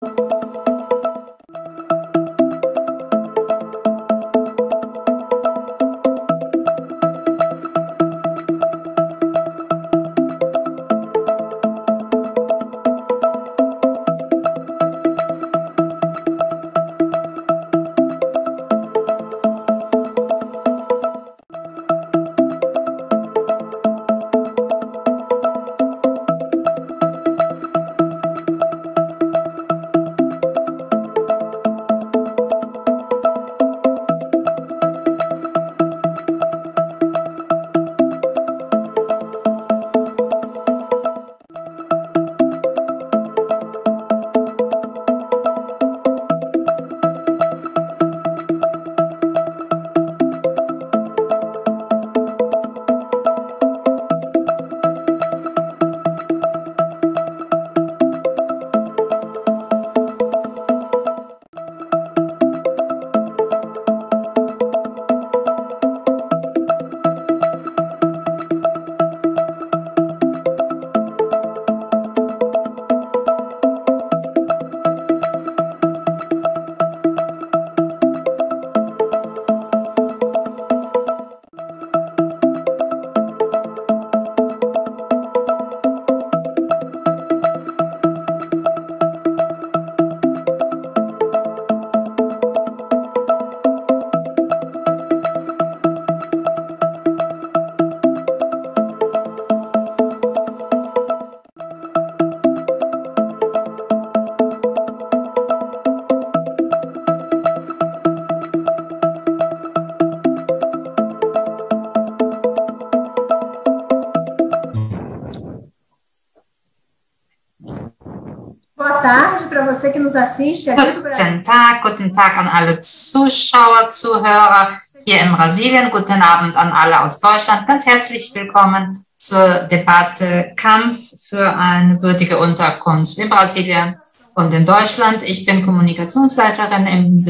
Guten Tag an alle Zuschauer, Zuhörer hier in Brasilien, guten Abend an alle aus Deutschland. Ganz herzlich willkommen zur Debatte Kampf für eine würdige Unterkunft in Brasilien und in Deutschland. Ich bin Kommunikationsleiterin im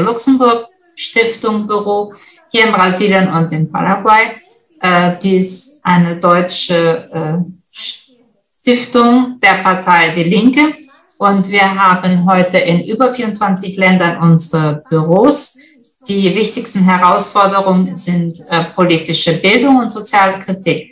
Rosa-Luxemburg-Stiftung-Büro hier in Brasilien und in Paraguay. Dies ist eine deutsche Stiftung der Partei Die Linke. Und wir haben heute in über 24 Ländern unsere Büros. Die wichtigsten Herausforderungen sind politische Bildung und Sozialkritik,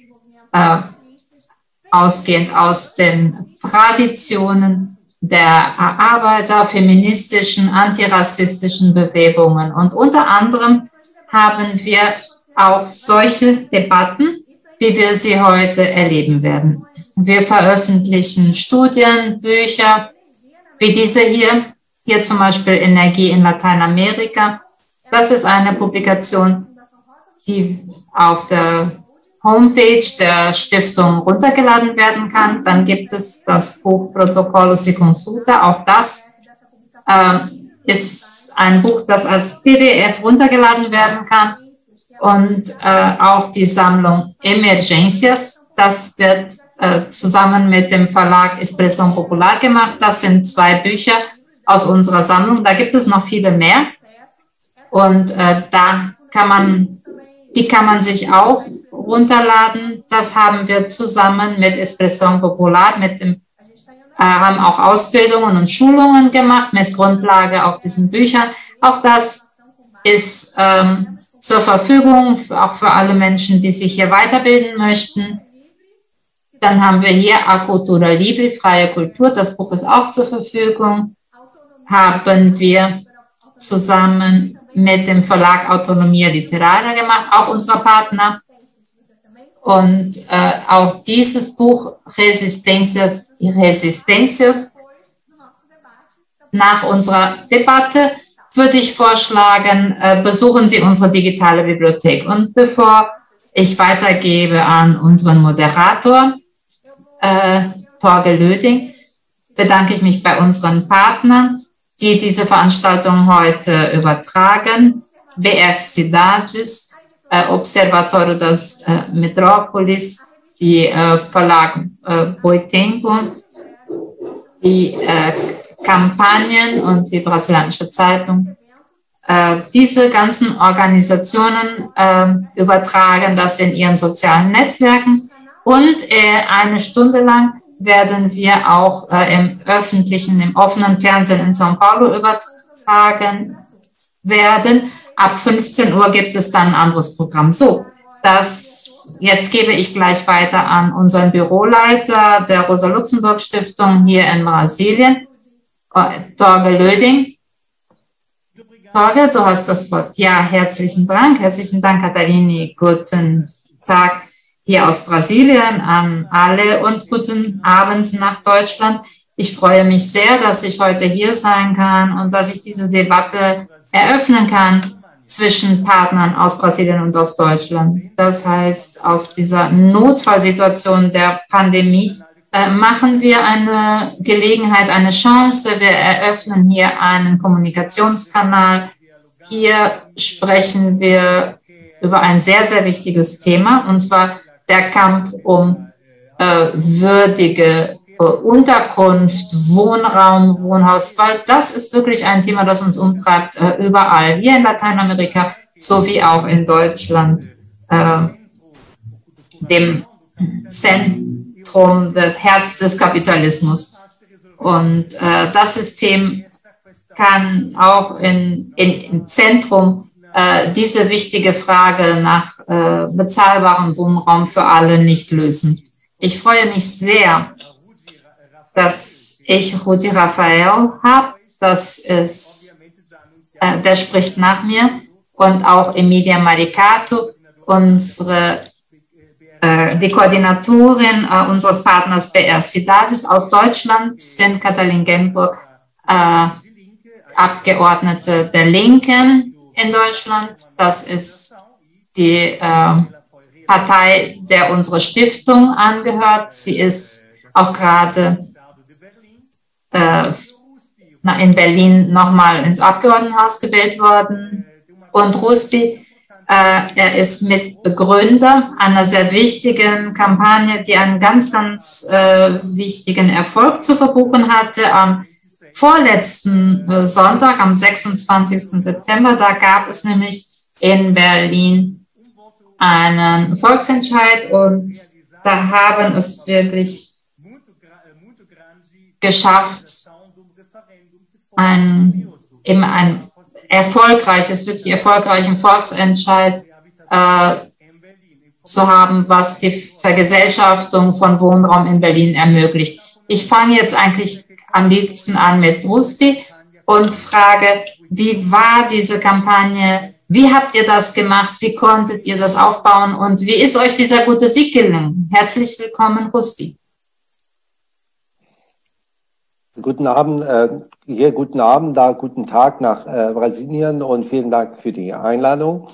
ausgehend aus den Traditionen der Arbeiter, feministischen, antirassistischen Bewegungen. Und unter anderem haben wir auch solche Debatten, wie wir sie heute erleben werden. Wir veröffentlichen Studien, Bücher, wie diese hier zum Beispiel Energie in Lateinamerika. Das ist eine Publikation, die auf der Homepage der Stiftung runtergeladen werden kann. Dann gibt es das Buch Protocollos y Consulta. Auch das ist ein Buch, das als PDF runtergeladen werden kann. Und auch die Sammlung Emergencias. Das wird zusammen mit dem Verlag Expresión Popular gemacht. Das sind 2 Bücher aus unserer Sammlung. Da gibt es noch viele mehr. Und die kann man sich auch runterladen. Das haben wir zusammen mit Expresión Popular, haben auch Ausbildungen und Schulungen gemacht mit Grundlage auf diesen Büchern. Auch das ist zur Verfügung, auch für alle Menschen, die sich hier weiterbilden möchten. Dann haben wir hier A Cultura Libre, freie Kultur, das Buch ist auch zur Verfügung. Haben wir zusammen mit dem Verlag Autonomia Literaria gemacht, auch unser Partner. Und auch dieses Buch Resistencias y Resistencias. Nach unserer Debatte würde ich vorschlagen, besuchen Sie unsere digitale Bibliothek. Und bevor ich weitergebe an unseren Moderator, Torge Löding, bedanke ich mich bei unseren Partnern, die diese Veranstaltung heute übertragen. BR Cidades, Observatório das Metrópolis, die Verlag Boitempo, die Kampagnen und die brasilianische Zeitung. Diese ganzen Organisationen übertragen das in ihren sozialen Netzwerken und eine Stunde lang werden wir auch im öffentlichen, im offenen Fernsehen in São Paulo übertragen werden. Ab 15 Uhr gibt es dann ein anderes Programm. So, jetzt gebe ich gleich weiter an unseren Büroleiter der Rosa-Luxemburg-Stiftung hier in Brasilien, Torge Löding. Torge, du hast das Wort. Ja, herzlichen Dank. Herzlichen Dank, Katharini. Guten Tag hier aus Brasilien an alle und guten Abend nach Deutschland. Ich freue mich sehr, dass ich heute hier sein kann und dass ich diese Debatte eröffnen kann zwischen Partnern aus Brasilien und aus Deutschland. Das heißt, aus dieser Notfallsituation der Pandemie machen wir eine Gelegenheit, eine Chance. Wir eröffnen hier einen Kommunikationskanal. Hier sprechen wir über ein sehr, sehr wichtiges Thema, und zwar der Kampf um würdige Unterkunft, Wohnraum, Wohnhaus, weil das ist wirklich ein Thema, das uns umtreibt, überall, hier in Lateinamerika sowie auch in Deutschland, dem Zentrum, das Herz des Kapitalismus. Und das System kann auch im Zentrum diese wichtige Frage nach bezahlbarem Wohnraum für alle nicht lösen. Ich freue mich sehr, dass ich Rudi Rafael habe, der spricht nach mir, und auch Emilia Maricato, die Koordinatorin unseres Partners BR Cidades aus Deutschland, sind Katalin Gemburg, Abgeordnete der Linken in Deutschland. Das ist die Partei, der unsere Stiftung angehört. Sie ist auch gerade in Berlin nochmal ins Abgeordnetenhaus gewählt worden. Und Rusby, er ist Mitbegründer einer sehr wichtigen Kampagne, die einen ganz, ganz wichtigen Erfolg zu verbuchen hatte. Am vorletzten Sonntag, am 26. September, da gab es nämlich in Berlin einen Volksentscheid, und da haben es wirklich geschafft, eben ein wirklich erfolgreichen Volksentscheid zu haben, was die Vergesellschaftung von Wohnraum in Berlin ermöglicht. Ich fange jetzt eigentlich am liebsten an mit Rusty und frage, wie war diese Kampagne? Wie habt ihr das gemacht? Wie konntet ihr das aufbauen? Und wie ist euch dieser gute Sieg gelungen? Herzlich willkommen, Rusty. Guten Abend, guten Abend, guten Tag nach Brasilien, und vielen Dank für die Einladung.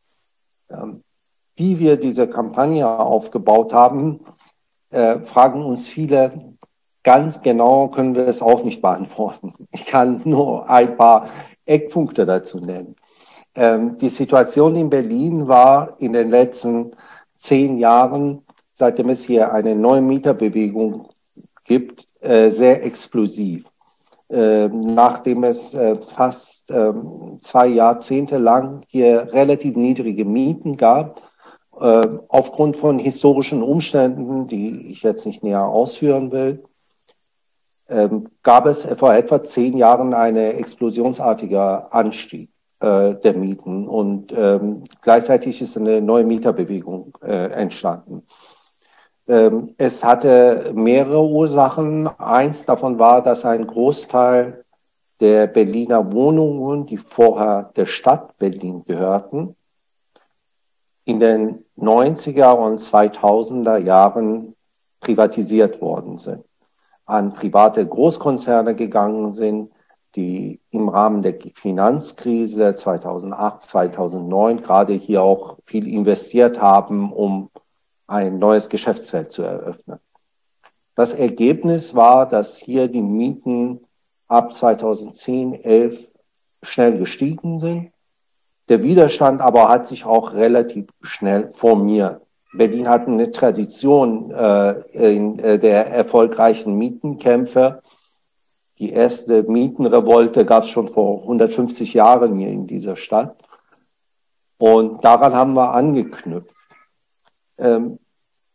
Wie wir diese Kampagne aufgebaut haben, fragen uns viele. Ganz genau können wir es auch nicht beantworten. Ich kann nur ein paar Eckpunkte dazu nennen. Die Situation in Berlin war in den letzten 10 Jahren, seitdem es hier eine neue Mieterbewegung gibt, sehr explosiv. Nachdem es fast 2 Jahrzehnte lang hier relativ niedrige Mieten gab, aufgrund von historischen Umständen, die ich jetzt nicht näher ausführen will, gab es vor etwa 10 Jahren einen explosionsartigen Anstieg der Mieten, und gleichzeitig ist eine neue Mieterbewegung entstanden. Es hatte mehrere Ursachen. Eins davon war, dass ein Großteil der Berliner Wohnungen, die vorher der Stadt Berlin gehörten, in den 90er und 2000er Jahren privatisiert worden sind, an private Großkonzerne gegangen sind, die im Rahmen der Finanzkrise 2008, 2009 gerade hier auch viel investiert haben, um ein neues Geschäftsfeld zu eröffnen. Das Ergebnis war, dass hier die Mieten ab 2010, 11 schnell gestiegen sind. Der Widerstand aber hat sich auch relativ schnell formiert. Berlin hat eine Tradition in der erfolgreichen Mietenkämpfe. Die erste Mietenrevolte gab es schon vor 150 Jahren hier in dieser Stadt. Und daran haben wir angeknüpft.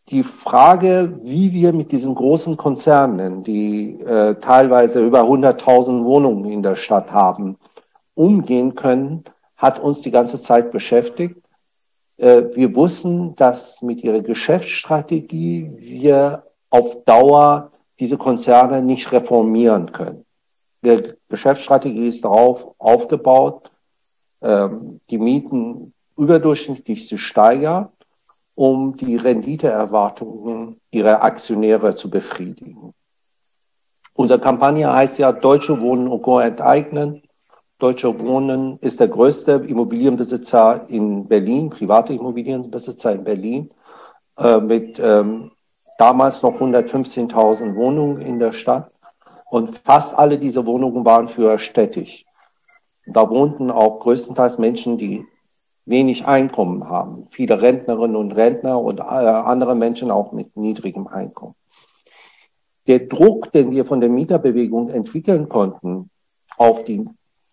die Frage, wie wir mit diesen großen Konzernen, die teilweise über 100.000 Wohnungen in der Stadt haben, umgehen können, hat uns die ganze Zeit beschäftigt. Wir wussten, dass mit ihrer Geschäftsstrategie wir auf Dauer diese Konzerne nicht reformieren können. Die Geschäftsstrategie ist darauf aufgebaut, die Mieten überdurchschnittlich zu steigern, um die Renditeerwartungen ihrer Aktionäre zu befriedigen. Unsere Kampagne heißt ja Deutsche Wohnen und Co. enteignen. Deutsche Wohnen ist der größte Immobilienbesitzer in Berlin, private Immobilienbesitzer in Berlin, mit damals noch 115.000 Wohnungen in der Stadt. Und fast alle diese Wohnungen waren früher städtisch. Da wohnten auch größtenteils Menschen, die wenig Einkommen haben. Viele Rentnerinnen und Rentner und andere Menschen auch mit niedrigem Einkommen. Der Druck, den wir von der Mieterbewegung entwickeln konnten auf die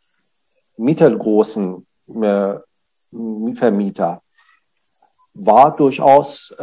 mittelgroßen Vermieter, war durchaus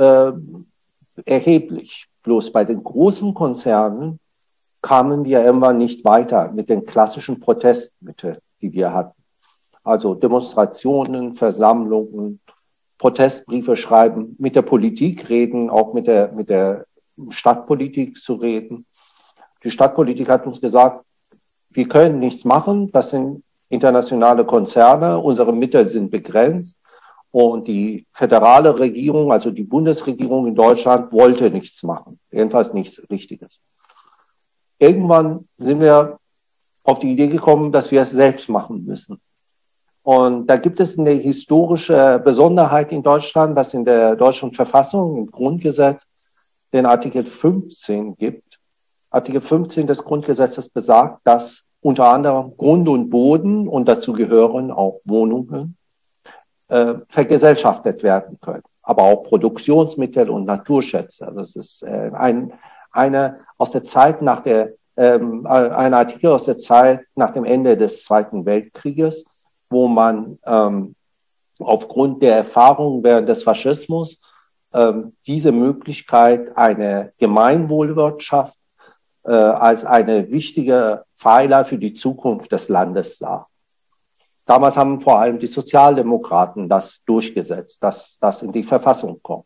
erheblich. Bloß bei den großen Konzernen kamen wir irgendwann nicht weiter mit den klassischen Protestmitteln, die wir hatten. Also Demonstrationen, Versammlungen, Protestbriefe schreiben, mit der Politik reden, auch mit der Stadtpolitik zu reden. Die Stadtpolitik hat uns gesagt, wir können nichts machen, das sind internationale Konzerne, unsere Mittel sind begrenzt und die föderale Regierung, also die Bundesregierung in Deutschland, wollte nichts machen, jedenfalls nichts Richtiges. Irgendwann sind wir auf die Idee gekommen, dass wir es selbst machen müssen. Und da gibt es eine historische Besonderheit in Deutschland, dass in der deutschen Verfassung, im Grundgesetz, den Artikel 15 gibt. Artikel 15 des Grundgesetzes besagt, dass unter anderem Grund und Boden, und dazu gehören auch Wohnungen, vergesellschaftet werden können. Aber auch Produktionsmittel und Naturschätze. Das ist ein Artikel aus der Zeit nach dem Ende des Zweiten Weltkrieges, wo man aufgrund der Erfahrungen während des Faschismus diese Möglichkeit, eine Gemeinwohlwirtschaft als eine wichtige Pfeiler für die Zukunft des Landes sah. Damals haben vor allem die Sozialdemokraten das durchgesetzt, dass das in die Verfassung kommt.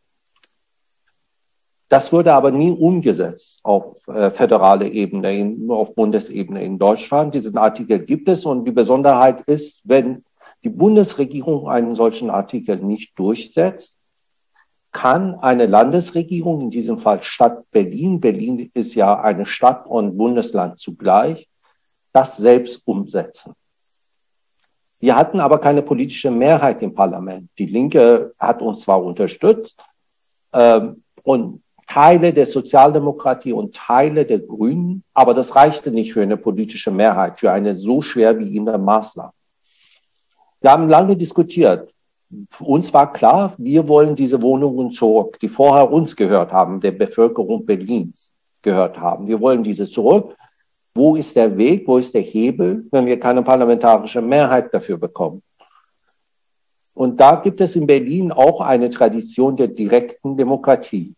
Das wurde aber nie umgesetzt auf föderale Ebene, auf Bundesebene in Deutschland. Diesen Artikel gibt es und die Besonderheit ist, wenn die Bundesregierung einen solchen Artikel nicht durchsetzt, kann eine Landesregierung, in diesem Fall Stadt Berlin, Berlin ist ja eine Stadt und Bundesland zugleich, das selbst umsetzen. Wir hatten aber keine politische Mehrheit im Parlament. Die Linke hat uns zwar unterstützt und Teile der Sozialdemokratie und Teile der Grünen, aber das reichte nicht für eine politische Mehrheit, für eine so schwerwiegende Maßnahme. Wir haben lange diskutiert. Für uns war klar, wir wollen diese Wohnungen zurück, die vorher uns gehört haben, der Bevölkerung Berlins gehört haben. Wir wollen diese zurück. Wo ist der Weg, wo ist der Hebel, wenn wir keine parlamentarische Mehrheit dafür bekommen? Und da gibt es in Berlin auch eine Tradition der direkten Demokratie,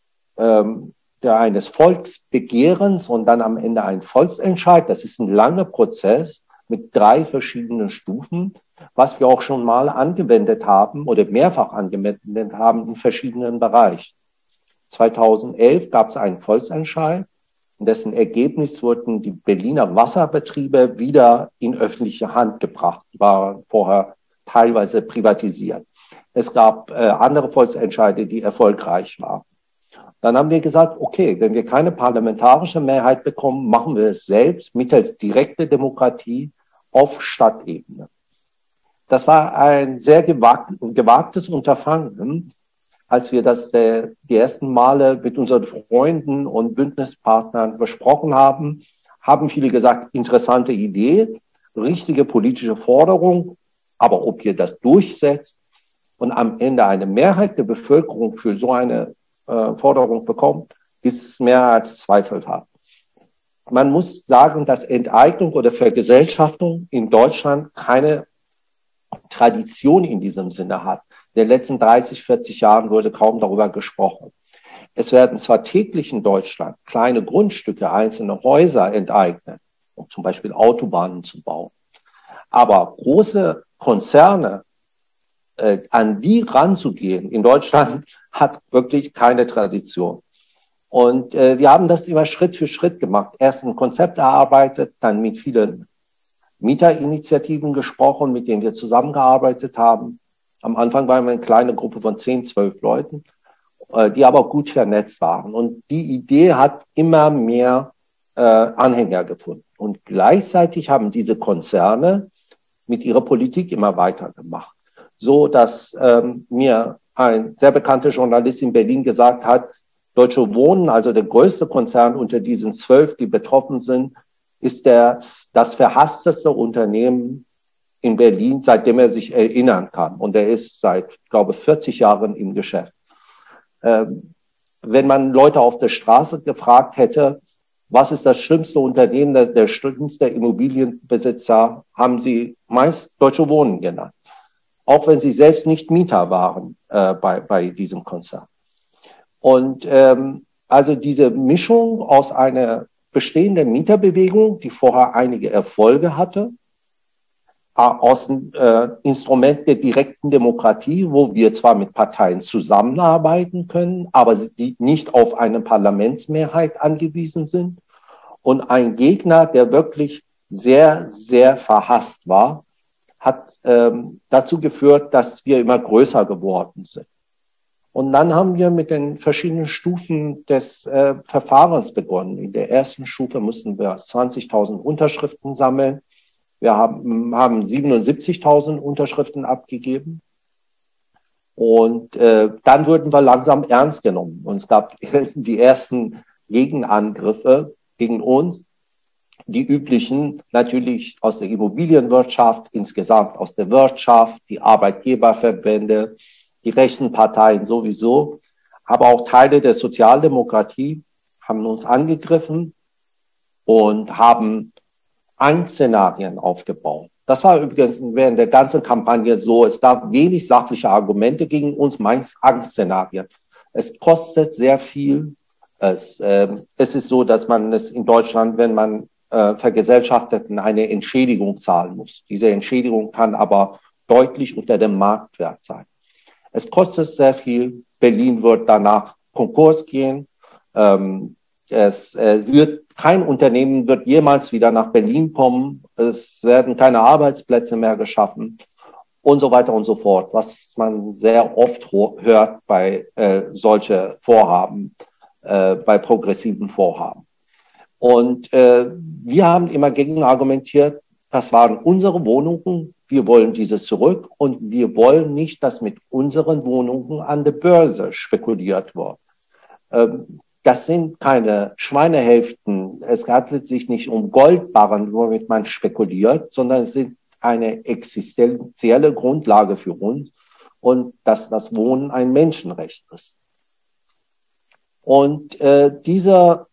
eines Volksbegehrens und dann am Ende ein Volksentscheid. Das ist ein langer Prozess mit 3 verschiedenen Stufen, was wir auch schon mal angewendet haben oder mehrfach angewendet haben in verschiedenen Bereichen. 2011 gab es einen Volksentscheid, in dessen Ergebnis wurden die Berliner Wasserbetriebe wieder in öffentliche Hand gebracht. Die waren vorher teilweise privatisiert. Es gab andere Volksentscheide, die erfolgreich waren. Dann haben wir gesagt, okay, wenn wir keine parlamentarische Mehrheit bekommen, machen wir es selbst mittels direkter Demokratie auf Stadtebene. Das war ein sehr gewagtes Unterfangen. Als wir das die ersten Male mit unseren Freunden und Bündnispartnern besprochen haben, haben viele gesagt, interessante Idee, richtige politische Forderung, aber ob ihr das durchsetzt und am Ende eine Mehrheit der Bevölkerung für so eine Forderung bekommt, ist mehr als zweifelhaft. Man muss sagen, dass Enteignung oder Vergesellschaftung in Deutschland keine Tradition in diesem Sinne hat. In den letzten 30, 40 Jahren wurde kaum darüber gesprochen. Es werden zwar täglich in Deutschland kleine Grundstücke, einzelne Häuser enteignet, um zum Beispiel Autobahnen zu bauen, aber große Konzerne, an die ranzugehen, in Deutschland hat wirklich keine Tradition. Und wir haben das immer Schritt für Schritt gemacht. Erst ein Konzept erarbeitet, dann mit vielen Mieterinitiativen gesprochen, mit denen wir zusammengearbeitet haben. Am Anfang waren wir eine kleine Gruppe von 10, 12 Leuten, die aber gut vernetzt waren. Und die Idee hat immer mehr Anhänger gefunden. Und gleichzeitig haben diese Konzerne mit ihrer Politik immer weitergemacht. So, dass mir ein sehr bekannter Journalist in Berlin gesagt hat, Deutsche Wohnen, also der größte Konzern unter diesen 12, die betroffen sind, ist das verhassteste Unternehmen in Berlin, seitdem er sich erinnern kann. Und er ist seit, glaube ich, 40 Jahren im Geschäft. Wenn man Leute auf der Straße gefragt hätte, was ist das schlimmste Unternehmen, der schlimmste Immobilienbesitzer, haben sie meist Deutsche Wohnen genannt. Auch wenn sie selbst nicht Mieter waren bei diesem Konzern. Und also diese Mischung aus einer bestehenden Mieterbewegung, die vorher einige Erfolge hatte, aus dem Instrument der direkten Demokratie, wo wir zwar mit Parteien zusammenarbeiten können, aber die nicht auf eine Parlamentsmehrheit angewiesen sind, und ein Gegner, der wirklich sehr, sehr verhasst war, hat dazu geführt, dass wir immer größer geworden sind. Und dann haben wir mit den verschiedenen Stufen des Verfahrens begonnen. In der ersten Stufe mussten wir 20.000 Unterschriften sammeln. Wir haben 77.000 Unterschriften abgegeben. Und dann wurden wir langsam ernst genommen. Und es gab die ersten Gegenangriffe gegen uns. Die üblichen natürlich aus der Immobilienwirtschaft, insgesamt aus der Wirtschaft, die Arbeitgeberverbände, die rechten Parteien sowieso, aber auch Teile der Sozialdemokratie haben uns angegriffen und haben Angstszenarien aufgebaut. Das war übrigens während der ganzen Kampagne so. Es gab wenig sachliche Argumente gegen uns, meist Angstszenarien. Es kostet sehr viel. Es ist so, dass man es in Deutschland, wenn man Vergesellschafteten eine Entschädigung zahlen muss. Diese Entschädigung kann aber deutlich unter dem Marktwert sein. Es kostet sehr viel. Berlin wird danach Konkurs gehen. Kein Unternehmen wird jemals wieder nach Berlin kommen. Es werden keine Arbeitsplätze mehr geschaffen und so weiter und so fort, was man sehr oft hört bei solchen Vorhaben, bei progressiven Vorhaben. Und wir haben immer gegen argumentiert, das waren unsere Wohnungen, wir wollen diese zurück und wir wollen nicht, dass mit unseren Wohnungen an der Börse spekuliert wird. Das sind keine Schweinehälften, es handelt sich nicht um Goldbarren, womit man spekuliert, sondern es sind eine existenzielle Grundlage für uns und dass das Wohnen ein Menschenrecht ist. Und diese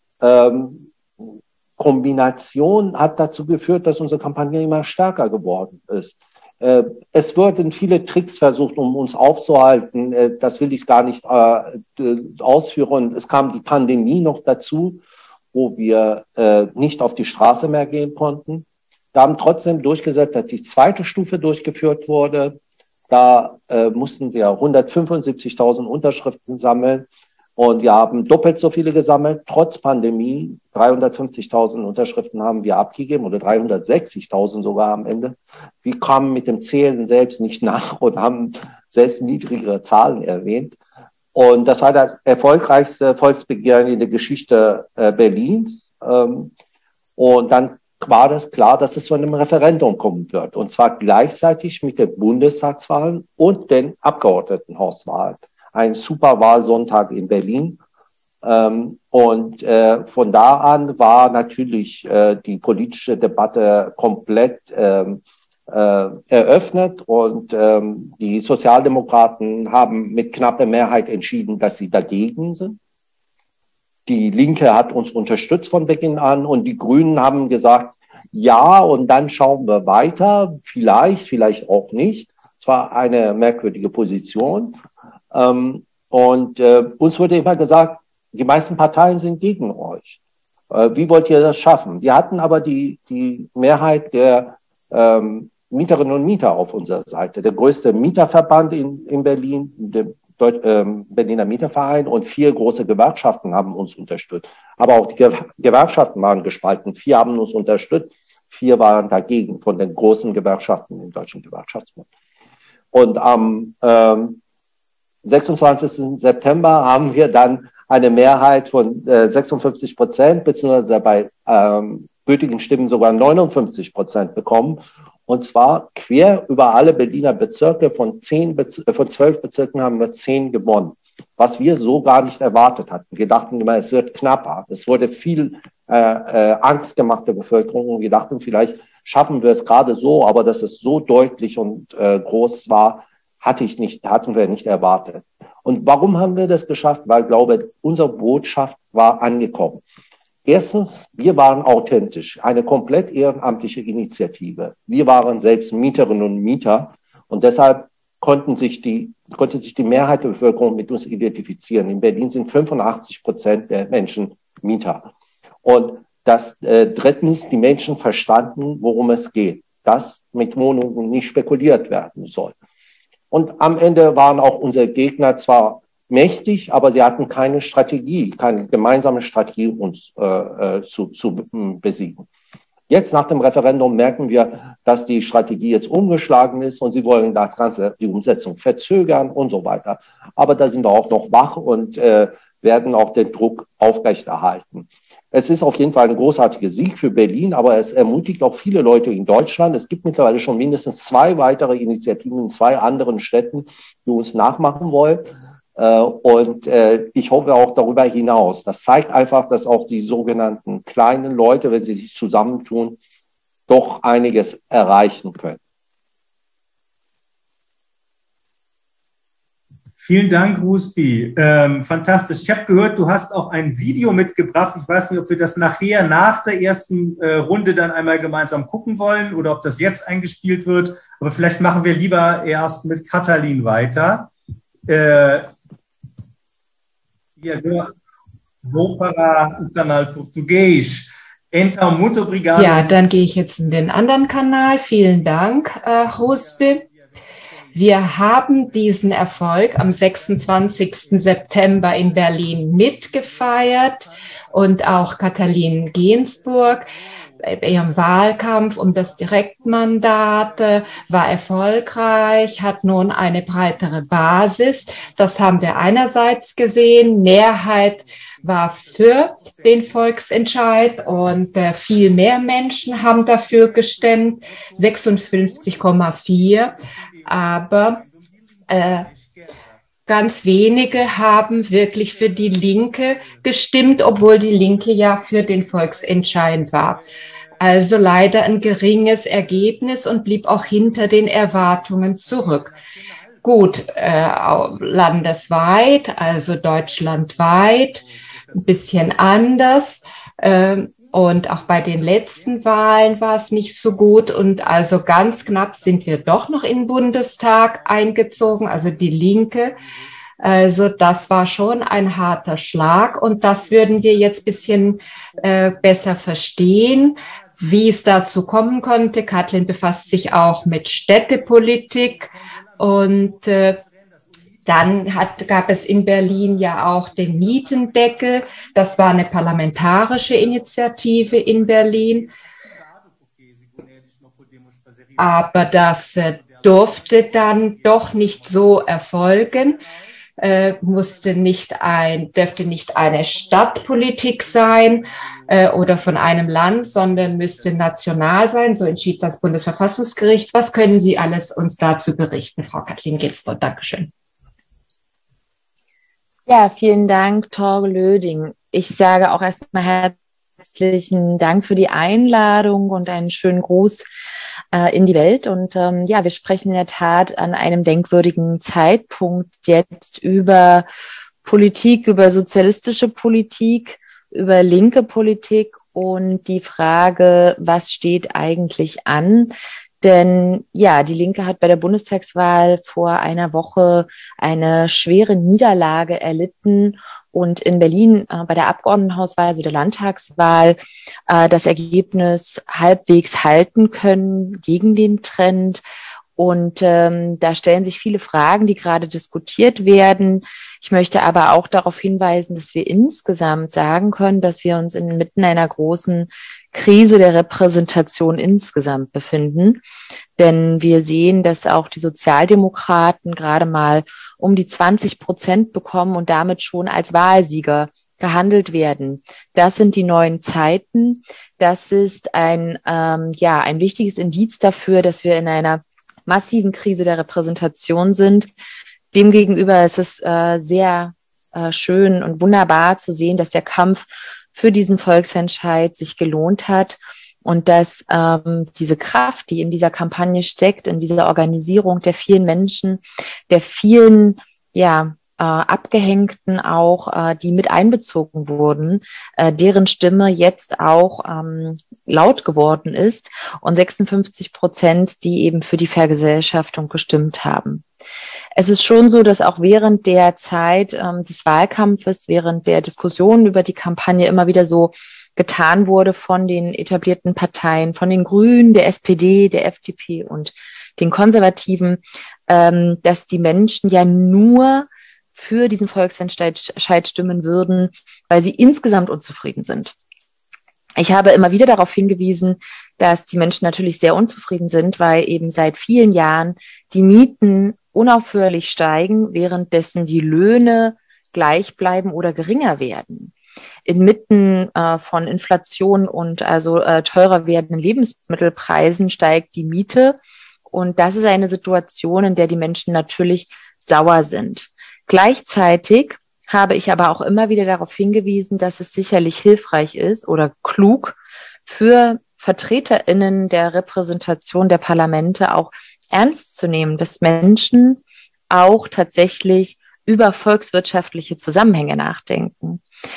Kombination hat dazu geführt, dass unsere Kampagne immer stärker geworden ist. Es wurden viele Tricks versucht, um uns aufzuhalten. Das will ich gar nicht ausführen. Es kam die Pandemie noch dazu, wo wir nicht auf die Straße mehr gehen konnten. Wir haben trotzdem durchgesetzt, dass die zweite Stufe durchgeführt wurde. Da mussten wir 175.000 Unterschriften sammeln. Und wir haben doppelt so viele gesammelt, trotz Pandemie. 350.000 Unterschriften haben wir abgegeben oder 360.000 sogar am Ende. Wir kamen mit dem Zählen selbst nicht nach und haben selbst niedrigere Zahlen erwähnt. Und das war das erfolgreichste Volksbegehren in der Geschichte Berlins. Und dann war das klar, dass es zu einem Referendum kommen wird. Und zwar gleichzeitig mit den Bundestagswahlen und den Abgeordnetenhauswahlen. Ein Superwahlsonntag in Berlin. Von da an war natürlich die politische Debatte komplett eröffnet und die Sozialdemokraten haben mit knapper Mehrheit entschieden, dass sie dagegen sind. Die Linke hat uns unterstützt von Beginn an und die Grünen haben gesagt, ja, und dann schauen wir weiter, vielleicht auch nicht. Es war eine merkwürdige Position. Uns wurde immer gesagt, die meisten Parteien sind gegen euch. Wie wollt ihr das schaffen? Wir hatten aber die Mehrheit der Mieterinnen und Mieter auf unserer Seite. Der größte Mieterverband in Berlin, der Berliner Mieterverein, und 4 große Gewerkschaften haben uns unterstützt. Aber auch die Gewerkschaften waren gespalten. 4 haben uns unterstützt, 4 waren dagegen von den großen Gewerkschaften im Deutschen Gewerkschaftsbund. Und am 26. September haben wir dann eine Mehrheit von 56%, beziehungsweise bei gültigen Stimmen sogar 59% bekommen. Und zwar quer über alle Berliner Bezirke. Von 12 Bezirken haben wir 10 gewonnen, was wir so gar nicht erwartet hatten. Wir dachten immer, es wird knapper. Es wurde viel Angst gemacht der Bevölkerung. Und wir dachten, vielleicht schaffen wir es gerade so, aber dass es so deutlich und groß war, hatten wir nicht erwartet. Und warum haben wir das geschafft? Weil, glaube ich, unsere Botschaft war angekommen. Erstens, wir waren authentisch, eine komplett ehrenamtliche Initiative. Wir waren selbst Mieterinnen und Mieter und deshalb konnte sich die Mehrheit der Bevölkerung mit uns identifizieren. In Berlin sind 85% der Menschen Mieter. Und drittens, die Menschen verstanden, worum es geht, dass mit Wohnungen nicht spekuliert werden soll. Und am Ende waren auch unsere Gegner zwar mächtig, aber sie hatten keine Strategie, keine gemeinsame Strategie, uns zu besiegen. Jetzt nach dem Referendum merken wir, dass die Strategie jetzt umgeschlagen ist und sie wollen das Ganze, die Umsetzung verzögern und so weiter. Aber da sind wir auch noch wach und werden auch den Druck aufrechterhalten. Es ist auf jeden Fall ein großartiger Sieg für Berlin, aber es ermutigt auch viele Leute in Deutschland. Es gibt mittlerweile schon mindestens 2 weitere Initiativen in 2 anderen Städten, die uns nachmachen wollen. Und ich hoffe auch darüber hinaus. Das zeigt einfach, dass auch die sogenannten kleinen Leute, wenn sie sich zusammentun, doch einiges erreichen können. Vielen Dank, Rusby. Fantastisch. Ich habe gehört, du hast auch ein Video mitgebracht. Ich weiß nicht, ob wir das nachher nach der ersten Runde dann einmal gemeinsam gucken wollen oder ob das jetzt eingespielt wird. Aber vielleicht machen wir lieber erst mit Katalin weiter. Vou para o canal português. Então, muito obrigado. Ja, dann gehe ich jetzt in den anderen Kanal. Vielen Dank, Rusby. Wir haben diesen Erfolg am 26. September in Berlin mitgefeiert und auch Katalin Gensburg bei ihrem Wahlkampf um das Direktmandat war erfolgreich, hat nun eine breitere Basis. Das haben wir einerseits gesehen. Mehrheit war für den Volksentscheid und viel mehr Menschen haben dafür gestimmt, 56,4. Aber ganz wenige haben wirklich für die Linke gestimmt, obwohl die Linke ja für den Volksentscheid war. Also leider ein geringes Ergebnis und blieb auch hinter den Erwartungen zurück. Gut, landesweit, also deutschlandweit, ein bisschen anders. Und auch bei den letzten Wahlen war es nicht so gut. Und also ganz knapp sind wir doch noch in den Bundestag eingezogen, also die Linke. Also das war schon ein harter Schlag. Und das würden wir jetzt ein bisschen besser verstehen, wie es dazu kommen konnte. Katalin befasst sich auch mit Städtepolitik. Und dann gab es in Berlin ja auch den Mietendeckel. Das war eine parlamentarische Initiative in Berlin. Aber das durfte dann doch nicht so erfolgen. Dürfte nicht eine Stadtpolitik sein oder von einem Land, sondern müsste national sein. So entschied das Bundesverfassungsgericht. Was können Sie alles uns dazu berichten, Frau Katalin Gensburg? Dankeschön. Ja, vielen Dank, Torge Löding. Ich sage auch erstmal herzlichen Dank für die Einladung und einen schönen Gruß in die Welt. Und ja, wir sprechen in der Tat an einem denkwürdigen Zeitpunkt jetzt über Politik, über sozialistische Politik, über linke Politik und die Frage, was steht eigentlich an? Denn ja, die Linke hat bei der Bundestagswahl vor einer Woche eine schwere Niederlage erlitten und in Berlin bei der Abgeordnetenhauswahl, also der Landtagswahl, das Ergebnis halbwegs halten können gegen den Trend. Und da stellen sich viele Fragen, die gerade diskutiert werden. Ich möchte aber auch darauf hinweisen, dass wir insgesamt sagen können, dass wir uns inmitten einer großen Krise der Repräsentation insgesamt befinden. Denn wir sehen, dass auch die Sozialdemokraten gerade mal um die 20% bekommen und damit schon als Wahlsieger gehandelt werden. Das sind die neuen Zeiten. Das ist ein wichtiges Indiz dafür, dass wir in einer massiven Krise der Repräsentation sind. Demgegenüber ist es sehr schön und wunderbar zu sehen, dass der Kampf für diesen Volksentscheid sich gelohnt hat und dass diese Kraft, die in dieser Kampagne steckt, in dieser Organisierung der vielen Menschen, der vielen Abgehängten auch, die mit einbezogen wurden, deren Stimme jetzt auch laut geworden ist und 56%, die eben für die Vergesellschaftung gestimmt haben. Es ist schon so, dass auch während der Zeit des Wahlkampfes, während der Diskussionen über die Kampagne immer wieder so getan wurde von den etablierten Parteien, von den Grünen, der SPD, der FDP und den Konservativen, dass die Menschen ja nur für diesen Volksentscheid stimmen würden, weil sie insgesamt unzufrieden sind. Ich habe immer wieder darauf hingewiesen, dass die Menschen natürlich sehr unzufrieden sind, weil eben seit vielen Jahren die Mieten unaufhörlich steigen, währenddessen die Löhne gleich bleiben oder geringer werden. Inmitten von Inflation und also teurer werdenden Lebensmittelpreisen steigt die Miete. Und das ist eine Situation, in der die Menschen natürlich sauer sind. Gleichzeitig habe ich aber auch immer wieder darauf hingewiesen, dass es sicherlich hilfreich ist oder klug für VertreterInnen der Repräsentation der Parlamente auch ernst zu nehmen, dass Menschen auch tatsächlich über volkswirtschaftliche Zusammenhänge nachdenken.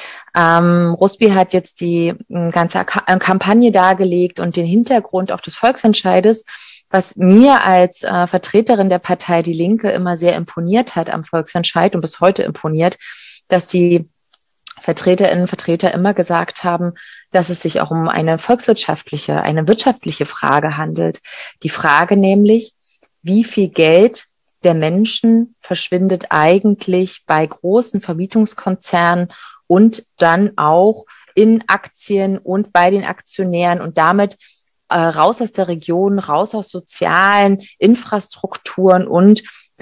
Rusby hat jetzt die ganze Kampagne dargelegt und den Hintergrund auch des Volksentscheides, was mir als Vertreterin der Partei Die Linke immer sehr imponiert hat am Volksentscheid und bis heute imponiert, dass die Vertreterinnen und Vertreter immer gesagt haben, dass es sich auch um eine volkswirtschaftliche, eine wirtschaftliche Frage handelt. Die Frage nämlich, wie viel Geld der Menschen verschwindet eigentlich bei großen Vermietungskonzernen und dann auch in Aktien und bei den Aktionären und damit raus aus der Region, raus aus sozialen Infrastrukturen und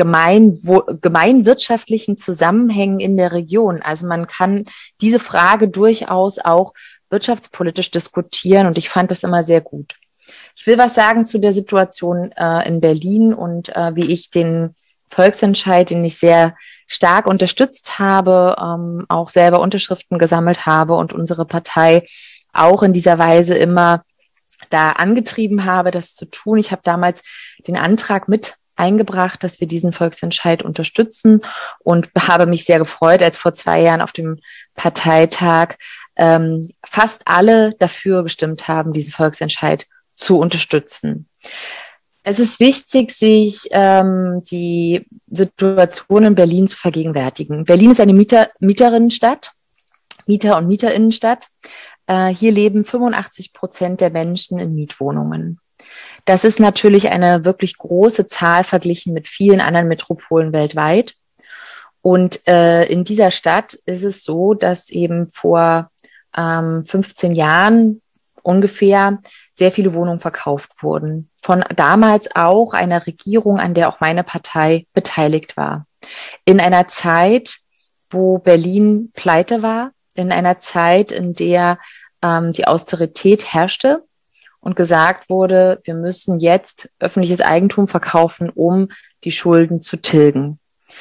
gemeinwirtschaftlichen Zusammenhängen in der Region. Also man kann diese Frage durchaus auch wirtschaftspolitisch diskutieren und ich fand das immer sehr gut. Ich will was sagen zu der Situation in Berlin und wie ich den Volksentscheid, den ich sehr stark unterstützt habe, auch selber Unterschriften gesammelt habe und unsere Partei auch in dieser Weise immer da angetrieben habe, das zu tun. Ich habe damals den Antrag mit eingebracht, dass wir diesen Volksentscheid unterstützen und habe mich sehr gefreut, als vor 2 Jahren auf dem Parteitag fast alle dafür gestimmt haben, diesen Volksentscheid zu unterstützen. Es ist wichtig, sich die Situation in Berlin zu vergegenwärtigen. Berlin ist eine Mieterinnenstadt, Mieter- und Mieterinnenstadt. Hier leben 85% der Menschen in Mietwohnungen. Das ist natürlich eine wirklich große Zahl verglichen mit vielen anderen Metropolen weltweit. Und in dieser Stadt ist es so, dass eben vor 15 Jahren ungefähr sehr viele Wohnungen verkauft wurden. Von damals auch einer Regierung, an der auch meine Partei beteiligt war. In einer Zeit, wo Berlin pleite war, in einer Zeit, in der die Austerität herrschte und gesagt wurde, wir müssen jetzt öffentliches Eigentum verkaufen, um die Schulden zu tilgen.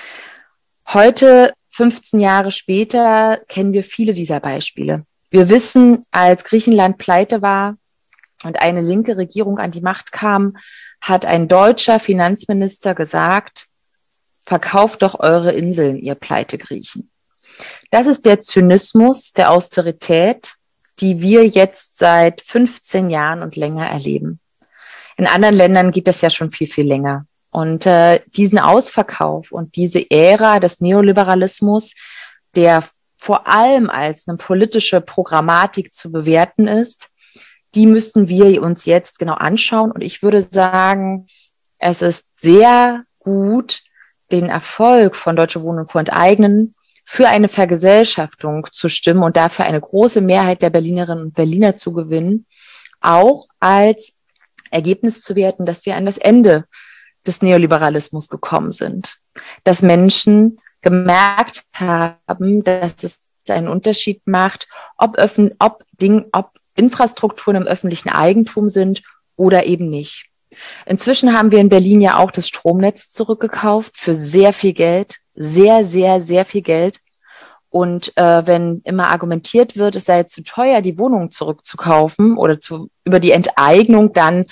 Heute, 15 Jahre später, kennen wir viele dieser Beispiele. Wir wissen, als Griechenland pleite war und eine linke Regierung an die Macht kam, hat ein deutscher Finanzminister gesagt, verkauft doch eure Inseln, ihr Pleitegriechen. Das ist der Zynismus der Austerität, die wir jetzt seit 15 Jahren und länger erleben. In anderen Ländern geht das ja schon viel, viel länger. Und diesen Ausverkauf und diese Ära des Neoliberalismus, der vor allem als eine politische Programmatik zu bewerten ist, die müssen wir uns jetzt genau anschauen. Und ich würde sagen, es ist sehr gut, den Erfolg von Deutsche Wohnen und Co. enteignen für eine Vergesellschaftung zu stimmen und dafür eine große Mehrheit der Berlinerinnen und Berliner zu gewinnen, auch als Ergebnis zu werten, dass wir an das Ende des Neoliberalismus gekommen sind. Dass Menschen gemerkt haben, dass es einen Unterschied macht, ob Infrastrukturen im öffentlichen Eigentum sind oder eben nicht. Inzwischen haben wir in Berlin ja auch das Stromnetz zurückgekauft für sehr viel Geld, sehr, sehr, sehr viel Geld. Und wenn immer argumentiert wird, es sei zu teuer, die Wohnungen zurückzukaufen oder über die Enteignung dann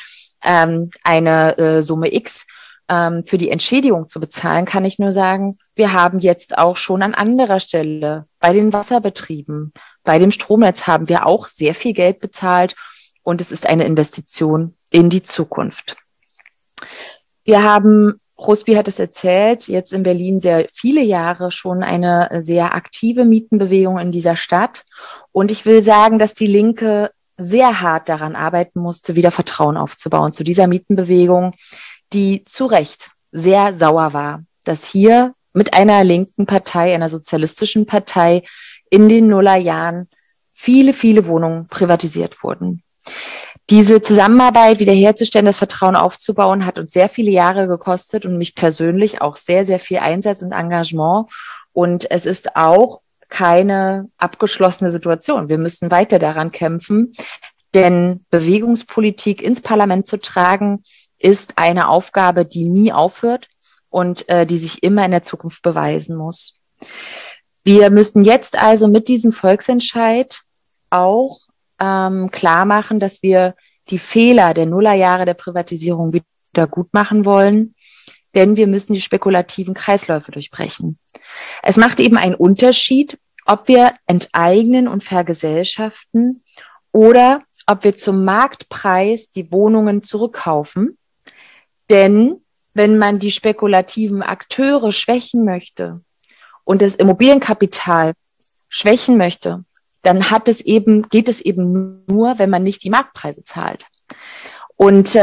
eine Summe X für die Entschädigung zu bezahlen, kann ich nur sagen, wir haben jetzt auch schon an anderer Stelle bei den Wasserbetrieben, bei dem Stromnetz haben wir auch sehr viel Geld bezahlt und es ist eine Investition in die Zukunft. Wir haben, Rosby hat es erzählt, jetzt in Berlin sehr viele Jahre schon eine sehr aktive Mietenbewegung in dieser Stadt. Und ich will sagen, dass die Linke sehr hart daran arbeiten musste, wieder Vertrauen aufzubauen zu dieser Mietenbewegung, die zu Recht sehr sauer war, dass hier mit einer linken Partei, einer sozialistischen Partei in den Nullerjahren viele, viele Wohnungen privatisiert wurden. Diese Zusammenarbeit wiederherzustellen, das Vertrauen aufzubauen, hat uns sehr viele Jahre gekostet und mich persönlich auch sehr, sehr viel Einsatz und Engagement. Und es ist auch keine abgeschlossene Situation. Wir müssen weiter daran kämpfen, denn Bewegungspolitik ins Parlament zu tragen, ist eine Aufgabe, die nie aufhört und die sich immer in der Zukunft beweisen muss. Wir müssen jetzt also mit diesem Volksentscheid auch klar machen, dass wir die Fehler der Nullerjahre der Privatisierung wieder gut machen wollen, denn wir müssen die spekulativen Kreisläufe durchbrechen. Es macht eben einen Unterschied, ob wir enteignen und vergesellschaften oder ob wir zum Marktpreis die Wohnungen zurückkaufen. Denn wenn man die spekulativen Akteure schwächen möchte und das Immobilienkapital schwächen möchte, dann geht es eben nur, wenn man nicht die Marktpreise zahlt. Und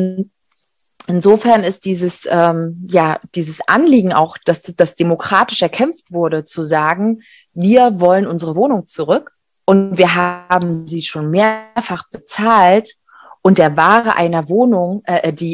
insofern ist dieses Anliegen auch, dass das demokratisch erkämpft wurde, zu sagen, wir wollen unsere Wohnung zurück und wir haben sie schon mehrfach bezahlt und der Wert einer Wohnung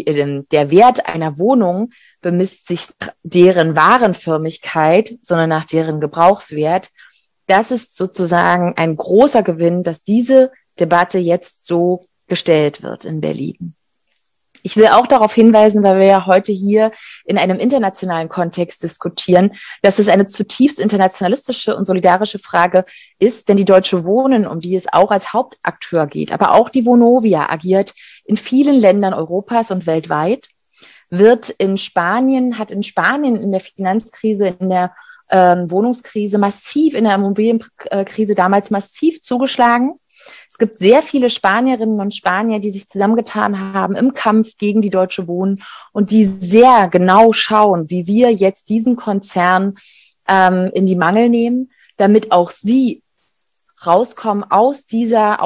bemisst sich deren Warenförmigkeit, sondern nach deren Gebrauchswert. Das ist sozusagen ein großer Gewinn, dass diese Debatte jetzt so gestellt wird in Berlin. Ich will auch darauf hinweisen, weil wir ja heute hier in einem internationalen Kontext diskutieren, dass es eine zutiefst internationalistische und solidarische Frage ist, denn die Deutsche Wohnen, um die es auch als Hauptakteur geht, aber auch die Vonovia agiert in vielen Ländern Europas und weltweit, hat in Spanien in der Finanzkrise, in der Wohnungskrise massiv, in der Immobilienkrise damals massiv zugeschlagen. Es gibt sehr viele Spanierinnen und Spanier, die sich zusammengetan haben im Kampf gegen die Deutsche Wohnen und die sehr genau schauen, wie wir jetzt diesen Konzern in die Mangel nehmen, damit auch sie rauskommen aus dieser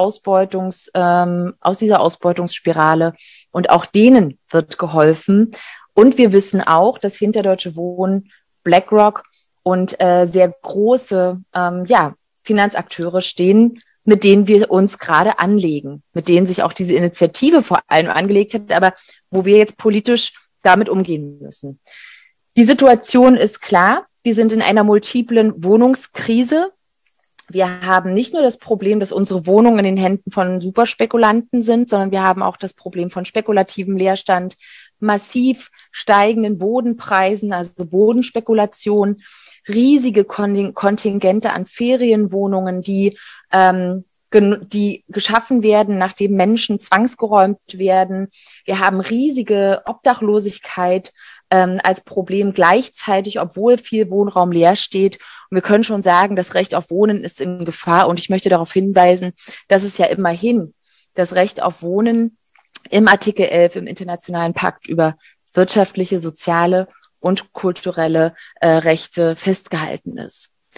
Ausbeutungsspirale und auch denen wird geholfen. Und wir wissen auch, dass hinter Deutsche Wohnen BlackRock und sehr große Finanzakteure stehen, mit denen wir uns gerade anlegen, mit denen sich auch diese Initiative vor allem angelegt hat, aber wo wir jetzt politisch damit umgehen müssen. Die Situation ist klar, wir sind in einer multiplen Wohnungskrise. Wir haben nicht nur das Problem, dass unsere Wohnungen in den Händen von Superspekulanten sind, sondern wir haben auch das Problem von spekulativem Leerstand, massiv steigenden Bodenpreisen, also Bodenspekulation, riesige Kontingente an Ferienwohnungen, die geschaffen werden, nachdem Menschen zwangsgeräumt werden. Wir haben riesige Obdachlosigkeit als Problem gleichzeitig, obwohl viel Wohnraum leer steht. Und wir können schon sagen, das Recht auf Wohnen ist in Gefahr. Und ich möchte darauf hinweisen, dass es ja immerhin das Recht auf Wohnen im Artikel 11 im Internationalen Pakt über wirtschaftliche, soziale und kulturelle Rechte festgehalten ist.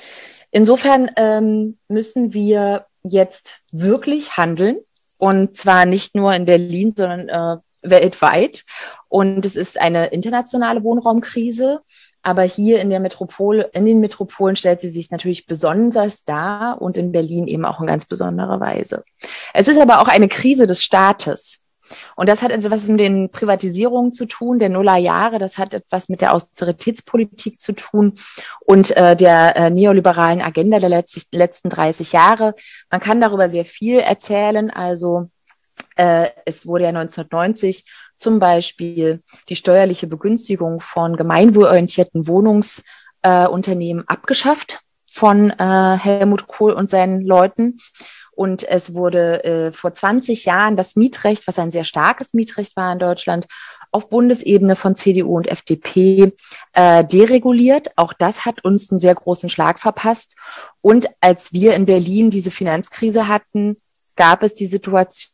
Insofern müssen wir jetzt wirklich handeln, und zwar nicht nur in Berlin, sondern weltweit. Und es ist eine internationale Wohnraumkrise. Aber hier in den Metropolen stellt sie sich natürlich besonders dar und in Berlin eben auch in ganz besonderer Weise. Es ist aber auch eine Krise des Staates. Und das hat etwas mit den Privatisierungen zu tun, der Nullerjahre. Das hat etwas mit der Austeritätspolitik zu tun und der neoliberalen Agenda der letzten 30 Jahre. Man kann darüber sehr viel erzählen. Also es wurde ja 1990 zum Beispiel die steuerliche Begünstigung von gemeinwohlorientierten Wohnungsunternehmen abgeschafft von Helmut Kohl und seinen Leuten. Und es wurde vor 20 Jahren das Mietrecht, was ein sehr starkes Mietrecht war in Deutschland, auf Bundesebene von CDU und FDP dereguliert. Auch das hat uns einen sehr großen Schlag verpasst. Und als wir in Berlin diese Finanzkrise hatten, gab es die Situation,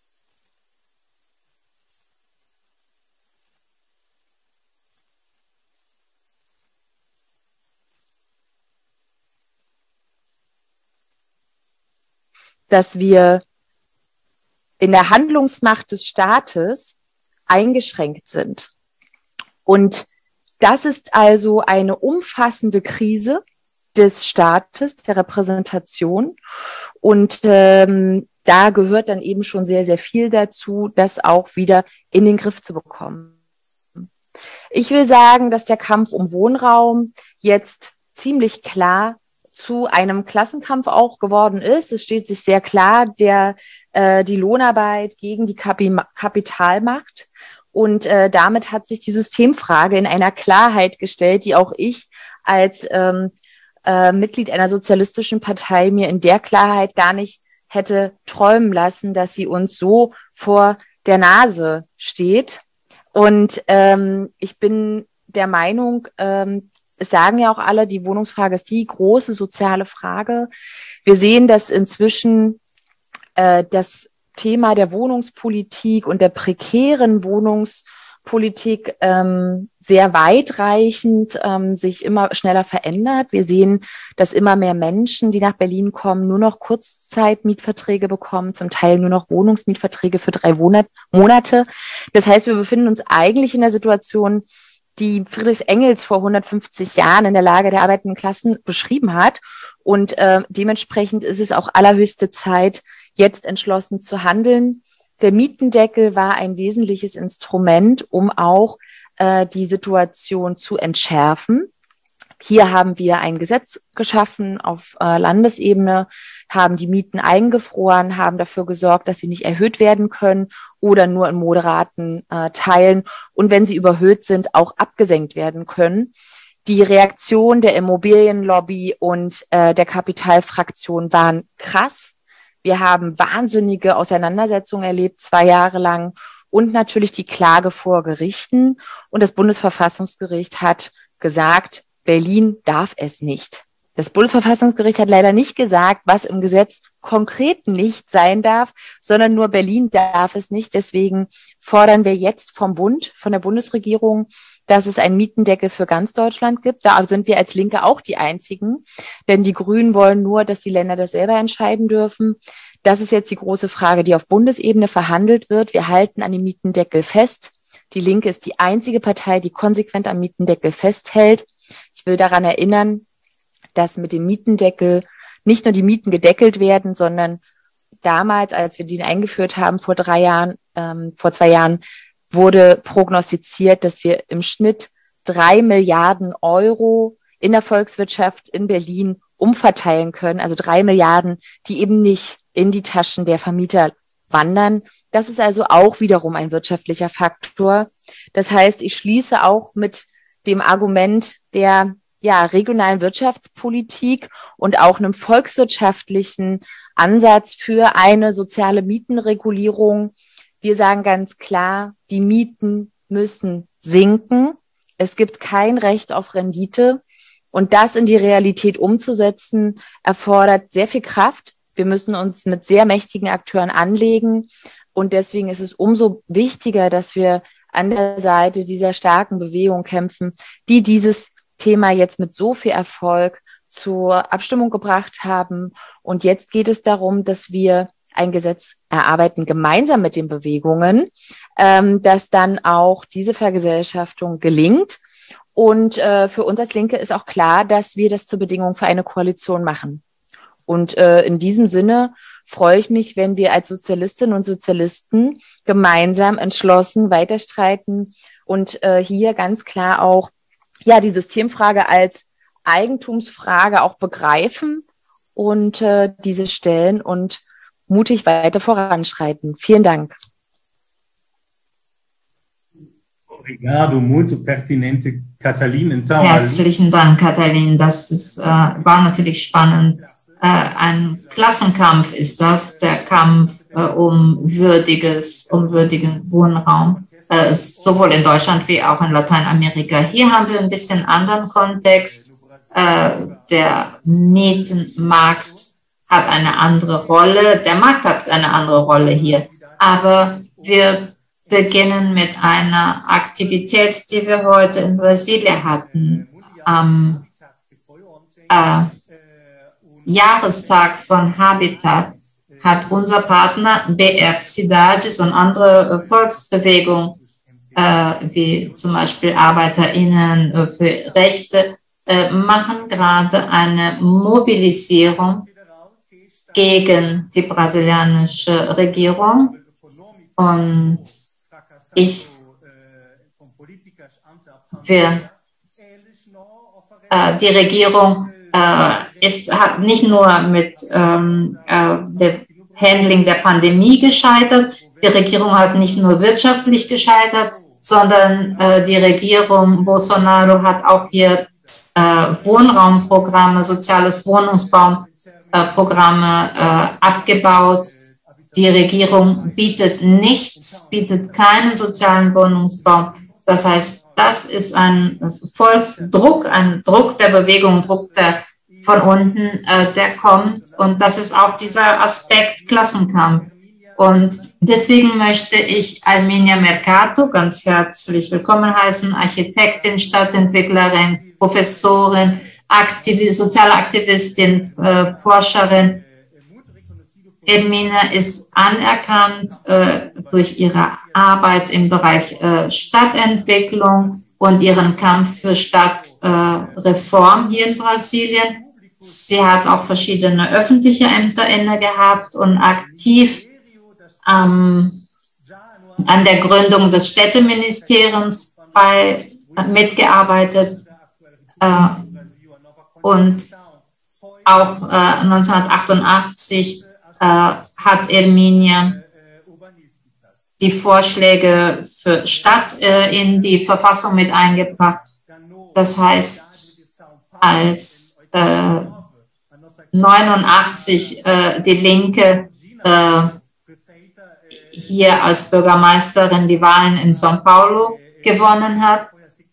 dass wir in der Handlungsmacht des Staates eingeschränkt sind. Und das ist also eine umfassende Krise des Staates, der Repräsentation. Und da gehört dann eben schon sehr, sehr viel dazu, das auch wieder in den Griff zu bekommen. Ich will sagen, dass der Kampf um Wohnraum jetzt ziemlich klar zu einem Klassenkampf auch geworden ist. Es steht sich sehr klar die Lohnarbeit gegen die Kapitalmacht. Und damit hat sich die Systemfrage in einer Klarheit gestellt, die auch ich als Mitglied einer sozialistischen Partei mir in der Klarheit gar nicht hätte träumen lassen, dass sie uns so vor der Nase steht. Und ich bin der Meinung, es sagen ja auch alle, die Wohnungsfrage ist die große soziale Frage. Wir sehen, dass inzwischen das Thema der Wohnungspolitik und der prekären Wohnungspolitik sehr weitreichend sich immer schneller verändert. Wir sehen, dass immer mehr Menschen, die nach Berlin kommen, nur noch Kurzzeitmietverträge bekommen, zum Teil nur noch Wohnungsmietverträge für 3 Monate. Das heißt, wir befinden uns eigentlich in der Situation, die Friedrich Engels vor 150 Jahren in der Lage der arbeitenden Klassen beschrieben hat. Und dementsprechend ist es auch allerhöchste Zeit, jetzt entschlossen zu handeln. Der Mietendeckel war ein wesentliches Instrument, um auch die Situation zu entschärfen. Hier haben wir ein Gesetz geschaffen auf Landesebene, haben die Mieten eingefroren, haben dafür gesorgt, dass sie nicht erhöht werden können oder nur in moderaten Teilen und wenn sie überhöht sind, auch abgesenkt werden können. Die Reaktion der Immobilienlobby und der Kapitalfraktion waren krass. Wir haben wahnsinnige Auseinandersetzungen erlebt, 2 Jahre lang und natürlich die Klage vor Gerichten. Und das Bundesverfassungsgericht hat gesagt, Berlin darf es nicht. Das Bundesverfassungsgericht hat leider nicht gesagt, was im Gesetz konkret nicht sein darf, sondern nur Berlin darf es nicht. Deswegen fordern wir jetzt vom Bund, von der Bundesregierung, dass es einen Mietendeckel für ganz Deutschland gibt. Da sind wir als Linke auch die Einzigen, denn die Grünen wollen nur, dass die Länder das selber entscheiden dürfen. Das ist jetzt die große Frage, die auf Bundesebene verhandelt wird. Wir halten an dem Mietendeckel fest. Die Linke ist die einzige Partei, die konsequent am Mietendeckel festhält. Ich will daran erinnern, dass mit dem Mietendeckel nicht nur die Mieten gedeckelt werden, sondern damals, als wir den eingeführt haben, vor 2 Jahren, wurde prognostiziert, dass wir im Schnitt 3 Milliarden Euro in der Volkswirtschaft in Berlin umverteilen können. Also 3 Milliarden, die eben nicht in die Taschen der Vermieter wandern. Das ist also auch wiederum ein wirtschaftlicher Faktor. Das heißt, ich schließe auch mit dem Argument der regionalen Wirtschaftspolitik und auch einem volkswirtschaftlichen Ansatz für eine soziale Mietenregulierung. Wir sagen ganz klar, die Mieten müssen sinken. Es gibt kein Recht auf Rendite. Und das in die Realität umzusetzen, erfordert sehr viel Kraft. Wir müssen uns mit sehr mächtigen Akteuren anlegen. Und deswegen ist es umso wichtiger, dass wir an der Seite dieser starken Bewegung kämpfen, die dieses Thema jetzt mit so viel Erfolg zur Abstimmung gebracht haben. Und jetzt geht es darum, dass wir ein Gesetz erarbeiten, gemeinsam mit den Bewegungen, dass dann auch diese Vergesellschaftung gelingt. Und für uns als Linke ist auch klar, dass wir das zur Bedingung für eine Koalition machen. Und in diesem Sinne freue ich mich, wenn wir als Sozialistinnen und Sozialisten gemeinsam entschlossen weiterstreiten und hier ganz klar auch ja die Systemfrage als Eigentumsfrage auch begreifen und diese stellen und mutig weiter voranschreiten. Vielen Dank. Obrigado, muito pertinente, Katalin. Então, herzlichen Dank, Katalin. Das ist, war natürlich spannend. Ein Klassenkampf ist das, der Kampf um würdigen Wohnraum, sowohl in Deutschland wie auch in Lateinamerika. Hier haben wir ein bisschen anderen Kontext. Der Mietenmarkt hat eine andere Rolle, der Markt hat eine andere Rolle hier. Aber wir beginnen mit einer Aktivität, die wir heute in Brasilien hatten. Am Jahrestag von Habitat hat unser Partner BR Cidades und andere Volksbewegungen, wie zum Beispiel ArbeiterInnen für Rechte, machen gerade eine Mobilisierung gegen die brasilianische Regierung. Und die Regierung hat nicht nur mit dem Handling der Pandemie gescheitert, die Regierung hat nicht nur wirtschaftlich gescheitert, sondern die Regierung Bolsonaro hat auch hier Wohnraumprogramme, soziales Wohnungsbauprogramme abgebaut. Die Regierung bietet nichts, bietet keinen sozialen Wohnungsbau. Das heißt, das ist ein Volksdruck, ein Druck der Bewegung, Druck von unten, der kommt. Und das ist auch dieser Aspekt Klassenkampf. Und deswegen möchte ich Arminia Mercato ganz herzlich willkommen heißen, Architektin, Stadtentwicklerin, Professorin, soziale Aktivistin, Forscherin. Arminia ist anerkannt durch ihre Arbeit im Bereich Stadtentwicklung und ihren Kampf für Stadtreform hier in Brasilien. Sie hat auch verschiedene öffentliche Ämter inne gehabt und aktiv an der Gründung des Städteministeriums mitgearbeitet und auch 1988 hat Arminia die Vorschläge für Stadt in die Verfassung mit eingebracht. Das heißt, als 89 die Linke hier als Bürgermeisterin die Wahlen in São Paulo gewonnen hat,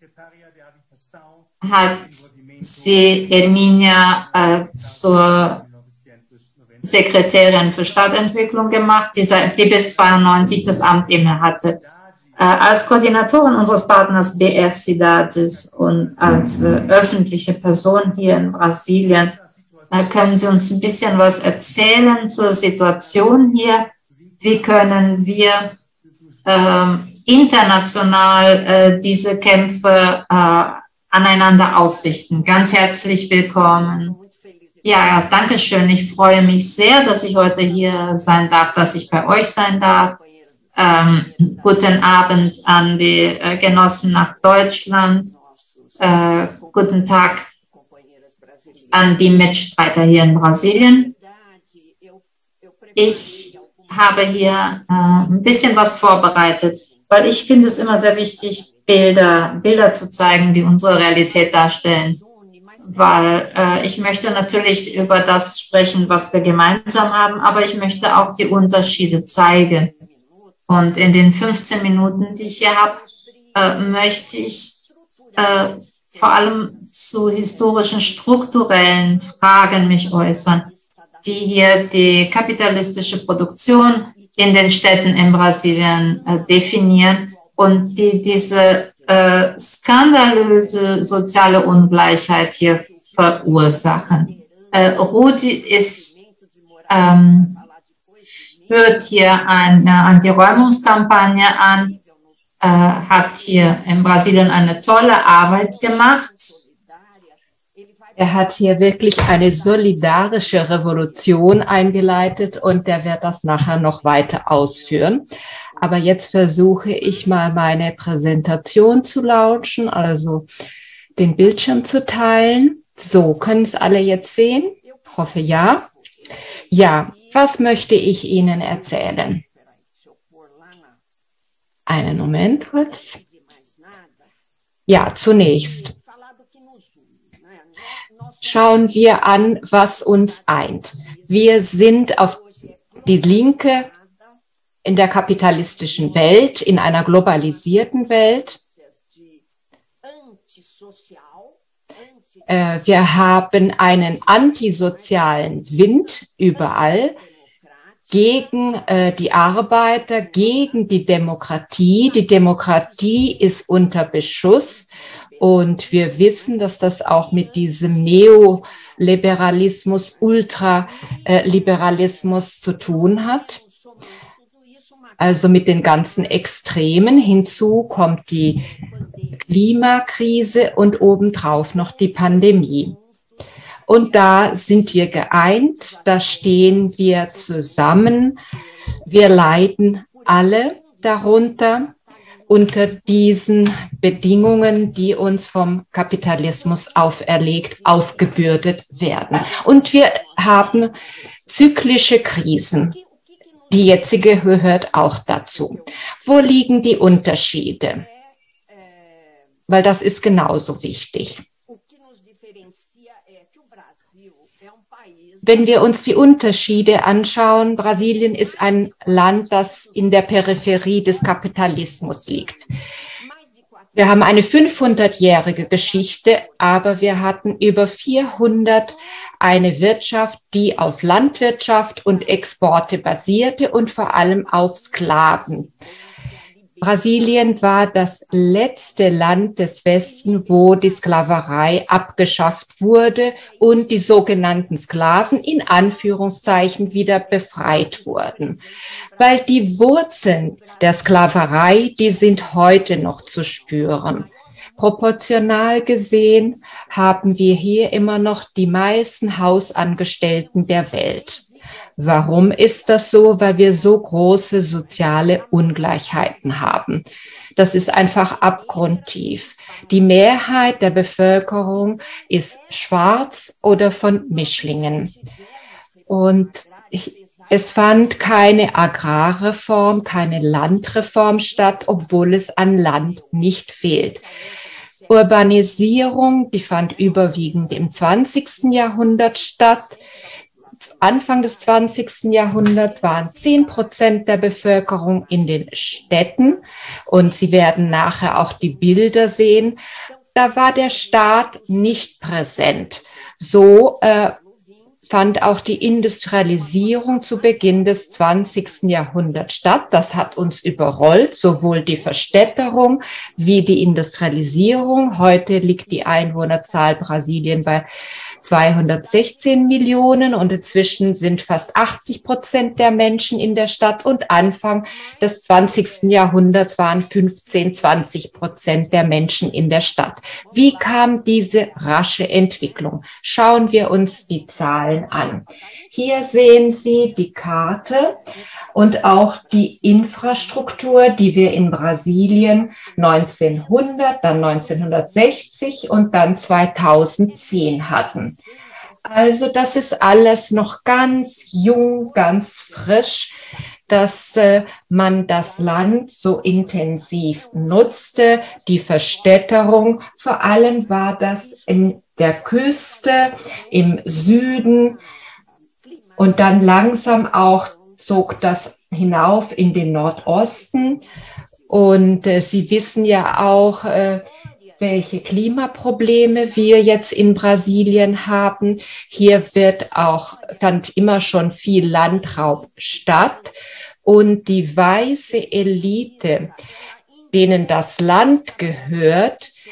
hat sie Arminia zur Sekretärin für Stadtentwicklung gemacht, die bis 92 das Amt inne hatte. Als Koordinatorin unseres Partners BR Cidades und als öffentliche Person hier in Brasilien, können Sie uns ein bisschen was erzählen zur Situation hier? Wie können wir international diese Kämpfe aneinander ausrichten? Ganz herzlich willkommen. Ja, danke schön. Ich freue mich sehr, dass ich heute hier sein darf, dass ich bei euch sein darf. Guten Abend an die Genossen nach Deutschland. Guten Tag an die Mitstreiter hier in Brasilien. Ich habe hier ein bisschen was vorbereitet, weil ich finde es immer sehr wichtig, Bilder zu zeigen, die unsere Realität darstellen. Weil ich möchte natürlich über das sprechen, was wir gemeinsam haben, aber ich möchte auch die Unterschiede zeigen. Und in den 15 Minuten, die ich hier habe, möchte ich vor allem zu historischen, strukturellen Fragen mich äußern, die hier die kapitalistische Produktion in den Städten in Brasilien definieren und die diese skandalöse soziale Ungleichheit hier verursachen. Rudi führt hier eine Anti-Räumungskampagne an, hat hier in Brasilien eine tolle Arbeit gemacht. Er hat hier wirklich eine solidarische Revolution eingeleitet und der wird das nachher noch weiter ausführen. Aber jetzt versuche ich mal meine Präsentation zu launchen, also den Bildschirm zu teilen. So, können es alle jetzt sehen? Ich hoffe ja. Ja, was möchte ich Ihnen erzählen? Einen Moment kurz. Ja, zunächst schauen wir an, was uns eint. Wir sind auf die Linke in der kapitalistischen Welt, in einer globalisierten Welt. Wir haben einen antisozialen Wind überall gegen die Arbeiter, gegen die Demokratie. Die Demokratie ist unter Beschuss und wir wissen, dass das auch mit diesem Neoliberalismus, Ultraliberalismus zu tun hat. Also mit den ganzen Extremen. Hinzu kommt die Klimakrise und obendrauf noch die Pandemie. Und da sind wir geeint, da stehen wir zusammen. Wir leiden alle darunter unter diesen Bedingungen, die uns vom Kapitalismus auferlegt, aufgebürdet werden. Und wir haben zyklische Krisen. Die jetzige gehört auch dazu. Wo liegen die Unterschiede? Weil das ist genauso wichtig. Wenn wir uns die Unterschiede anschauen, Brasilien ist ein Land, das in der Peripherie des Kapitalismus liegt. Wir haben eine 500-jährige Geschichte, aber wir hatten über 400 eine Wirtschaft, die auf Landwirtschaft und Exporte basierte und vor allem auf Sklaven. Brasilien war das letzte Land des Westen, wo die Sklaverei abgeschafft wurde und die sogenannten Sklaven in Anführungszeichen wieder befreit wurden. Weil die Wurzeln der Sklaverei, die sind heute noch zu spüren. Proportional gesehen haben wir hier immer noch die meisten Hausangestellten der Welt. Warum ist das so? Weil wir so große soziale Ungleichheiten haben. Das ist einfach abgrundtief. Die Mehrheit der Bevölkerung ist schwarz oder von Mischlingen. Und es fand keine Agrarreform, keine Landreform statt, obwohl es an Land nicht fehlt. Urbanisierung, die fand überwiegend im 20. Jahrhundert statt. Anfang des 20. Jahrhunderts waren 10% der Bevölkerung in den Städten und Sie werden nachher auch die Bilder sehen. Da war der Staat nicht präsent. So fand auch die Industrialisierung zu Beginn des 20. Jahrhunderts statt. Das hat uns überrollt, sowohl die Verstädterung wie die Industrialisierung. Heute liegt die Einwohnerzahl Brasilien bei 216 Millionen und inzwischen sind fast 80% der Menschen in der Stadt und Anfang des 20. Jahrhunderts waren 15-20% der Menschen in der Stadt. Wie kam diese rasche Entwicklung? Schauen wir uns die Zahlen an. Hier sehen Sie die Karte und auch die Infrastruktur, die wir in Brasilien 1900, dann 1960 und dann 2010 hatten. Also das ist alles noch ganz jung, ganz frisch, dass man das Land so intensiv nutzte, die Verstädterung. Vor allem war das in der Küste, im Süden und dann langsam auch zog das hinauf in den Nordosten. Und Sie wissen ja auch, welche Klimaprobleme wir jetzt in Brasilien haben. Hier fand immer schon viel Landraub statt. Und die weiße Elite, denen das Land gehört,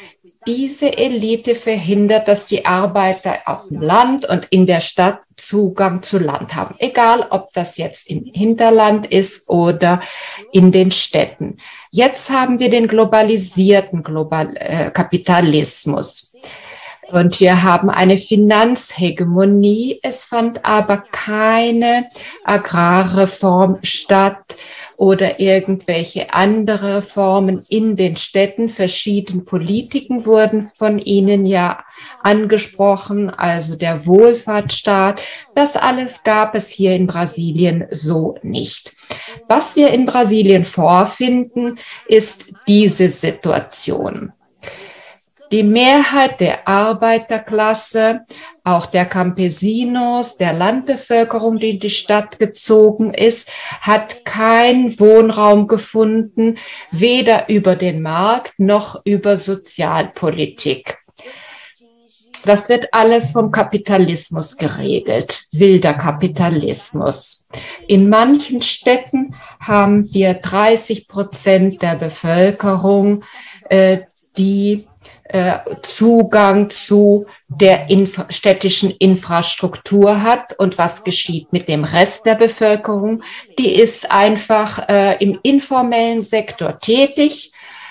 diese Elite verhindert, dass die Arbeiter auf dem Land und in der Stadt Zugang zu Land haben. Egal, ob das jetzt im Hinterland ist oder in den Städten. Jetzt haben wir den globalisierten Kapitalismus. Und wir haben eine Finanzhegemonie. Es fand aber keine Agrarreform statt oder irgendwelche andere Reformen in den Städten. Verschiedene Politiken wurden von Ihnen ja angesprochen, also der Wohlfahrtsstaat. Das alles gab es hier in Brasilien so nicht. Was wir in Brasilien vorfinden, ist diese Situation. Die Mehrheit der Arbeiterklasse, auch der Campesinos, der Landbevölkerung, die in die Stadt gezogen ist, hat keinen Wohnraum gefunden, weder über den Markt noch über Sozialpolitik. Das wird alles vom Kapitalismus geregelt, wilder Kapitalismus. In manchen Städten haben wir 30% der Bevölkerung, die Zugang zu der städtischen Infrastruktur hat. Und was geschieht mit dem Rest der Bevölkerung? Die ist einfach im informellen Sektor tätig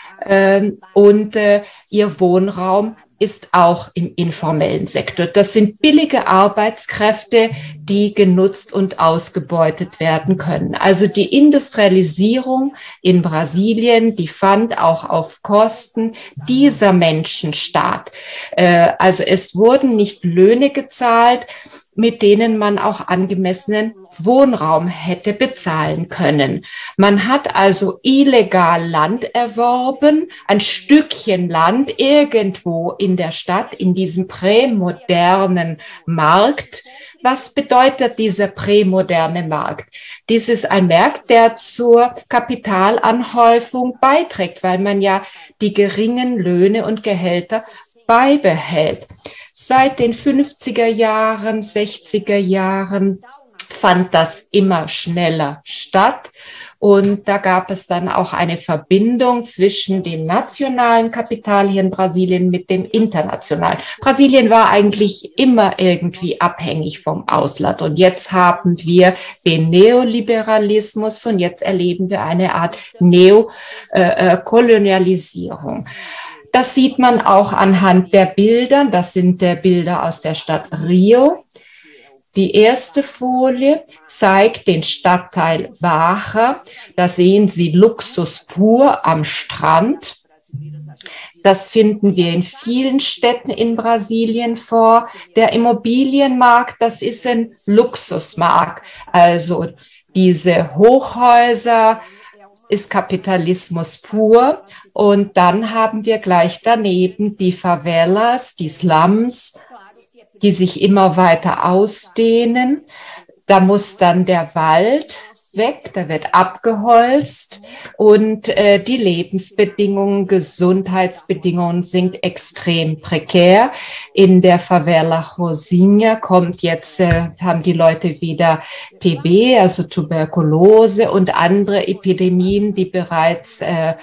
und ihr Wohnraum ist auch im informellen Sektor. Das sind billige Arbeitskräfte, die genutzt und ausgebeutet werden können. Also die Industrialisierung in Brasilien, die fand auch auf Kosten dieser Menschen statt. Also es wurden nicht Löhne gezahlt, mit denen man auch angemessenen Wohnraum hätte bezahlen können. Man hat also illegal Land erworben, ein Stückchen Land irgendwo in der Stadt, in diesem prämodernen Markt. Was bedeutet dieser prämoderne Markt? Dies ist ein Markt, der zur Kapitalanhäufung beiträgt, weil man ja die geringen Löhne und Gehälter beibehält. Seit den 50er Jahren, 60er Jahren fand das immer schneller statt. Und da gab es dann auch eine Verbindung zwischen dem nationalen Kapital hier in Brasilien mit dem internationalen. Brasilien war eigentlich immer irgendwie abhängig vom Ausland. Und jetzt haben wir den Neoliberalismus und jetzt erleben wir eine Art Neokolonialisierung. Das sieht man auch anhand der Bilder. Das sind Bilder aus der Stadt Rio. Die erste Folie zeigt den Stadtteil Barra. Da sehen Sie Luxus pur am Strand. Das finden wir in vielen Städten in Brasilien vor. Der Immobilienmarkt, das ist ein Luxusmarkt. Also diese Hochhäuser ist Kapitalismus pur. Und dann haben wir gleich daneben die Favelas, die Slums, die sich immer weiter ausdehnen. Da muss dann der Wald weg, da wird abgeholzt und die Lebensbedingungen, Gesundheitsbedingungen sind extrem prekär. In der Favela Rosinha kommt jetzt, haben die Leute wieder TB, also Tuberkulose und andere Epidemien, die bereits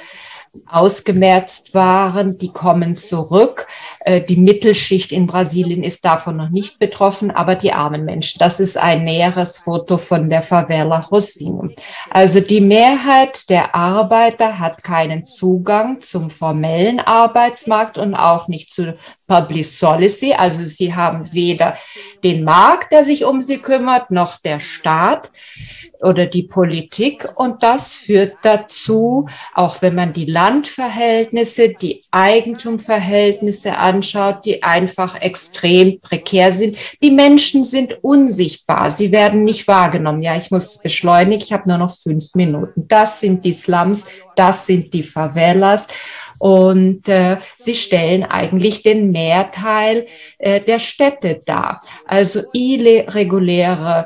ausgemerzt waren, die kommen zurück. Die Mittelschicht in Brasilien ist davon noch nicht betroffen, aber die armen Menschen. Das ist ein näheres Foto von der Favela Rosinha. Also die Mehrheit der Arbeiter hat keinen Zugang zum formellen Arbeitsmarkt und auch nicht zu Public Policy. Also sie haben weder den Markt, der sich um sie kümmert, noch der Staat oder die Politik. Und das führt dazu, auch wenn man die Landverhältnisse, die Eigentumverhältnisse anschaut, die einfach extrem prekär sind. Die Menschen sind unsichtbar, sie werden nicht wahrgenommen. Ja, ich muss beschleunigen, ich habe nur noch 5 Minuten. Das sind die Slums, das sind die Favelas. Und sie stellen eigentlich den Mehrteil der Städte dar. Also irreguläre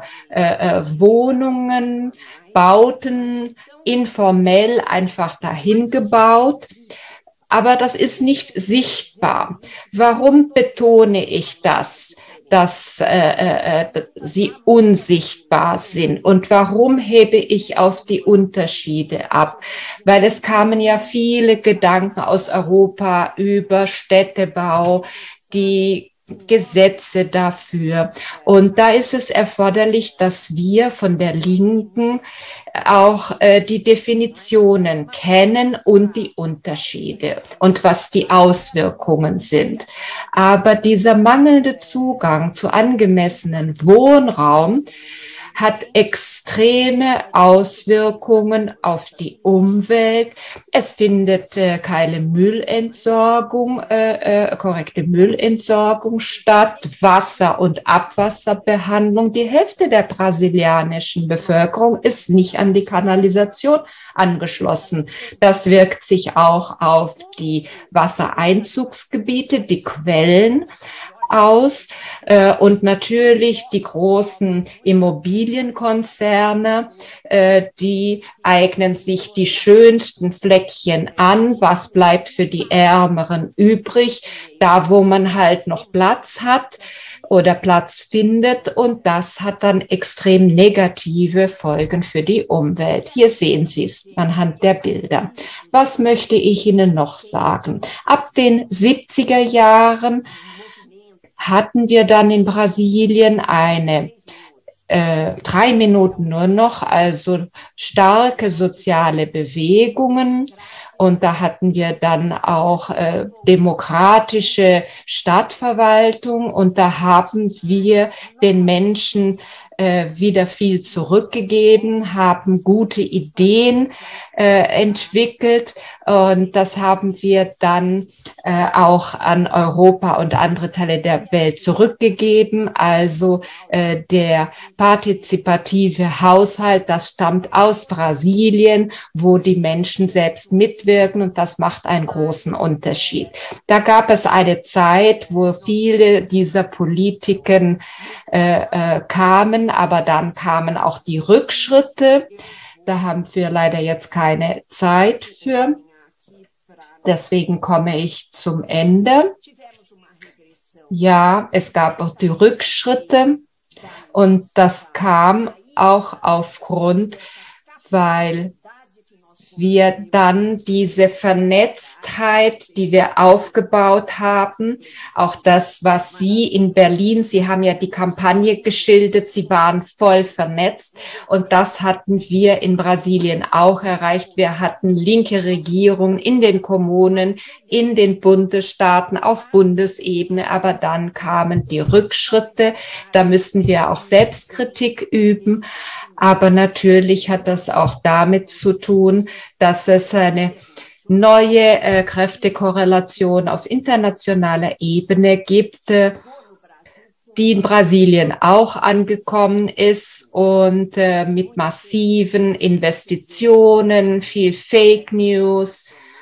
Wohnungen, Bauten, informell einfach dahin gebaut. Aber das ist nicht sichtbar. Warum betone ich das? dass sie unsichtbar sind. Und warum hebe ich auf die Unterschiede ab? Weil es kamen ja viele Gedanken aus Europa über Städtebau, die Gesetze dafür. Und da ist es erforderlich, dass wir von der Linken auch die Definitionen kennen und die Unterschiede und was die Auswirkungen sind. Aber dieser mangelnde Zugang zu angemessenen Wohnraum hat extreme Auswirkungen auf die Umwelt. Es findet keine Müllentsorgung, korrekte Müllentsorgung statt, Wasser- und Abwasserbehandlung. Die Hälfte der brasilianischen Bevölkerung ist nicht an die Kanalisation angeschlossen. Das wirkt sich auch auf die Wassereinzugsgebiete, die Quellen aus und natürlich die großen Immobilienkonzerne, die eignen sich die schönsten Fleckchen an. Was bleibt für die Ärmeren übrig? Da, wo man halt noch Platz hat oder Platz findet, und das hat dann extrem negative Folgen für die Umwelt. Hier sehen Sie es anhand der Bilder. Was möchte ich Ihnen noch sagen? Ab den 70er Jahren hatten wir dann in Brasilien eine 3 Minuten nur noch, also starke soziale Bewegungen. Und da hatten wir dann auch demokratische Stadtverwaltung, und da haben wir den Menschen wieder viel zurückgegeben, haben gute Ideen entwickelt, und das haben wir dann auch an Europa und andere Teile der Welt zurückgegeben. Also der partizipative Haushalt, das stammt aus Brasilien, wo die Menschen selbst mitwirken, und das macht einen großen Unterschied. Da gab es eine Zeit, wo viele dieser Politiken kamen, aber dann kamen auch die Rückschritte. Da haben wir leider jetzt keine Zeit für. Deswegen komme ich zum Ende. Ja, es gab auch die Rückschritte, und das kam auch aufgrund, weil wir dann diese Vernetztheit, die wir aufgebaut haben, auch das, was Sie in Berlin, Sie haben ja die Kampagne geschildert, Sie waren voll vernetzt, und das hatten wir in Brasilien auch erreicht. Wir hatten linke Regierungen in den Kommunen, in den Bundesstaaten, auf Bundesebene, aber dann kamen die Rückschritte. Da müssten wir auch Selbstkritik üben. Aber natürlich hat das auch damit zu tun, dass es eine neue Kräftekorrelation auf internationaler Ebene gibt, die in Brasilien auch angekommen ist, und mit massiven Investitionen, viel Fake News,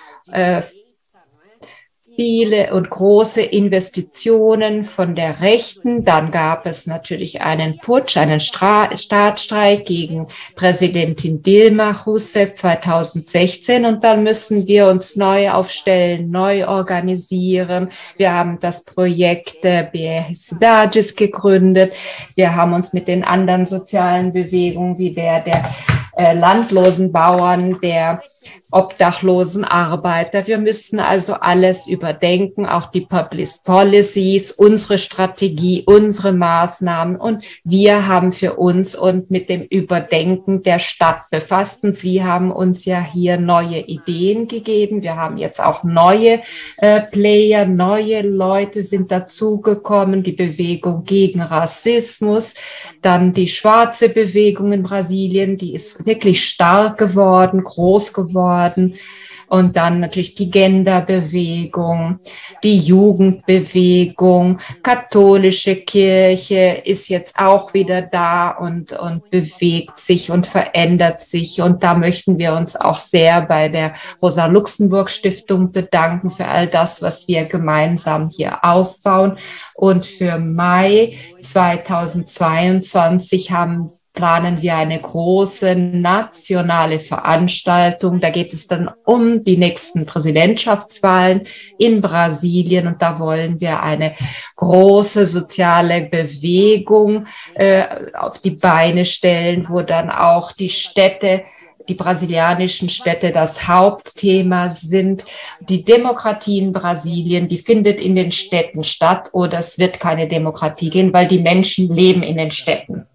viele und große Investitionen von der Rechten. Dann gab es natürlich einen Putsch, einen Staatsstreik gegen Präsidentin Dilma Rousseff 2016. Und dann müssen wir uns neu aufstellen, neu organisieren. Wir haben das Projekt BR Cidades gegründet. Wir haben uns mit den anderen sozialen Bewegungen wie der landlosen Bauern, der obdachlosen Arbeiter. Wir müssen also alles überdenken, auch die Public Policies, unsere Strategie, unsere Maßnahmen. Und wir haben für uns und mit dem Überdenken der Stadt befasst. Und Sie haben uns ja hier neue Ideen gegeben. Wir haben jetzt auch neue Player, neue Leute sind dazugekommen. Die Bewegung gegen Rassismus, dann die schwarze Bewegung in Brasilien, die ist wirklich stark geworden, groß geworden. Und dann natürlich die Genderbewegung, die Jugendbewegung, katholische Kirche ist jetzt auch wieder da und bewegt sich und verändert sich. Und da möchten wir uns auch sehr bei der Rosa-Luxemburg-Stiftung bedanken für all das, was wir gemeinsam hier aufbauen. Und für Mai 2022 haben planen wir eine große nationale Veranstaltung. Da geht es dann um die nächsten Präsidentschaftswahlen in Brasilien und da wollen wir eine große soziale Bewegung auf die Beine stellen, wo dann auch die Städte, die brasilianischen Städte das Hauptthema sind. Die Demokratie in Brasilien, die findet in den Städten statt oder es wird keine Demokratie gehen, weil die Menschen leben in den Städten.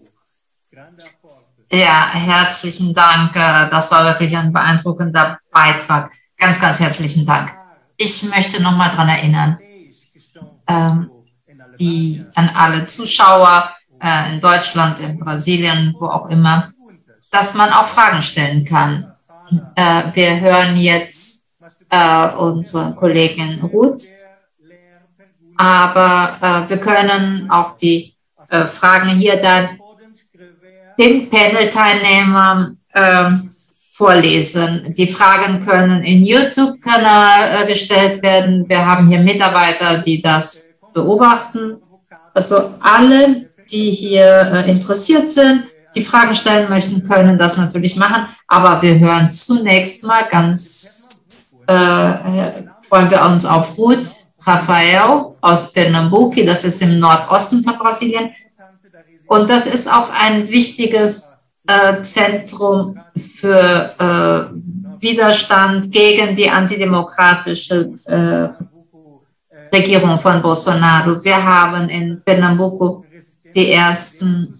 Ja, herzlichen Dank. Das war wirklich ein beeindruckender Beitrag. Ganz, ganz herzlichen Dank. Ich möchte nochmal daran erinnern, an alle Zuschauer in Deutschland, in Brasilien, wo auch immer, dass man auch Fragen stellen kann. Wir hören jetzt unsere Kollegin Ruth, aber wir können auch die Fragen hier dann den Panel-Teilnehmern vorlesen. Die Fragen können in YouTube-Kanal gestellt werden. Wir haben hier Mitarbeiter, die das beobachten. Also alle, die hier interessiert sind, die Fragen stellen möchten, können das natürlich machen. Aber wir hören zunächst mal freuen wir uns auf Ruth Rafael aus Pernambuco. Das ist im Nordosten von Brasilien. Und das ist auch ein wichtiges Zentrum für Widerstand gegen die antidemokratische Regierung von Bolsonaro. Wir haben in Pernambuco die ersten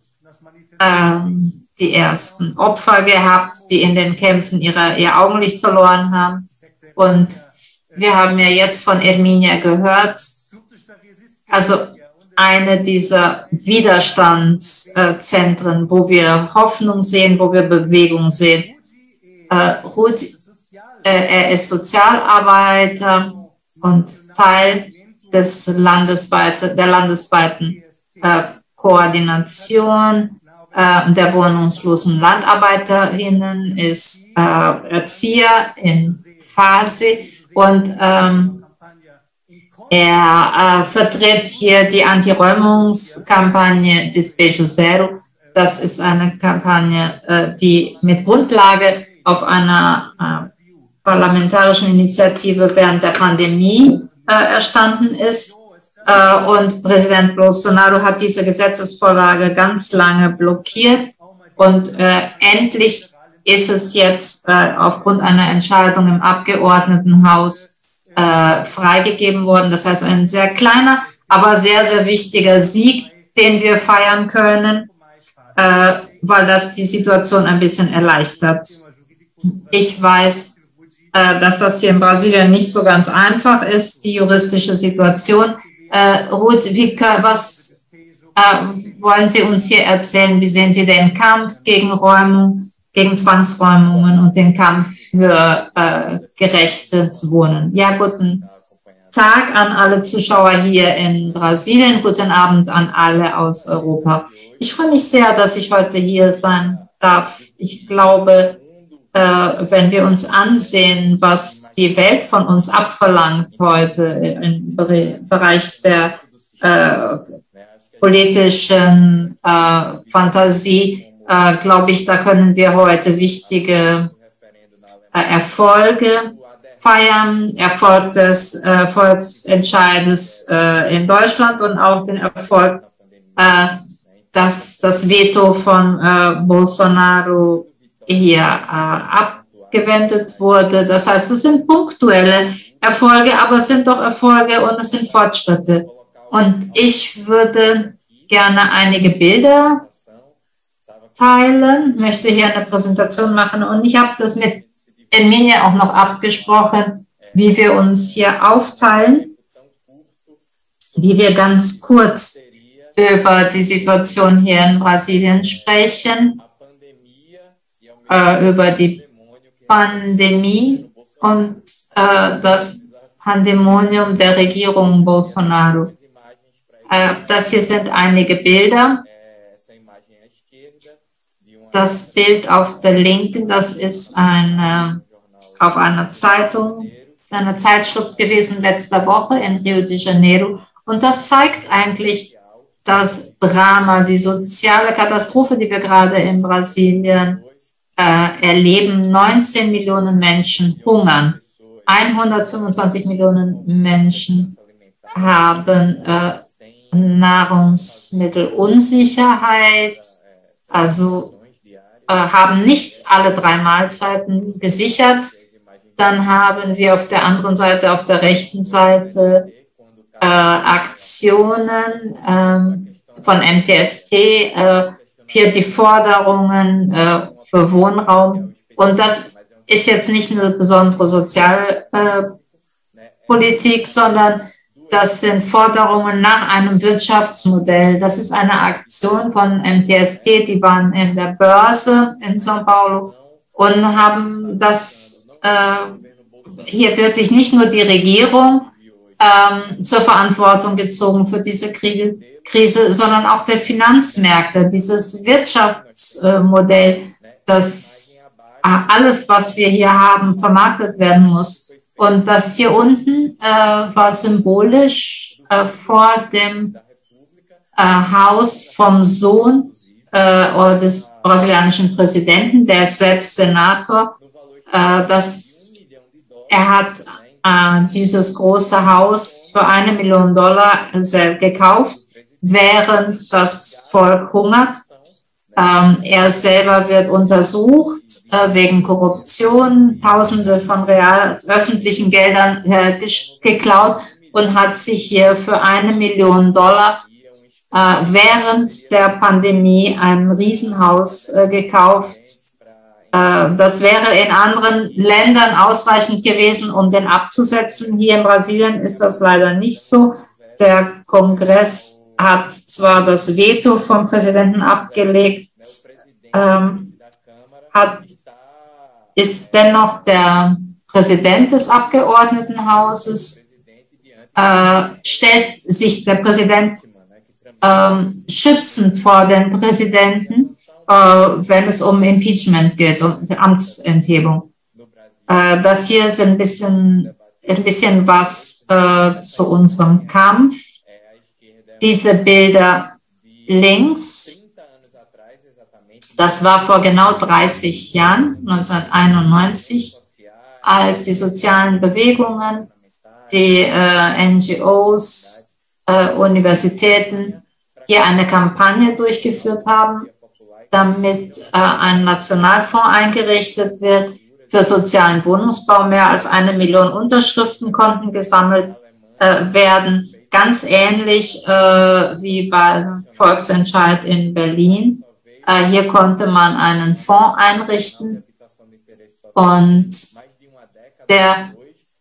Opfer gehabt, die in den Kämpfen ihr Augenlicht verloren haben. Und wir haben ja jetzt von Hermínia gehört, also eine dieser Widerstandszentren, wo wir Hoffnung sehen, wo wir Bewegung sehen. Ruth, er ist Sozialarbeiter und Teil der landesweiten Koordination der wohnungslosen Landarbeiterinnen, ist Erzieher in Fasi und er vertritt hier die Anti-Räumungskampagne Despejo Zero. Das ist eine Kampagne, die mit Grundlage auf einer parlamentarischen Initiative während der Pandemie erstanden ist. Und Präsident Bolsonaro hat diese Gesetzesvorlage ganz lange blockiert. Und endlich ist es jetzt aufgrund einer Entscheidung im Abgeordnetenhaus freigegeben worden. Das heißt, ein sehr kleiner, aber sehr, sehr wichtiger Sieg, den wir feiern können, weil das die Situation ein bisschen erleichtert. Ich weiß, dass das hier in Brasilien nicht so ganz einfach ist, die juristische Situation. Ruth, was wollen Sie uns hier erzählen? Wie sehen Sie den Kampf gegen Räumung, gegen Zwangsräumungen und den Kampf für gerechtes Wohnen? Ja, guten Tag an alle Zuschauer hier in Brasilien. Guten Abend an alle aus Europa. Ich freue mich sehr, dass ich heute hier sein darf. Ich glaube, wenn wir uns ansehen, was die Welt von uns abverlangt heute im Bereich der politischen Fantasie, glaube ich, da können wir heute wichtige Erfolge feiern, Erfolg des Volksentscheides in Deutschland und auch den Erfolg, dass das Veto von Bolsonaro hier abgewendet wurde. Das heißt, es sind punktuelle Erfolge, aber es sind doch Erfolge und es sind Fortschritte. Und ich würde gerne einige Bilder teilen, möchte hier eine Präsentation machen und ich habe das mit Hermínia auch noch abgesprochen, wie wir uns hier aufteilen, wie wir ganz kurz über die Situation hier in Brasilien sprechen, über die Pandemie und das Pandemonium der Regierung Bolsonaro. Das hier sind einige Bilder. Das Bild auf der Linken, das ist auf einer Zeitung, einer Zeitschrift gewesen letzte Woche in Rio de Janeiro. Und das zeigt eigentlich das Drama, die soziale Katastrophe, die wir gerade in Brasilien erleben. 19 Millionen Menschen hungern. 125 Millionen Menschen haben Nahrungsmittelunsicherheit, also haben nicht alle 3 Mahlzeiten gesichert. Dann haben wir auf der anderen Seite, auf der rechten Seite, Aktionen von MTST, hier die Forderungen für Wohnraum. Und das ist jetzt nicht eine besondere Sozialpolitik, sondern das sind Forderungen nach einem Wirtschaftsmodell. Das ist eine Aktion von MTST, die waren in der Börse in São Paulo und haben das hier wirklich nicht nur die Regierung zur Verantwortung gezogen für diese Krise, sondern auch der Finanzmärkte, dieses Wirtschaftsmodell, dass alles, was wir hier haben, vermarktet werden muss. Und das hier unten war symbolisch vor dem Haus vom Sohn des brasilianischen Präsidenten, der ist selbst Senator. Er hat dieses große Haus für $1 Million gekauft, während das Volk hungert. Er selber wird untersucht wegen Korruption, Tausende von öffentlichen Geldern geklaut und hat sich hier für $1 Million während der Pandemie ein Riesenhaus gekauft. Das wäre in anderen Ländern ausreichend gewesen, um den abzusetzen. Hier in Brasilien ist das leider nicht so. Der Kongress hat zwar das Veto vom Präsidenten abgelegt, ist dennoch der Präsident des Abgeordnetenhauses, stellt sich der Präsident schützend vor den Präsidenten, wenn es um Impeachment geht, um Amtsenthebung. Das hier ist ein bisschen was zu unserem Kampf. Diese Bilder links, das war vor genau 30 Jahren, 1991, als die sozialen Bewegungen, die NGOs, Universitäten hier eine Kampagne durchgeführt haben, damit ein Nationalfonds eingerichtet wird für sozialen Wohnungsbau. Mehr als 1 Million Unterschriften konnten gesammelt werden. Ganz ähnlich wie beim Volksentscheid in Berlin. Hier konnte man einen Fonds einrichten und der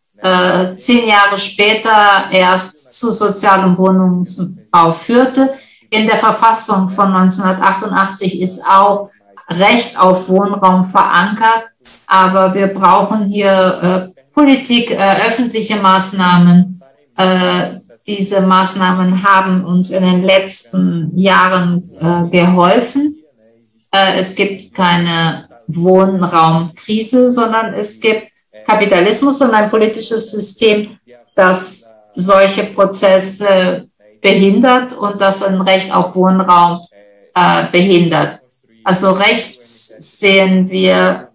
10 Jahre später erst zu sozialem Wohnungsbau führte. In der Verfassung von 1988 ist auch Recht auf Wohnraum verankert, aber wir brauchen hier Politik, öffentliche Maßnahmen. Diese Maßnahmen haben uns in den letzten Jahren geholfen. Es gibt keine Wohnraumkrise, sondern es gibt Kapitalismus und ein politisches System, das solche Prozesse behindert und das ein Recht auf Wohnraum behindert. Also rechts sehen wir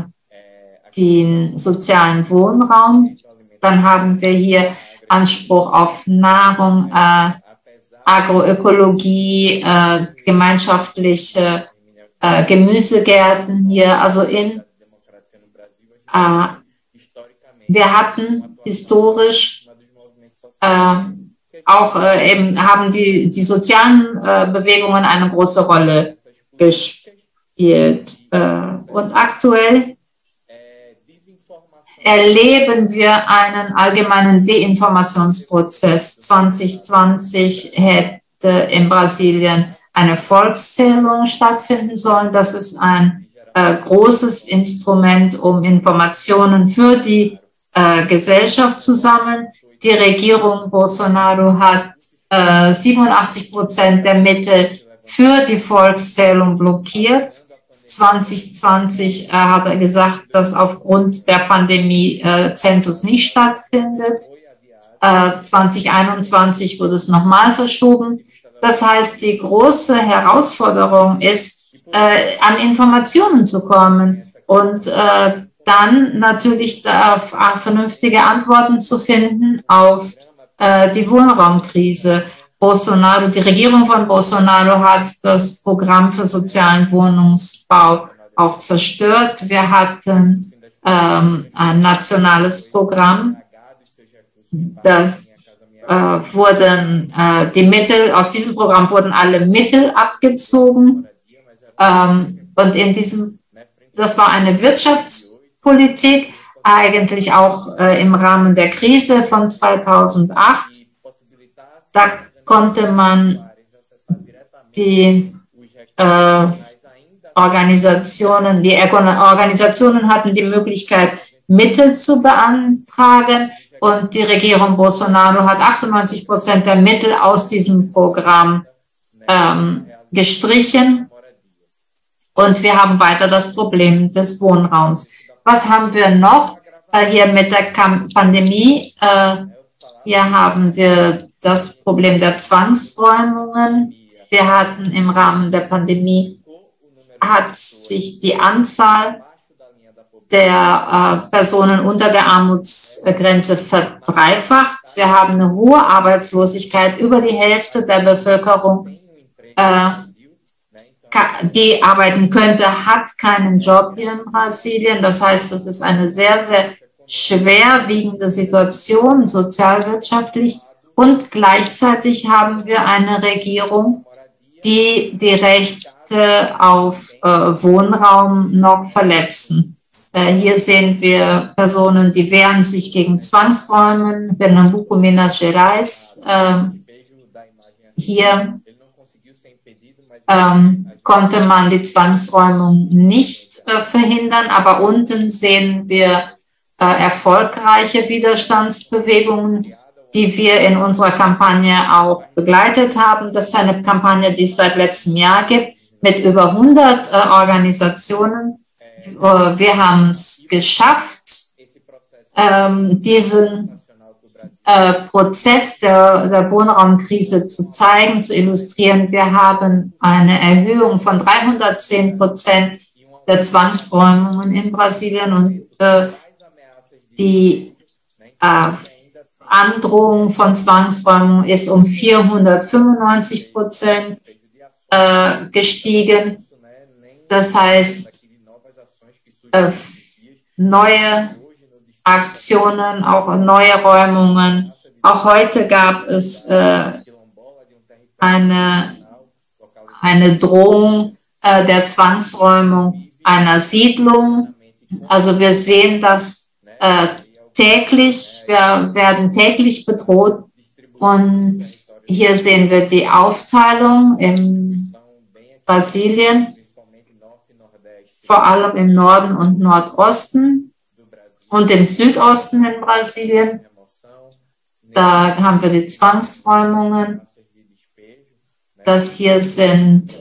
den sozialen Wohnraum. Dann haben wir hier Anspruch auf Nahrung, Agroökologie, gemeinschaftliche Gemüsegärten hier. Also wir hatten historisch auch eben haben die sozialen Bewegungen eine große Rolle gespielt. Und aktuell erleben wir einen allgemeinen Deinformationsprozess. 2020 hätte in Brasilien eine Volkszählung stattfinden sollen. Das ist ein großes Instrument, um Informationen für die Gesellschaft zu sammeln. Die Regierung Bolsonaro hat 87% der Mittel für die Volkszählung blockiert. 2020 hat er gesagt, dass aufgrund der Pandemie Zensus nicht stattfindet. 2021 wurde es nochmal verschoben. Das heißt, die große Herausforderung ist, an Informationen zu kommen und dann natürlich vernünftige Antworten zu finden auf die Wohnraumkrise. Bolsonaro, die Regierung von Bolsonaro hat das Programm für sozialen Wohnungsbau auch zerstört. Wir hatten ein nationales Programm, das wurden die Mittel, aus diesem Programm wurden alle Mittel abgezogen und das war eine Wirtschaftspolitik, eigentlich auch im Rahmen der Krise von 2008. Da konnte man die Organisationen hatten die Möglichkeit, Mittel zu beantragen. Und die Regierung Bolsonaro hat 98% der Mittel aus diesem Programm gestrichen. Und wir haben weiter das Problem des Wohnraums. Was haben wir noch hier mit der Pandemie? Hier haben wir das Problem der Zwangsräumungen. Wir hatten im Rahmen der Pandemie, hat sich die Anzahl der Personen unter der Armutsgrenze verdreifacht. Wir haben eine hohe Arbeitslosigkeit. Über die Hälfte der Bevölkerung, die arbeiten könnte, hat keinen Job hier in Brasilien. Das heißt, es ist eine sehr, sehr schwerwiegende Situation, sozialwirtschaftlich. Und gleichzeitig haben wir eine Regierung, die die Rechte auf Wohnraum noch verletzen. Hier sehen wir Personen, die wehren sich gegen Zwangsräumen. Pernambuco, Minas Gerais. Hier konnte man die Zwangsräumung nicht verhindern, aber unten sehen wir erfolgreiche Widerstandsbewegungen, die wir in unserer Kampagne auch begleitet haben. Das ist eine Kampagne, die es seit letztem Jahr gibt, mit über 100 Organisationen. Wir haben es geschafft, diesen Prozess der Wohnraumkrise zu zeigen, zu illustrieren. Wir haben eine Erhöhung von 310% der Zwangsräumungen in Brasilien und die Androhung von Zwangsräumungen ist um 495% gestiegen. Das heißt, neue Aktionen, auch neue Räumungen. Auch heute gab es eine Drohung der Zwangsräumung einer Siedlung. Also wir sehen das täglich, wir werden täglich bedroht. Und hier sehen wir die Aufteilung in Brasilien, vor allem im Norden und Nordosten und im Südosten in Brasilien. Da haben wir die Zwangsräumungen. Das hier sind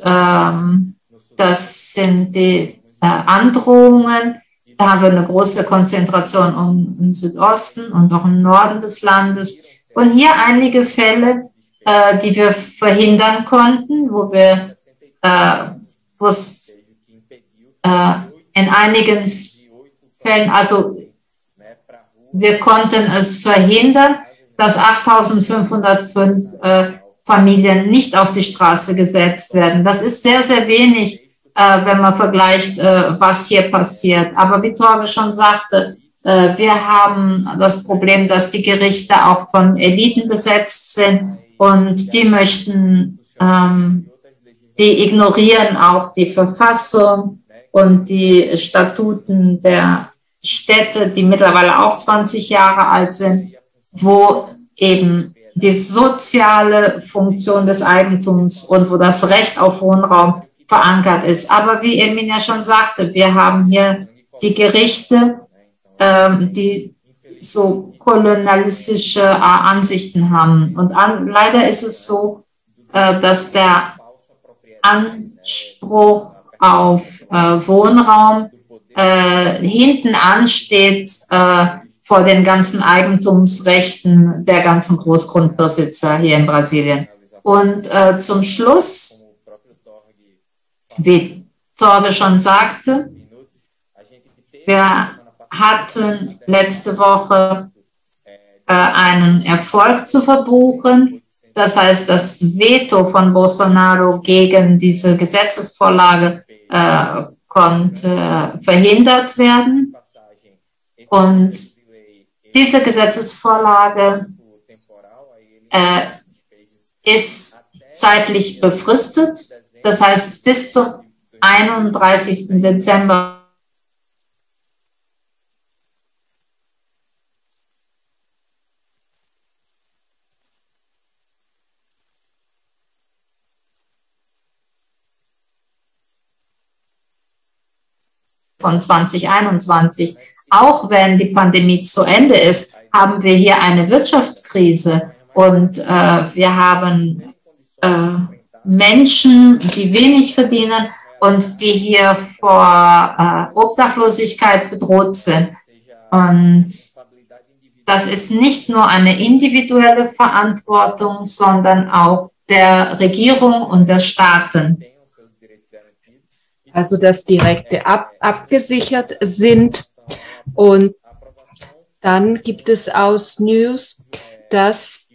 die Androhungen. Da haben wir eine große Konzentration im Südosten und auch im Norden des Landes. Und hier einige Fälle, die wir verhindern konnten, wo es in einigen Fällen, also wir konnten es verhindern, dass 8.505 Familien nicht auf die Straße gesetzt werden. Das ist sehr, sehr wenig, wenn man vergleicht, was hier passiert. Aber wie Torge schon sagte, wir haben das Problem, dass die Gerichte auch von Eliten besetzt sind und die möchten, die ignorieren auch die Verfassung und die Statuten der Städte, die mittlerweile auch 20 Jahre alt sind, wo eben die soziale Funktion des Eigentums und wo das Recht auf Wohnraum verankert ist. Aber wie Erminia schon sagte, wir haben hier die Gerichte, die so kolonialistische Ansichten haben. Und leider ist es so, dass der Anspruch auf Wohnraum hinten ansteht vor den ganzen Eigentumsrechten der ganzen Großgrundbesitzer hier in Brasilien. Und zum Schluss, wie Torge schon sagte, wir hatten letzte Woche einen Erfolg zu verbuchen. Das heißt, das Veto von Bolsonaro gegen diese Gesetzesvorlage konnte verhindert werden. Und diese Gesetzesvorlage ist zeitlich befristet. Das heißt, bis zum 31. Dezember 2021. Auch wenn die Pandemie zu Ende ist, haben wir hier eine Wirtschaftskrise und wir haben Menschen, die wenig verdienen und die hier vor Obdachlosigkeit bedroht sind. Und das ist nicht nur eine individuelle Verantwortung, sondern auch der Regierung und der Staaten. Also dass die Rechte abgesichert sind. Und dann gibt es aus News, dass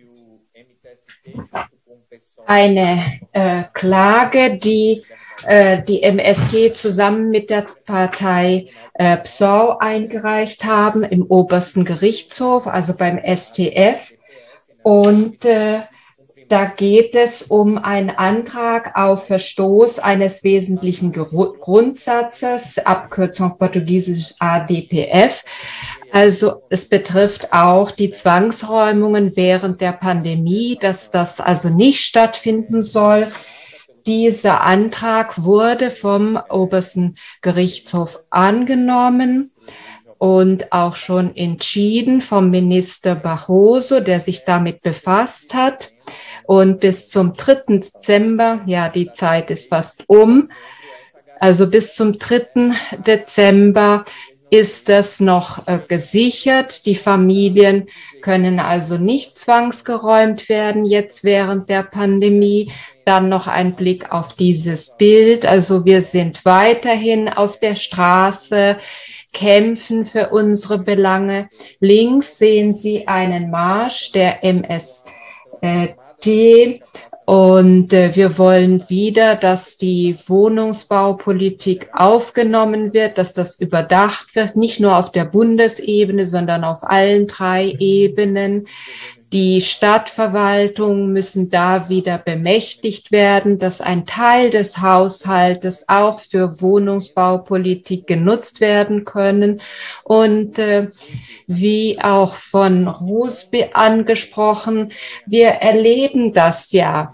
eine Klage, die die MSG zusammen mit der Partei PSOE eingereicht haben im obersten Gerichtshof, also beim STF. Und da geht es um einen Antrag auf Verstoß eines wesentlichen Grundsatzes, Abkürzung auf Portugiesisch ADPF. Also es betrifft auch die Zwangsräumungen während der Pandemie, dass das also nicht stattfinden soll. Dieser Antrag wurde vom obersten Gerichtshof angenommen und auch schon entschieden vom Minister Barroso, der sich damit befasst hat. Und bis zum 3. Dezember, ja, die Zeit ist fast um, also bis zum 3. Dezember ist das noch gesichert. Die Familien können also nicht zwangsgeräumt werden jetzt während der Pandemie. Dann noch ein Blick auf dieses Bild. Also wir sind weiterhin auf der Straße, kämpfen für unsere Belange. Links sehen Sie einen Marsch der MSD. Und wir wollen wieder, dass die Wohnungsbaupolitik aufgenommen wird, dass das überdacht wird, nicht nur auf der Bundesebene, sondern auf allen 3 Ebenen. Die Stadtverwaltungen müssen da wieder bemächtigt werden, dass ein Teil des Haushaltes auch für Wohnungsbaupolitik genutzt werden können. Und wie auch von Rusby angesprochen, wir erleben das ja.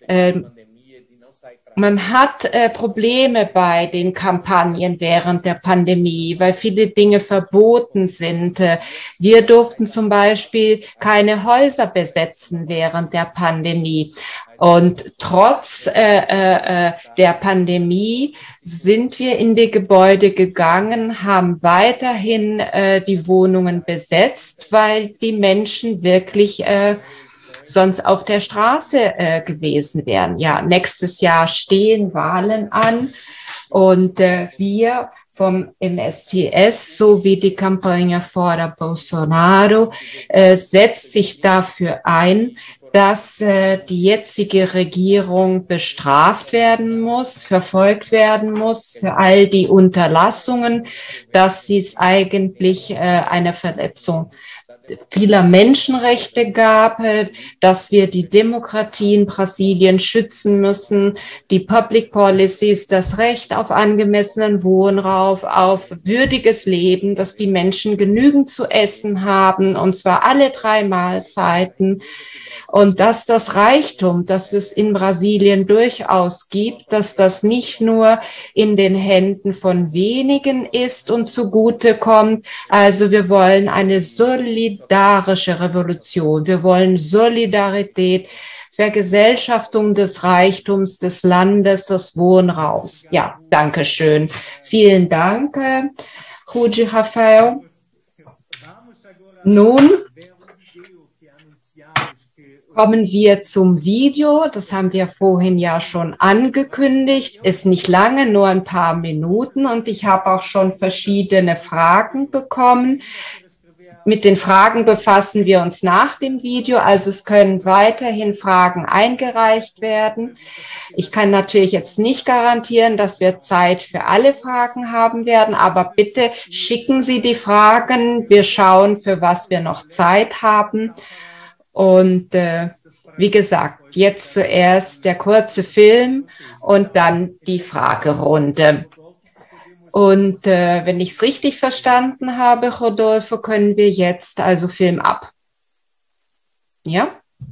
Man hat Probleme bei den Kampagnen während der Pandemie, weil viele Dinge verboten sind. Wir durften zum Beispiel keine Häuser besetzen während der Pandemie. Und trotz der Pandemie sind wir in die Gebäude gegangen, haben weiterhin die Wohnungen besetzt, weil die Menschen wirklich sonst auf der Straße gewesen wären. Ja, nächstes Jahr stehen Wahlen an und wir vom MSTS sowie die Kampagne Fora Bolsonaro setzt sich dafür ein, dass die jetzige Regierung bestraft werden muss, verfolgt werden muss für all die Unterlassungen, dass sie es eigentlich eine Verletzung vieler Menschenrechte gab, dass wir die Demokratie in Brasilien schützen müssen, die Public Policies, das Recht auf angemessenen Wohnraum, auf würdiges Leben, dass die Menschen genügend zu essen haben, und zwar alle 3 Mahlzeiten. Und dass das Reichtum, das es in Brasilien durchaus gibt, dass das nicht nur in den Händen von wenigen ist und zugute kommt. Also wir wollen eine solidarische Revolution. Wir wollen Solidarität, Vergesellschaftung des Reichtums, des Landes, des Wohnraums. Ja, danke schön. Vielen Dank, Rudy Rafael. Nun Kommen wir zum Video. Das haben wir vorhin ja schon angekündigt. Ist nicht lange, nur ein paar Minuten. Und ich habe auch schon verschiedene Fragen bekommen. Mit den Fragen befassen wir uns nach dem Video. Also es können weiterhin Fragen eingereicht werden. Ich kann natürlich jetzt nicht garantieren, dass wir Zeit für alle Fragen haben werden. Aber bitte schicken Sie die Fragen. Wir schauen, für was wir noch Zeit haben. Und wie gesagt, jetzt zuerst der kurze Film und dann die Fragerunde. Und wenn ich es richtig verstanden habe, Rodolfo, können wir jetzt also Film ab. Ja?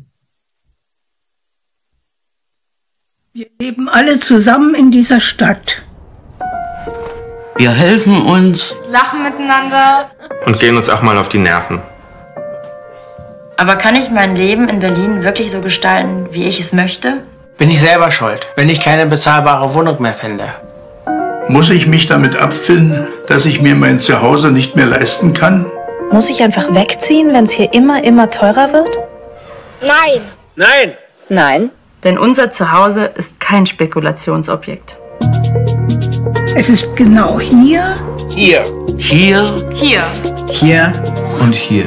Wir leben alle zusammen in dieser Stadt. Wir helfen uns, lachen miteinander und gehen uns auch mal auf die Nerven. Aber kann ich mein Leben in Berlin wirklich so gestalten, wie ich es möchte? Bin ich selber schuld, wenn ich keine bezahlbare Wohnung mehr finde. Muss ich mich damit abfinden, dass ich mir mein Zuhause nicht mehr leisten kann? Muss ich einfach wegziehen, wenn es hier immer teurer wird? Nein. Nein. Nein. Denn unser Zuhause ist kein Spekulationsobjekt. Es ist genau hier. Hier. hier, Hier. Hier und hier.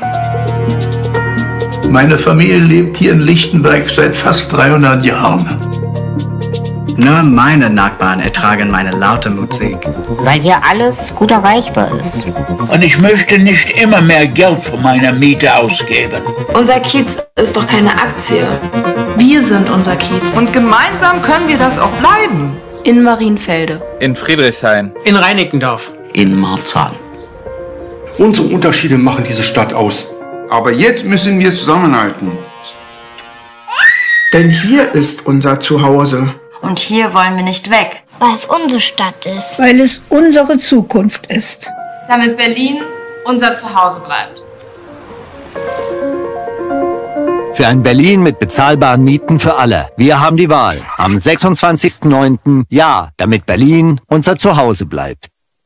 Meine Familie lebt hier in Lichtenberg seit fast 300 Jahren. Nur meine Nachbarn ertragen meine laute Musik. Weil hier alles gut erreichbar ist. Und ich möchte nicht immer mehr Geld für meine Miete ausgeben. Unser Kiez ist doch keine Aktie. Wir sind unser Kiez. Und gemeinsam können wir das auch bleiben. In Marienfelde. In Friedrichshain. In Reinickendorf. in Marzahn. Unsere Unterschiede machen diese Stadt aus. Aber jetzt müssen wir zusammenhalten. Denn hier ist unser Zuhause. Und hier wollen wir nicht weg. Weil es unsere Stadt ist. Weil es unsere Zukunft ist. Damit Berlin unser Zuhause bleibt. Für ein Berlin mit bezahlbaren Mieten für alle. Wir haben die Wahl. Am 26.09. Ja, damit Berlin unser Zuhause bleibt.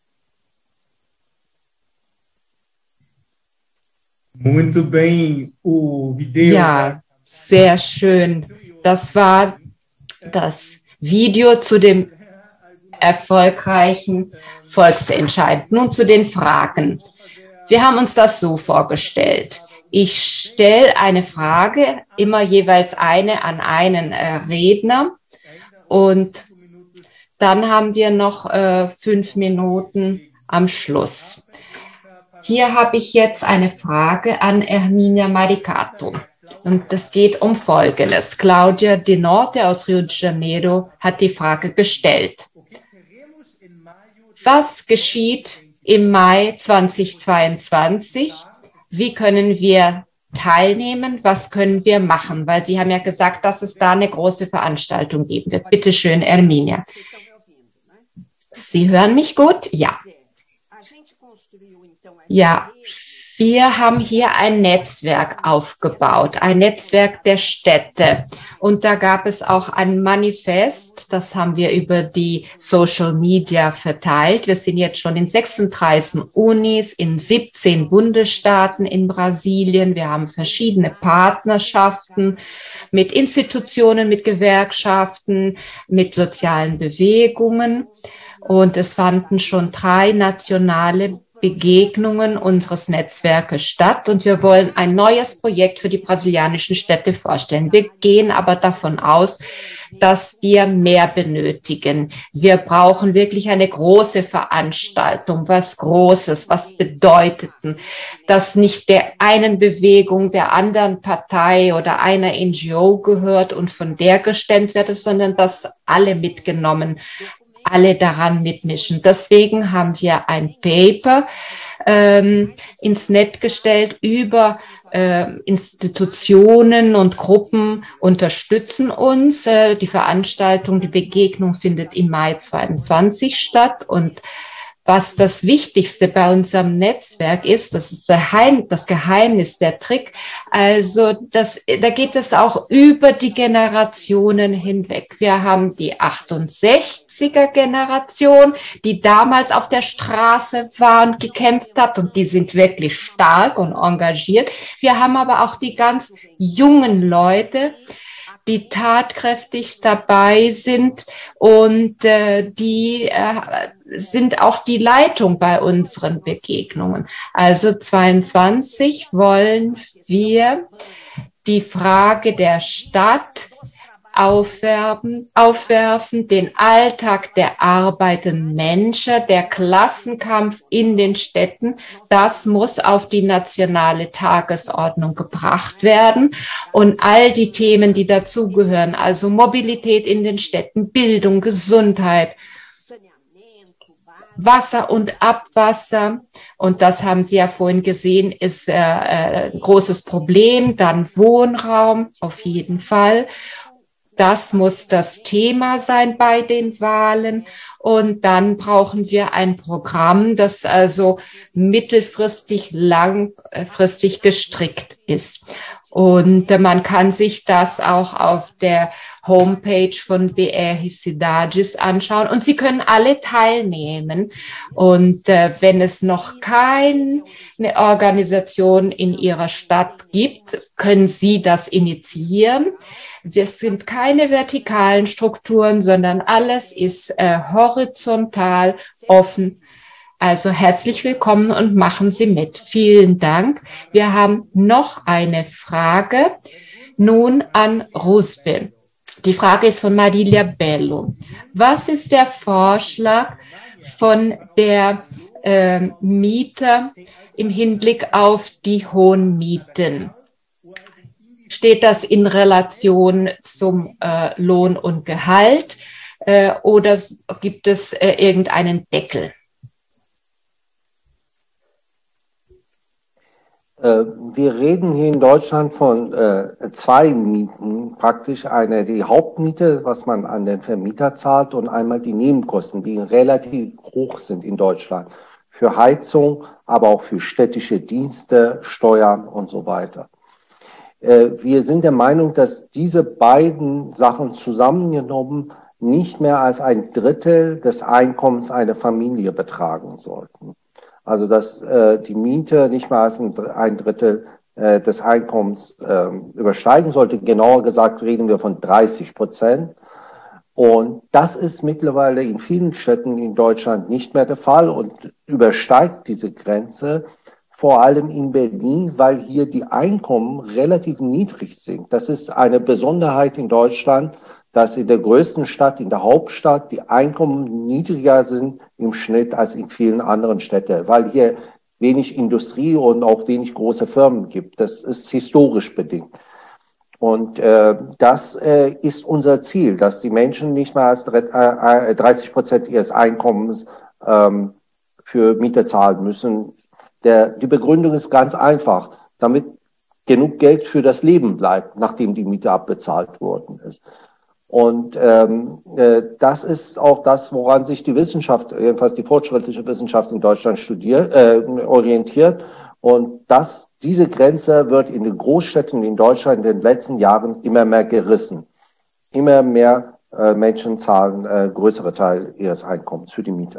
Muito bem, o Video. Ja, sehr schön. Das war das Video zu dem erfolgreichen Volksentscheid. Nun zu den Fragen. Wir haben uns das so vorgestellt. Ich stelle eine Frage, immer jeweils eine an einen Redner. Und dann haben wir noch 5 Minuten am Schluss. Hier habe ich jetzt eine Frage an Hermínia Maricato. Und das geht um Folgendes. Claudia De Norte aus Rio de Janeiro hat die Frage gestellt. Was geschieht im Mai 2022? Wie können wir teilnehmen? Was können wir machen? Weil Sie haben ja gesagt, dass es da eine große Veranstaltung geben wird. Bitte schön, Hermínia. Sie hören mich gut? Ja. Ja, wir haben hier ein Netzwerk aufgebaut, ein Netzwerk der Städte. Und da gab es auch ein Manifest, das haben wir über die Social Media verteilt. Wir sind jetzt schon in 36 Unis, in 17 Bundesstaaten in Brasilien. Wir haben verschiedene Partnerschaften mit Institutionen, mit Gewerkschaften, mit sozialen Bewegungen. Und es fanden schon 3 nationale Begegnungen unseres Netzwerkes statt und wir wollen ein neues Projekt für die brasilianischen Städte vorstellen. Wir gehen aber davon aus, dass wir mehr benötigen. Wir brauchen wirklich eine große Veranstaltung, was Großes, was Bedeuteten, dass nicht der einen Bewegung, der anderen Partei oder einer NGO gehört und von der gestemmt wird, sondern dass alle mitgenommen alle daran mitmischen. Deswegen haben wir ein Paper ins Netz gestellt über Institutionen und Gruppen unterstützen uns. Die Veranstaltung, die Begegnung findet im Mai 2022 statt und was das Wichtigste bei unserem Netzwerk ist, das ist das Geheimnis, der Trick. Also da geht es auch über die Generationen hinweg. Wir haben die 68er-Generation, die damals auf der Straße war und gekämpft hat, und die sind wirklich stark und engagiert. Wir haben aber auch die ganz jungen Leute, die tatkräftig dabei sind, und die sind auch die Leitung bei unseren Begegnungen. Also 22 wollen wir die Frage der Stadt aufwerfen, den Alltag der arbeitenden Menschen, der Klassenkampf in den Städten, das muss auf die nationale Tagesordnung gebracht werden. Und all die Themen, die dazugehören, also Mobilität in den Städten, Bildung, Gesundheit, Wasser und Abwasser, und das haben Sie ja vorhin gesehen, ist ein großes Problem. Dann Wohnraum, auf jeden Fall. Das muss das Thema sein bei den Wahlen. Und dann brauchen wir ein Programm, das also mittelfristig, langfristig gestrickt ist. Und man kann sich das auch auf der Homepage von BR Cidades anschauen. Und Sie können alle teilnehmen. Und wenn es noch keine Organisation in Ihrer Stadt gibt, können Sie das initiieren. Es sind keine vertikalen Strukturen, sondern alles ist horizontal offen. Also herzlich willkommen und machen Sie mit. Vielen Dank. Wir haben noch eine Frage nun an Rusbe. Die Frage ist von Marilia Bello. Was ist der Vorschlag von der Mieter im Hinblick auf die hohen Mieten? Steht das in Relation zum Lohn und Gehalt oder gibt es irgendeinen Deckel? Wir reden hier in Deutschland von zwei Mieten, praktisch eine die Hauptmiete, was man an den Vermieter zahlt, und einmal die Nebenkosten, die relativ hoch sind in Deutschland für Heizung, aber auch für städtische Dienste, Steuern und so weiter. Wir sind der Meinung, dass diese beiden Sachen zusammengenommen nicht mehr als ein Drittel des Einkommens einer Familie betragen sollten. Also dass die Miete nicht mehr als ein Drittel des Einkommens übersteigen sollte. Genauer gesagt reden wir von 30%. Und das ist mittlerweile in vielen Städten in Deutschland nicht mehr der Fall und übersteigt diese Grenze, vor allem in Berlin, weil hier die Einkommen relativ niedrig sind. Das ist eine Besonderheit in Deutschland, dass in der größten Stadt, in der Hauptstadt, die Einkommen niedriger sind im Schnitt als in vielen anderen Städten, weil hier wenig Industrie und auch wenig große Firmen gibt. Das ist historisch bedingt. Und das ist unser Ziel, dass die Menschen nicht mehr als 30% ihres Einkommens für Miete zahlen müssen. Die Begründung ist ganz einfach, damit genug Geld für das Leben bleibt, nachdem die Miete abbezahlt worden ist. Und das ist auch das, woran sich die Wissenschaft, jedenfalls die fortschrittliche Wissenschaft in Deutschland orientiert. Und diese Grenze wird in den Großstädten in Deutschland in den letzten Jahren immer mehr gerissen. Immer mehr Menschen zahlen größere Teil ihres Einkommens für die Miete.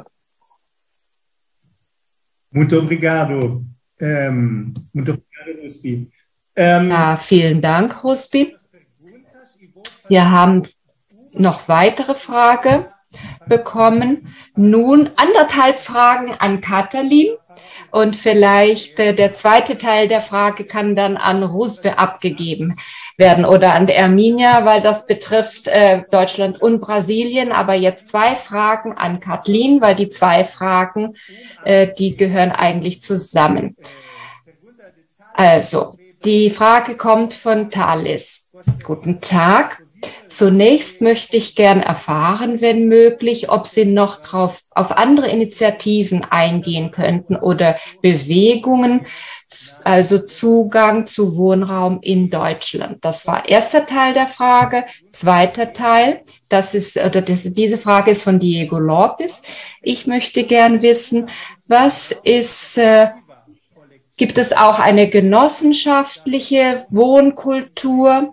Muito obrigado. Muito obrigado, Rusbi. Ja, vielen Dank, Rusbi. Wir haben noch weitere Fragen bekommen. Nun 1,5 Fragen an Katalin. Und vielleicht der zweite Teil der Frage kann dann an Rusbi abgegeben werden oder an Erminia, weil das betrifft Deutschland und Brasilien. Aber jetzt 2 Fragen an Katalin, weil die 2 Fragen, die gehören eigentlich zusammen. Also, die Frage kommt von Thales. Guten Tag. Zunächst möchte ich gern erfahren, wenn möglich, ob Sie noch auf andere Initiativen eingehen könnten oder Bewegungen, also Zugang zu Wohnraum in Deutschland. Das war erster Teil der Frage. Zweiter Teil, diese Frage ist von Diego Lopez. Ich möchte gern wissen, gibt es auch eine genossenschaftliche Wohnkultur?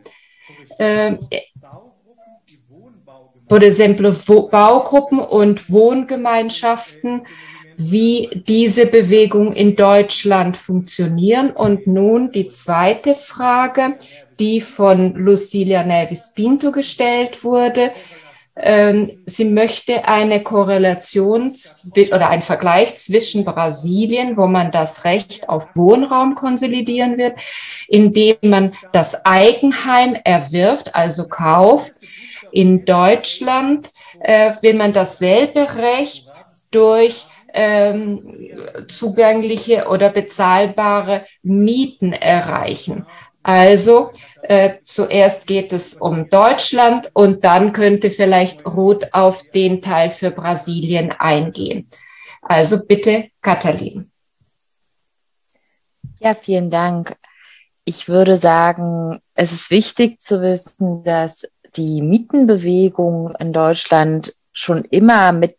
Por ejemplo, Baugruppen und Wohngemeinschaften, wie diese Bewegungen in Deutschland funktionieren. Und nun die zweite Frage, die von Lucilia Neves Pinto gestellt wurde. Sie möchte eine Korrelation oder einen Vergleich zwischen Brasilien, wo man das Recht auf Wohnraum konsolidieren wird, indem man das Eigenheim erwirft, also kauft. In Deutschland will man dasselbe Recht durch zugängliche oder bezahlbare Mieten erreichen. Also zuerst geht es um Deutschland und dann könnte vielleicht Ruth auf den Teil für Brasilien eingehen. Also bitte, Katalin. Ja, vielen Dank. Ich würde sagen, es ist wichtig zu wissen, dass die Mietenbewegung in Deutschland schon immer mit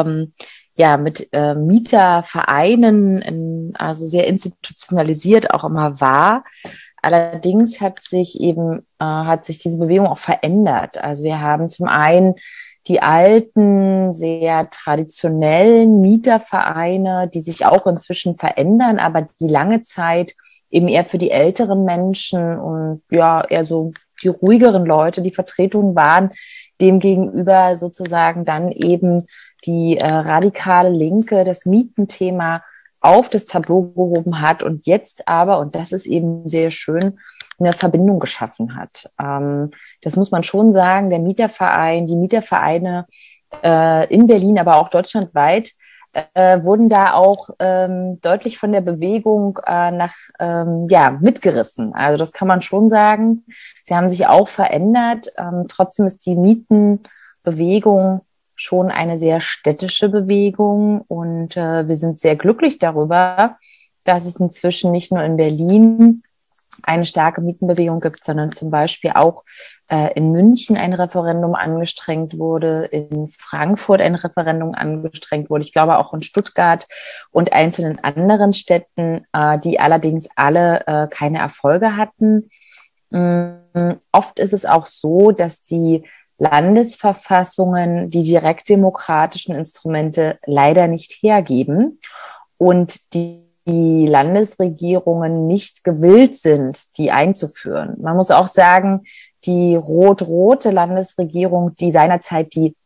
Mietervereinen, also sehr institutionalisiert auch immer war. Allerdings hat sich diese Bewegung auch verändert. Also wir haben zum einen die alten, sehr traditionellen Mietervereine, die sich auch inzwischen verändern, aber die lange Zeit eben eher für die älteren Menschen und ja, eher so die ruhigeren Leute, die Vertretungen waren, demgegenüber sozusagen dann eben die radikale Linke das Mietenthema auf das Tableau gehoben hat und jetzt aber, und das ist eben sehr schön, eine Verbindung geschaffen hat. Das muss man schon sagen, die Mietervereine in Berlin, aber auch deutschlandweit, wurden da auch deutlich von der Bewegung mitgerissen. Also das kann man schon sagen. Sie haben sich auch verändert. Trotzdem ist die Mietenbewegung schon eine sehr städtische Bewegung und wir sind sehr glücklich darüber, dass es inzwischen nicht nur in Berlin eine starke Mietenbewegung gibt, sondern zum Beispiel auch in München ein Referendum angestrengt wurde, in Frankfurt ein Referendum angestrengt wurde, ich glaube auch in Stuttgart und einzelnen anderen Städten, die allerdings alle keine Erfolge hatten. Oft ist es auch so, dass die Landesverfassungen die direktdemokratischen Instrumente leider nicht hergeben und die Landesregierungen nicht gewillt sind, die einzuführen. Man muss auch sagen, die rot-rote Landesregierung, die seinerzeit die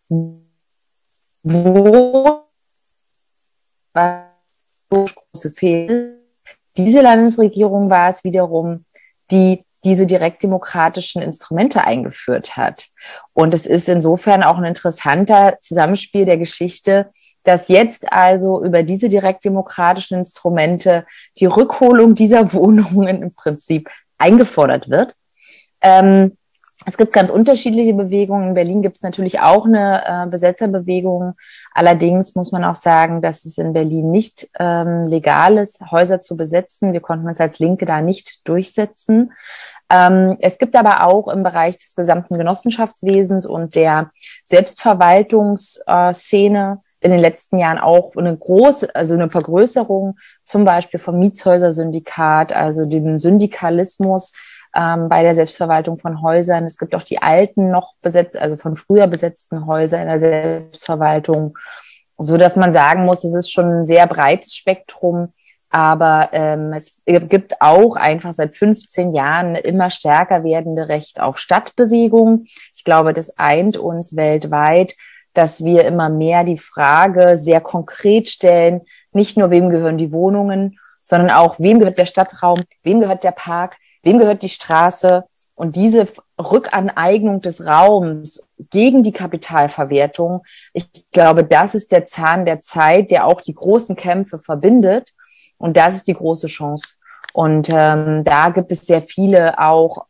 große Fehler. Diese Landesregierung war es wiederum, die diese direktdemokratischen Instrumente eingeführt hat. Und es ist insofern auch ein interessanter Zusammenspiel der Geschichte, dass jetzt also über diese direktdemokratischen Instrumente die Rückholung dieser Wohnungen im Prinzip eingefordert wird. Es gibt ganz unterschiedliche Bewegungen. In Berlin gibt es natürlich auch eine Besetzerbewegung. Allerdings muss man auch sagen, dass es in Berlin nicht legal ist, Häuser zu besetzen. Wir konnten uns als Linke da nicht durchsetzen. Es gibt aber auch im Bereich des gesamten Genossenschaftswesens und der Selbstverwaltungsszene in den letzten Jahren auch eine Vergrößerung, zum Beispiel vom Mietshäuser-Syndikat, also dem Syndikalismus bei der Selbstverwaltung von Häusern. Es gibt auch die alten noch von früher besetzten Häuser in der Selbstverwaltung, so dass man sagen muss, es ist schon ein sehr breites Spektrum. Aber es gibt auch einfach seit 15 Jahren eine immer stärker werdende Recht auf Stadtbewegung. Ich glaube, das eint uns weltweit, dass wir immer mehr die Frage sehr konkret stellen, nicht nur wem gehören die Wohnungen, sondern auch wem gehört der Stadtraum, wem gehört der Park, wem gehört die Straße. Und diese Rückaneignung des Raums gegen die Kapitalverwertung, ich glaube, das ist der Zahn der Zeit, der auch die großen Kämpfe verbindet. Und das ist die große Chance. Und da gibt es sehr viele auch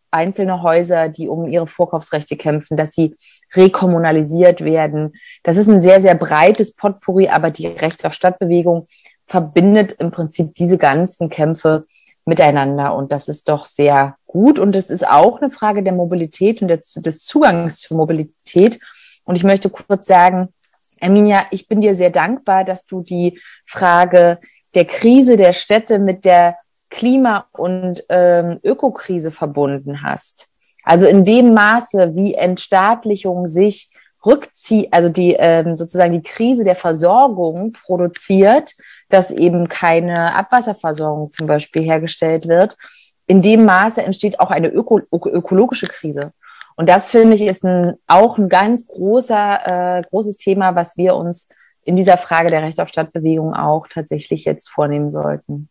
einzelne Häuser, die um ihre Vorkaufsrechte kämpfen, dass sie rekommunalisiert werden. Das ist ein sehr, sehr breites Potpourri, aber die Recht auf Stadtbewegung verbindet im Prinzip diese ganzen Kämpfe miteinander und das ist doch sehr gut und es ist auch eine Frage der Mobilität und des Zugangs zur Mobilität und ich möchte kurz sagen, Erminia, ich bin dir sehr dankbar, dass du die Frage der Krise der Städte mit der Klima- und Ökokrise verbunden hast. Also in dem Maße, wie Entstaatlichung sich rückzieht, also die sozusagen die Krise der Versorgung produziert, dass eben keine Abwasserversorgung zum Beispiel hergestellt wird, in dem Maße entsteht auch eine ökologische Krise. Und das, finde ich, ist auch ein ganz großes Thema, was wir uns in dieser Frage der Recht auf Stadtbewegung auch tatsächlich jetzt vornehmen sollten.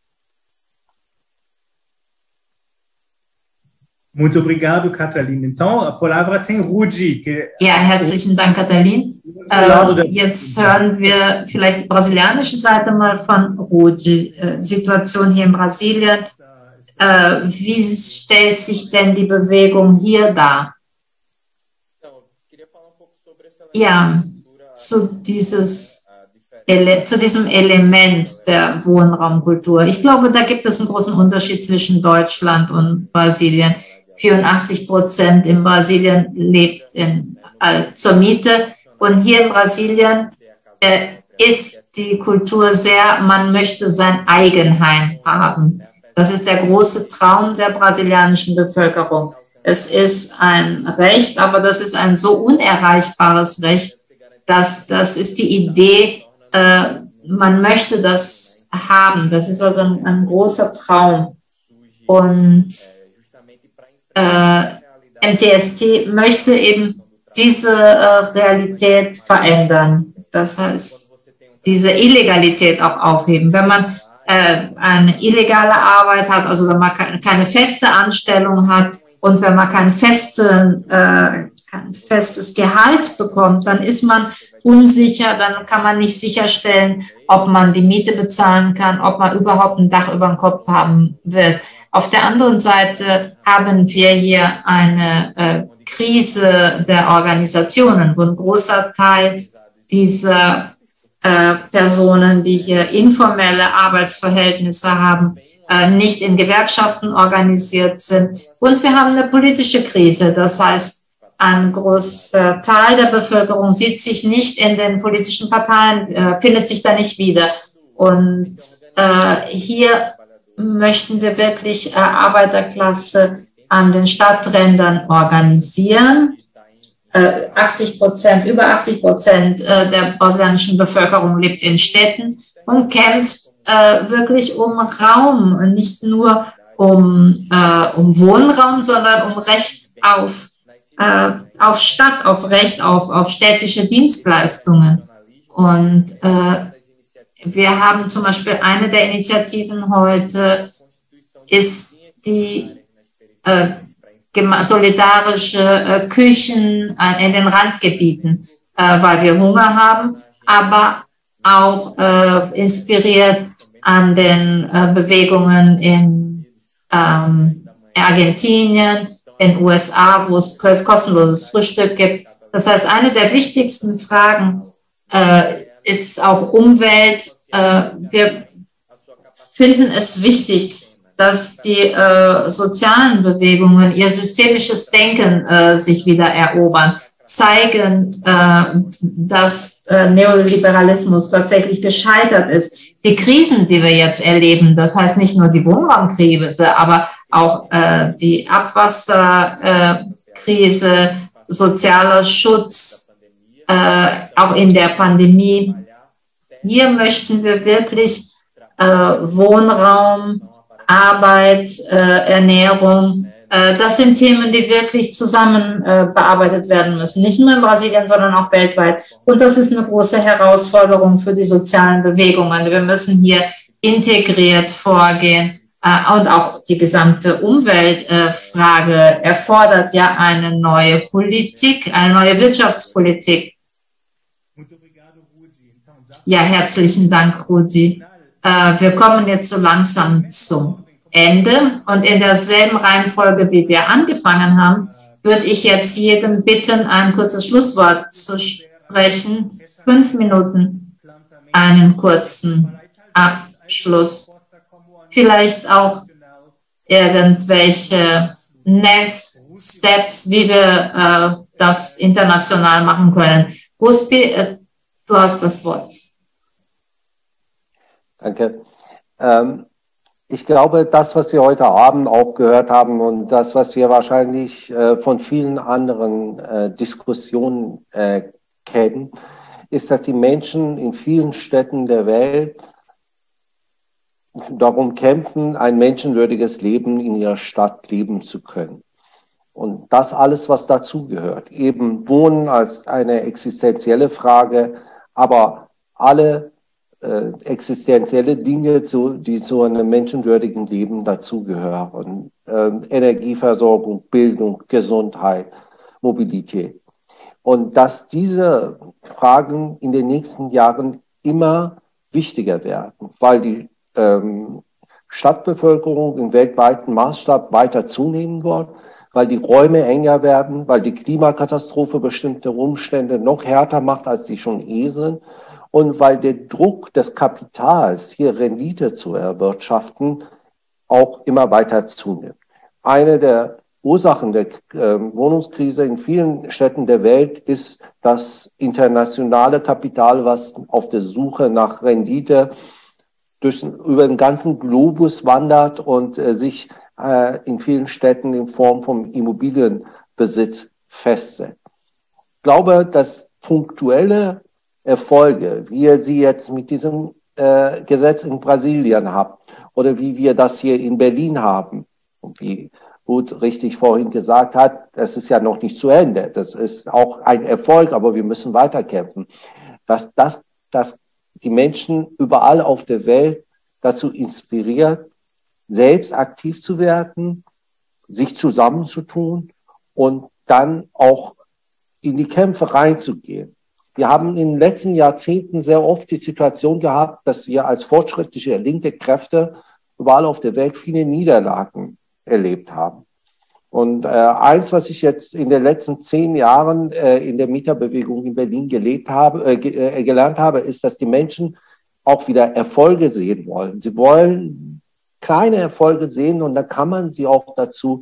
Muito obrigado, Katalin. Então, a palavra tem Rudi. Ja, herzlichen Dank, Katalin. Jetzt hören wir vielleicht die brasilianische Seite mal von Rudi. Situation hier in Brasilien. Wie stellt sich denn die Bewegung hier dar? Ja, zu diesem Element der Wohnraumkultur. Ich glaube, da gibt es einen großen Unterschied zwischen Deutschland und Brasilien. 84% in Brasilien lebt zur Miete. Und hier in Brasilien ist die Kultur sehr, man möchte sein Eigenheim haben. Das ist der große Traum der brasilianischen Bevölkerung. Es ist ein Recht, aber das ist ein so unerreichbares Recht, dass das ist die Idee, man möchte das haben. Das ist also ein großer Traum. Und MTST möchte eben diese Realität verändern. Das heißt, diese Illegalität auch aufheben. Wenn man eine illegale Arbeit hat, also wenn man keine feste Anstellung hat und wenn man kein festes Gehalt bekommt, dann ist man unsicher, dann kann man nicht sicherstellen, ob man die Miete bezahlen kann, ob man überhaupt ein Dach über dem Kopf haben wird. Auf der anderen Seite haben wir hier eine Krise der Organisationen, wo ein großer Teil dieser Personen, die hier informelle Arbeitsverhältnisse haben, nicht in Gewerkschaften organisiert sind. Und wir haben eine politische Krise. Das heißt, ein großer Teil der Bevölkerung sieht sich nicht in den politischen Parteien, findet sich da nicht wieder. Und hier möchten wir wirklich Arbeiterklasse an den Stadträndern organisieren. 80%, über 80% der brasilianischen Bevölkerung lebt in Städten und kämpft wirklich um Raum, nicht nur um Wohnraum, sondern um Recht auf Stadt, auf Recht auf städtische Dienstleistungen. Und wir haben zum Beispiel eine der Initiativen heute ist die solidarische Küchen in den Randgebieten, weil wir Hunger haben, aber auch inspiriert an den Bewegungen in Argentinien, in den USA, wo es kostenloses Frühstück gibt. Das heißt, eine der wichtigsten Fragen ist auch Umwelt. Wir finden es wichtig, dass die sozialen Bewegungen ihr systemisches Denken sich wieder erobern, zeigen, dass Neoliberalismus tatsächlich gescheitert ist. Die Krisen, die wir jetzt erleben, das heißt nicht nur die Wohnraumkrise, aber auch die Abwasserkrise, sozialer Schutz, auch in der Pandemie. Hier möchten wir wirklich Wohnraum, Arbeit, Ernährung, das sind Themen, die wirklich zusammen bearbeitet werden müssen. Nicht nur in Brasilien, sondern auch weltweit. Und das ist eine große Herausforderung für die sozialen Bewegungen. Wir müssen hier integriert vorgehen. Und auch die gesamte Umweltfrage erfordert ja eine neue Politik, eine neue Wirtschaftspolitik. Ja, herzlichen Dank, Rudi. Wir kommen jetzt so langsam zum Ende. Und in derselben Reihenfolge, wie wir angefangen haben, würde ich jetzt jedem bitten, ein kurzes Schlusswort zu sprechen. 5 Minuten, einen kurzen Abschluss. Vielleicht auch irgendwelche Next Steps, wie wir das international machen können. Busby, du hast das Wort. Danke. Ich glaube, das, was wir heute Abend auch gehört haben und das, was wir wahrscheinlich von vielen anderen Diskussionen kennen, ist, dass die Menschen in vielen Städten der Welt darum kämpfen, ein menschenwürdiges Leben in ihrer Stadt leben zu können. Und das alles, was dazugehört, eben Wohnen als eine existenzielle Frage, aber alle existenzielle Dinge, die zu einem menschenwürdigen Leben dazugehören. Energieversorgung, Bildung, Gesundheit, Mobilität. Und dass diese Fragen in den nächsten Jahren immer wichtiger werden, weil die Stadtbevölkerung im weltweiten Maßstab weiter zunehmen wird, weil die Räume enger werden, weil die Klimakatastrophe bestimmte Umstände noch härter macht, als sie schon sind. Und weil der Druck des Kapitals, hier Rendite zu erwirtschaften, auch immer weiter zunimmt. Eine der Ursachen der Wohnungskrise in vielen Städten der Welt ist das internationale Kapital, was auf der Suche nach Rendite über den ganzen Globus wandert und sich in vielen Städten in Form von Immobilienbesitz festsetzt. Ich glaube, dass punktuelle Erfolge, wie ihr sie jetzt mit diesem Gesetz in Brasilien habt oder wie wir das hier in Berlin haben, und wie Ruth richtig vorhin gesagt hat, das ist ja noch nicht zu Ende. Das ist auch ein Erfolg, aber wir müssen weiterkämpfen. Dass die Menschen überall auf der Welt dazu inspiriert, selbst aktiv zu werden, sich zusammenzutun und dann auch in die Kämpfe reinzugehen. Wir haben in den letzten Jahrzehnten sehr oft die Situation gehabt, dass wir als fortschrittliche linke Kräfte überall auf der Welt viele Niederlagen erlebt haben. Und eins, was ich jetzt in den letzten 10 Jahren in der Mieterbewegung in Berlin gelernt habe, ist, dass die Menschen auch wieder Erfolge sehen wollen. Sie wollen kleine Erfolge sehen und da kann man sie auch dazu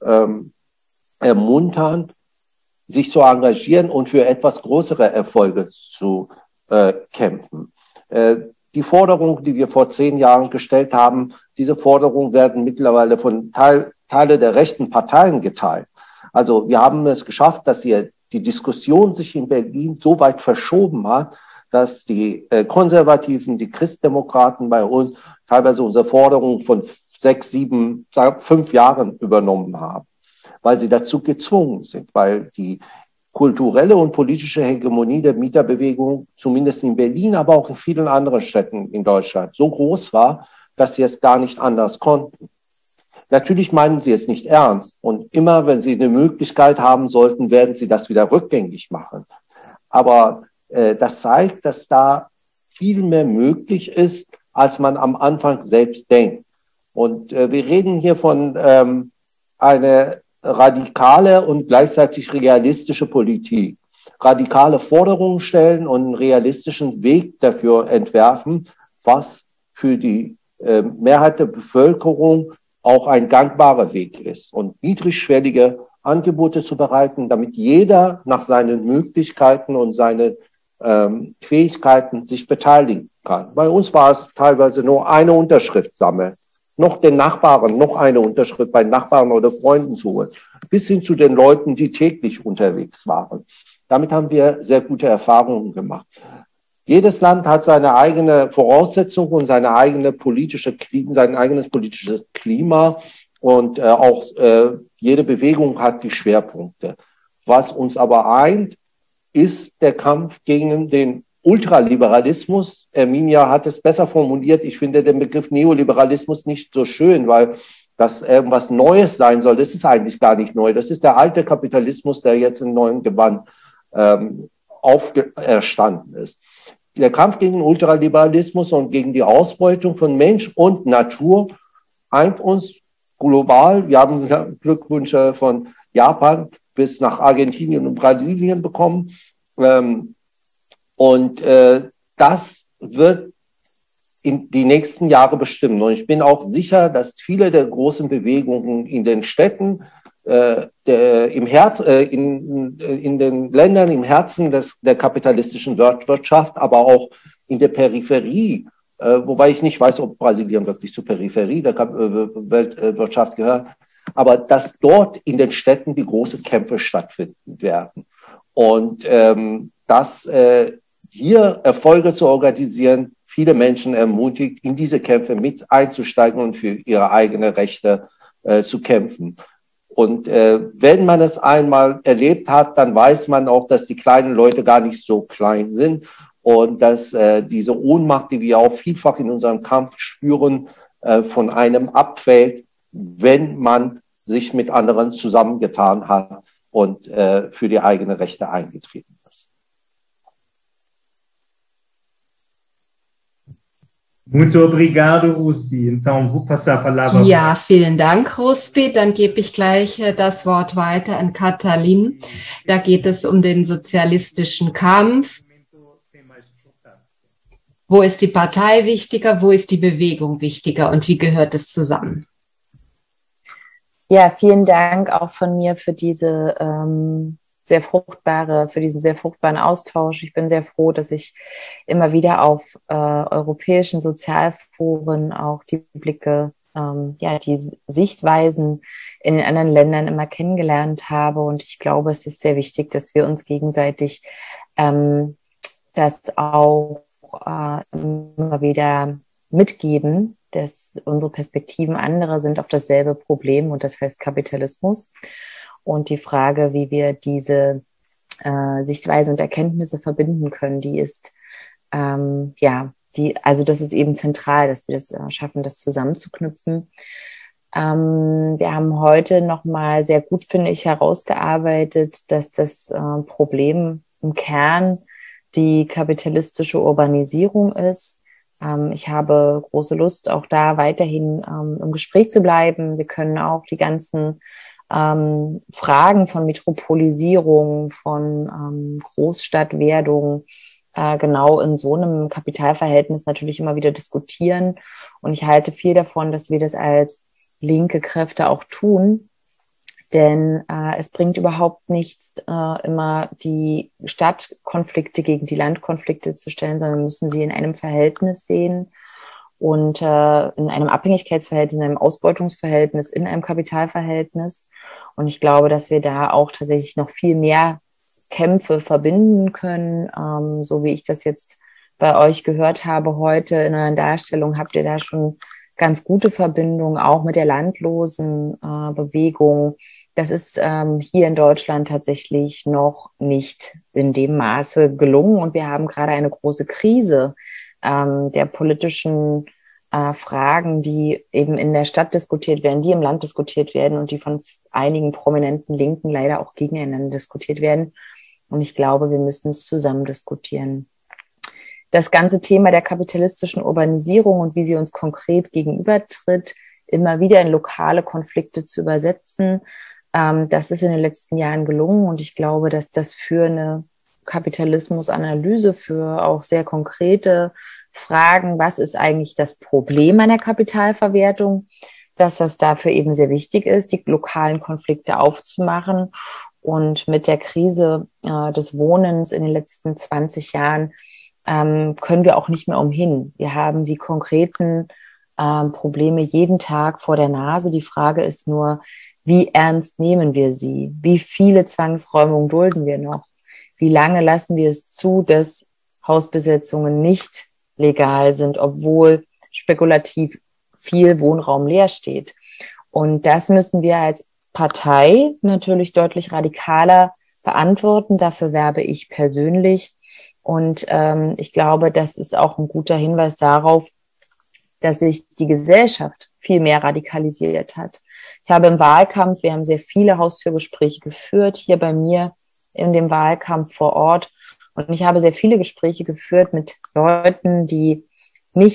ermuntern, sich zu engagieren und für etwas größere Erfolge zu kämpfen. Die Forderungen, die wir vor 10 Jahren gestellt haben, diese Forderungen werden mittlerweile von Teile der rechten Parteien geteilt. Also wir haben es geschafft, dass hier die Diskussion sich in Berlin so weit verschoben hat, dass die Konservativen, die Christdemokraten bei uns teilweise unsere Forderungen von 6, 7, 5 Jahren übernommen haben, weil sie dazu gezwungen sind, weil die kulturelle und politische Hegemonie der Mieterbewegung, zumindest in Berlin, aber auch in vielen anderen Städten in Deutschland, so groß war, dass sie es gar nicht anders konnten. Natürlich meinen sie es nicht ernst und immer, wenn sie eine Möglichkeit haben sollten, werden sie das wieder rückgängig machen. Aber das zeigt, dass da viel mehr möglich ist, als man am Anfang selbst denkt. Und wir reden hier von einer radikale und gleichzeitig realistische Politik. Radikale Forderungen stellen und einen realistischen Weg dafür entwerfen, was für die Mehrheit der Bevölkerung auch ein gangbarer Weg ist. Und niedrigschwellige Angebote zu bereiten, damit jeder nach seinen Möglichkeiten und seinen Fähigkeiten sich beteiligen kann. Bei uns war es teilweise nur eine Unterschrift sammeln, noch den Nachbarn, noch eine Unterschrift bei Nachbarn oder Freunden zu holen, bis hin zu den Leuten, die täglich unterwegs waren. Damit haben wir sehr gute Erfahrungen gemacht. Jedes Land hat seine eigene Voraussetzung und sein eigenes politisches Klima und auch jede Bewegung hat die Schwerpunkte. Was uns aber eint, ist der Kampf gegen den Ultraliberalismus. Erminia hat es besser formuliert. Ich finde den Begriff Neoliberalismus nicht so schön, weil das irgendwas Neues sein soll. Das ist eigentlich gar nicht neu. Das ist der alte Kapitalismus, der jetzt in neuem Gewand auferstanden ist. Der Kampf gegen den Ultraliberalismus und gegen die Ausbeutung von Mensch und Natur eint uns global. Wir haben Glückwünsche von Japan bis nach Argentinien und Brasilien bekommen. Das wird in die nächsten Jahre bestimmen. Und ich bin auch sicher, dass viele der großen Bewegungen in den Städten, in den Ländern im Herzen der kapitalistischen Weltwirtschaft, aber auch in der Peripherie, wobei ich nicht weiß, ob Brasilien wirklich zur Peripherie der Weltwirtschaft gehört, aber dass dort in den Städten die großen Kämpfe stattfinden werden. Und dass hier Erfolge zu organisieren, viele Menschen ermutigt, in diese Kämpfe mit einzusteigen und für ihre eigenen Rechte zu kämpfen. Und wenn man es einmal erlebt hat, dann weiß man auch, dass die kleinen Leute gar nicht so klein sind und dass diese Ohnmacht, die wir auch vielfach in unserem Kampf spüren, von einem abfällt, wenn man sich mit anderen zusammengetan hat und für die eigenen Rechte eingetreten ist. Muito obrigado, Rusby. Então, vou passar a palavra. Ja, vielen Dank, Rusby. Dann gebe ich gleich das Wort weiter an Katalin. Da geht es um den sozialistischen Kampf. Wo ist die Partei wichtiger? Wo ist die Bewegung wichtiger? Und wie gehört es zusammen? Ja, vielen Dank auch von mir für diese diesen sehr fruchtbaren Austausch. Ich bin sehr froh, dass ich immer wieder auf europäischen Sozialforen auch die Blicke, die Sichtweisen in den anderen Ländern immer kennengelernt habe. Und ich glaube, es ist sehr wichtig, dass wir uns gegenseitig das auch immer wieder mitgeben, dass unsere Perspektiven andere sind auf dasselbe Problem, und das heißt Kapitalismus. Und die Frage, wie wir diese Sichtweisen und Erkenntnisse verbinden können, die ist, das ist eben zentral, dass wir das schaffen, das zusammenzuknüpfen. Wir haben heute nochmal sehr gut, finde ich, herausgearbeitet, dass das Problem im Kern die kapitalistische Urbanisierung ist. Ich habe große Lust, auch da weiterhin im Gespräch zu bleiben. Wir können auch die ganzen Fragen von Metropolisierung, von Großstadtwerdung genau in so einem Kapitalverhältnis natürlich immer wieder diskutieren. Und ich halte viel davon, dass wir das als linke Kräfte auch tun. Denn es bringt überhaupt nichts, immer die Stadtkonflikte gegen die Landkonflikte zu stellen, sondern müssen sie in einem Verhältnis sehen und in einem Abhängigkeitsverhältnis, in einem Ausbeutungsverhältnis, in einem Kapitalverhältnis. Und ich glaube, dass wir da auch tatsächlich noch viel mehr Kämpfe verbinden können. So wie ich das jetzt bei euch gehört habe heute in euren Darstellungen, habt ihr da schon ganz gute Verbindungen, auch mit der landlosen Bewegung. Das ist hier in Deutschland tatsächlich noch nicht in dem Maße gelungen. Und wir haben gerade eine große Krise der politischen Fragen, die eben in der Stadt diskutiert werden, die im Land diskutiert werden und die von einigen prominenten Linken leider auch gegeneinander diskutiert werden. Und ich glaube, wir müssen es zusammen diskutieren. Das ganze Thema der kapitalistischen Urbanisierung und wie sie uns konkret gegenübertritt, immer wieder in lokale Konflikte zu übersetzen, das ist in den letzten Jahren gelungen. Und ich glaube, dass das für eine Kapitalismusanalyse, für auch sehr konkrete Fragen, was ist eigentlich das Problem an der Kapitalverwertung, dass das dafür eben sehr wichtig ist, die lokalen Konflikte aufzumachen. Und mit der Krise des Wohnens in den letzten 20 Jahren können wir auch nicht mehr umhin. Wir haben die konkreten Probleme jeden Tag vor der Nase. Die Frage ist nur, wie ernst nehmen wir sie? Wie viele Zwangsräumungen dulden wir noch? Wie lange lassen wir es zu, dass Hausbesetzungen nicht legal sind, obwohl spekulativ viel Wohnraum leer steht? Und das müssen wir als Partei natürlich deutlich radikaler beantworten. Dafür werbe ich persönlich. Und ich glaube, das ist auch ein guter Hinweis darauf, dass sich die Gesellschaft viel mehr radikalisiert hat. Ich habe im Wahlkampf, wir haben sehr viele Haustürgespräche geführt, hier bei mir in dem Wahlkampf vor Ort. Und ich habe sehr viele Gespräche geführt mit Leuten, die nicht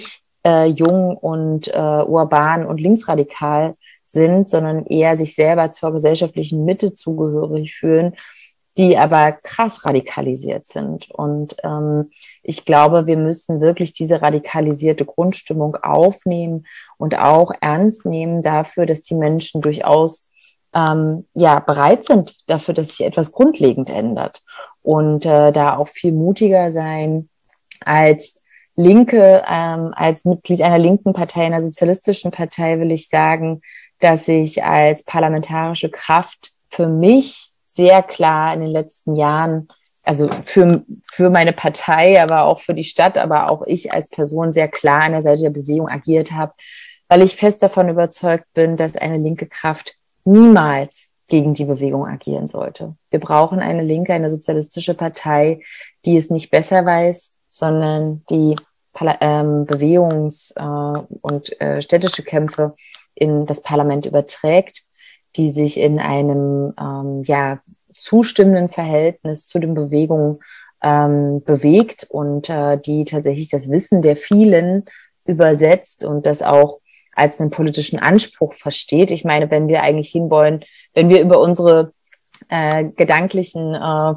jung und urban und linksradikal sind, sondern eher sich selber zur gesellschaftlichen Mitte zugehörig fühlen, die aber krass radikalisiert sind. Und ich glaube, wir müssen wirklich diese radikalisierte Grundstimmung aufnehmen und auch ernst nehmen dafür, dass die Menschen durchaus bereit sind dafür, dass sich etwas grundlegend ändert. Und da auch viel mutiger sein als Linke, als Mitglied einer linken Partei, einer sozialistischen Partei, will ich sagen, dass ich als parlamentarische Kraft für mich sehr klar in den letzten Jahren, also für meine Partei, aber auch für die Stadt, aber auch ich als Person sehr klar an der Seite der Bewegung agiert habe, weil ich fest davon überzeugt bin, dass eine linke Kraft niemals gegen die Bewegung agieren sollte. Wir brauchen eine linke, eine sozialistische Partei, die es nicht besser weiß, sondern die Bewegungs- und städtische Kämpfe in das Parlament überträgt, die sich in einem zustimmenden Verhältnis zu den Bewegungen bewegt und die tatsächlich das Wissen der vielen übersetzt und das auch als einen politischen Anspruch versteht. Ich meine, wenn wir eigentlich hinwollen, wenn wir über unsere gedanklichen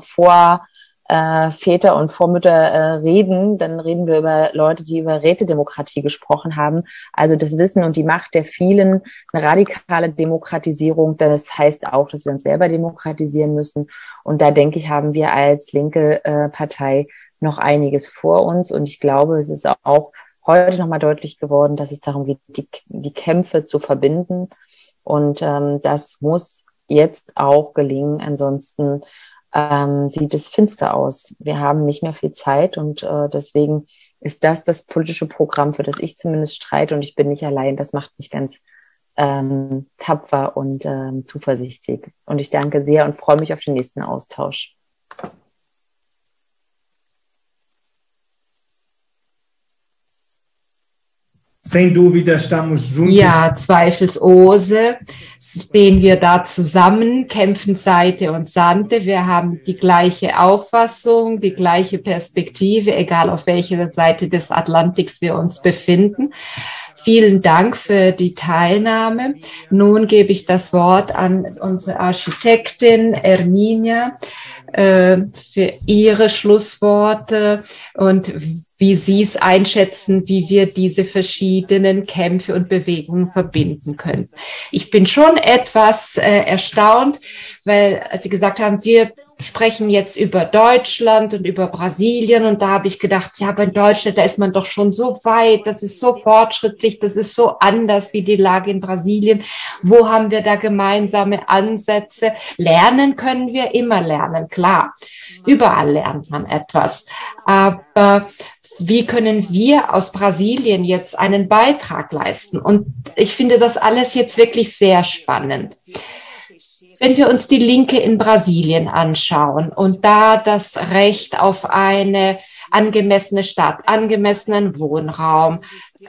Vorväter und Vormütter reden, dann reden wir über Leute, die über Rätedemokratie gesprochen haben. Also das Wissen und die Macht der vielen, eine radikale Demokratisierung, das heißt auch, dass wir uns selber demokratisieren müssen. Und da denke ich, haben wir als linke Partei noch einiges vor uns. Und ich glaube, es ist auch heute nochmal deutlich geworden, dass es darum geht, die Kämpfe zu verbinden. Und das muss jetzt auch gelingen. Ansonsten sieht es finster aus. Wir haben nicht mehr viel Zeit und deswegen ist das politische Programm, für das ich zumindest streite, und ich bin nicht allein. Das macht mich ganz tapfer und zuversichtlich. Und ich danke sehr und freue mich auf den nächsten Austausch. Sem dúvida, estamos juntos. Ja, zweifelsohne stehen wir da zusammen, kämpfen Seite an Seite. Wir haben die gleiche Auffassung, die gleiche Perspektive, egal auf welcher Seite des Atlantiks wir uns befinden. Vielen Dank für die Teilnahme. Nun gebe ich das Wort an unsere Architektin Erminia für ihre Schlussworte und wie Sie es einschätzen, wie wir diese verschiedenen Kämpfe und Bewegungen verbinden können. Ich bin schon etwas erstaunt, weil, als Sie gesagt haben, wir sprechen jetzt über Deutschland und über Brasilien, und da habe ich gedacht, ja, aber in Deutschland, da ist man doch schon so weit, das ist so fortschrittlich, das ist so anders wie die Lage in Brasilien. Wo haben wir da gemeinsame Ansätze? Lernen können wir immer lernen, klar. Überall lernt man etwas. Aber wie können wir aus Brasilien jetzt einen Beitrag leisten? Und ich finde das alles jetzt wirklich sehr spannend. Wenn wir uns die Linke in Brasilien anschauen und da das Recht auf eine angemessene Stadt, angemessenen Wohnraum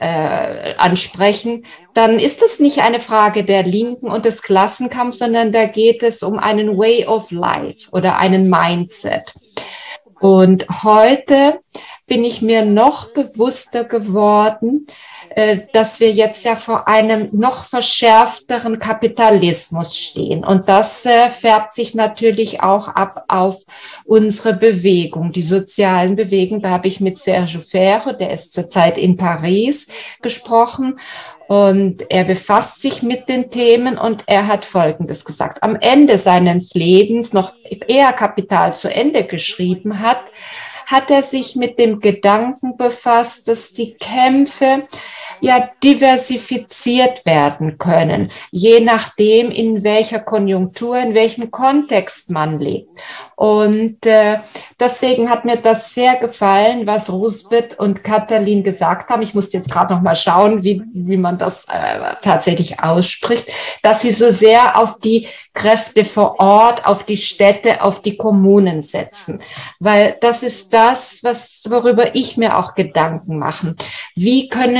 ansprechen, dann ist das nicht eine Frage der Linken und des Klassenkampfs, sondern da geht es um einen Way of Life oder einen Mindset. Und heute bin ich mir noch bewusster geworden, dass wir jetzt ja vor einem noch verschärfteren Kapitalismus stehen. Und das färbt sich natürlich auch ab auf unsere Bewegung, die sozialen Bewegungen. Da habe ich mit Sergio Ferro, der ist zurzeit in Paris, gesprochen. Und er befasst sich mit den Themen und er hat Folgendes gesagt. Am Ende seines Lebens, noch eher Kapital zu Ende geschrieben hat, hat er sich mit dem Gedanken befasst, dass die Kämpfe ja diversifiziert werden können, je nachdem, in welcher Konjunktur, in welchem Kontext man lebt. Und deswegen hat mir das sehr gefallen, was Roosevelt und Katalin gesagt haben. Ich musste jetzt gerade noch mal schauen, wie man das tatsächlich ausspricht, dass sie so sehr auf die Kräfte vor Ort, auf die Städte, auf die Kommunen setzen. Weil das ist das, worüber ich mir auch Gedanken mache. Wie können wir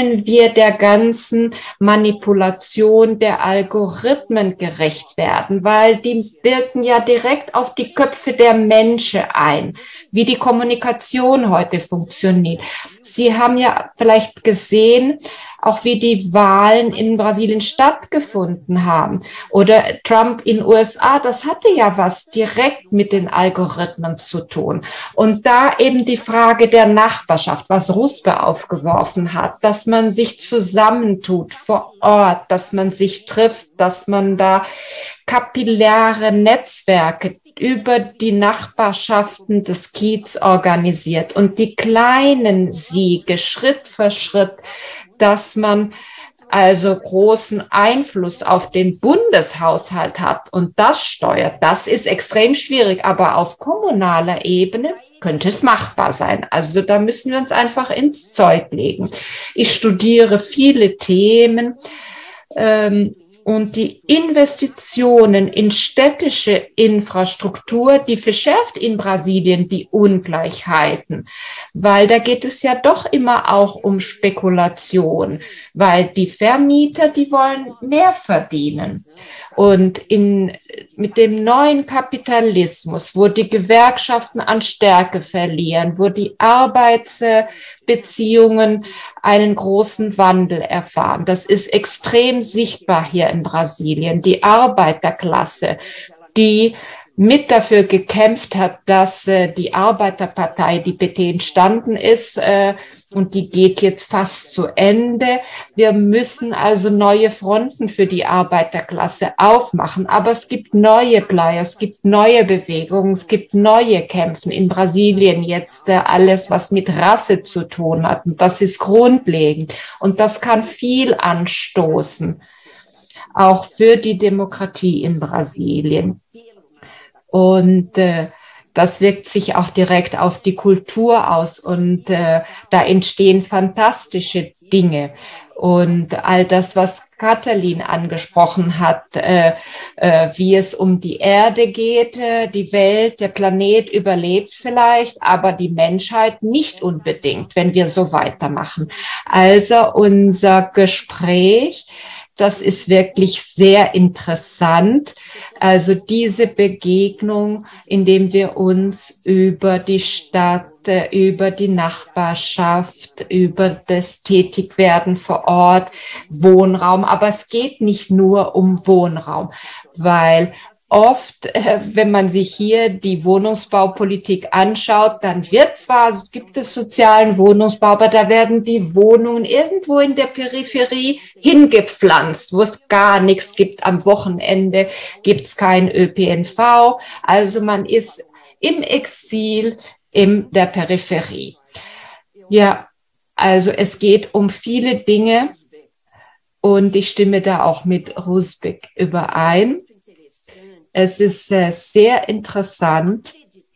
der ganzen Manipulation der Algorithmen gerecht werden, weil die wirken ja direkt auf die Köpfe der Menschen ein, wie die Kommunikation heute funktioniert. Sie haben ja vielleicht gesehen, auch wie die Wahlen in Brasilien stattgefunden haben. Oder Trump in USA, das hatte ja was direkt mit den Algorithmen zu tun. Und da eben die Frage der Nachbarschaft, was Ruspe aufgeworfen hat, dass man sich zusammentut vor Ort, dass man sich trifft, dass man da kapillare Netzwerke über die Nachbarschaften des Kiez organisiert und die kleinen Siege Schritt für Schritt, dass man also großen Einfluss auf den Bundeshaushalt hat und das steuert. Das ist extrem schwierig, aber auf kommunaler Ebene könnte es machbar sein. Also da müssen wir uns einfach ins Zeug legen. Ich studiere viele Themen, und die Investitionen in städtische Infrastruktur, die verschärft in Brasilien die Ungleichheiten, weil da geht es ja doch immer auch um Spekulation, weil die Vermieter, die wollen mehr verdienen. Und mit dem neuen Kapitalismus, wo die Gewerkschaften an Stärke verlieren, wo die Arbeitsbeziehungen einen großen Wandel erfahren. Das ist extrem sichtbar hier in Brasilien. Die Arbeiterklasse, die mit dafür gekämpft hat, dass die Arbeiterpartei, die PT, entstanden ist, und die geht jetzt fast zu Ende. Wir müssen also neue Fronten für die Arbeiterklasse aufmachen. Aber es gibt neue Player, es gibt neue Bewegungen, es gibt neue Kämpfe. In Brasilien jetzt alles, was mit Rasse zu tun hat. Und das ist grundlegend. Und das kann viel anstoßen, auch für die Demokratie in Brasilien. Und das wirkt sich auch direkt auf die Kultur aus und da entstehen fantastische Dinge. Und all das, was Katalin angesprochen hat, wie es um die Erde geht, die Welt, der Planet überlebt vielleicht, aber die Menschheit nicht unbedingt, wenn wir so weitermachen. Also unser Gespräch, das ist wirklich sehr interessant. Also diese Begegnung, indem wir uns über die Stadt, über die Nachbarschaft, über das Tätigwerden vor Ort, Wohnraum. Aber es geht nicht nur um Wohnraum, weil oft, wenn man sich hier die Wohnungsbaupolitik anschaut, dann gibt es sozialen Wohnungsbau, aber da werden die Wohnungen irgendwo in der Peripherie hingepflanzt, wo es gar nichts gibt. Am Wochenende gibt es kein ÖPNV. Also man ist im Exil in der Peripherie. Ja, also es geht um viele Dinge und ich stimme da auch mit Rusbek überein. Es ist sehr interessant,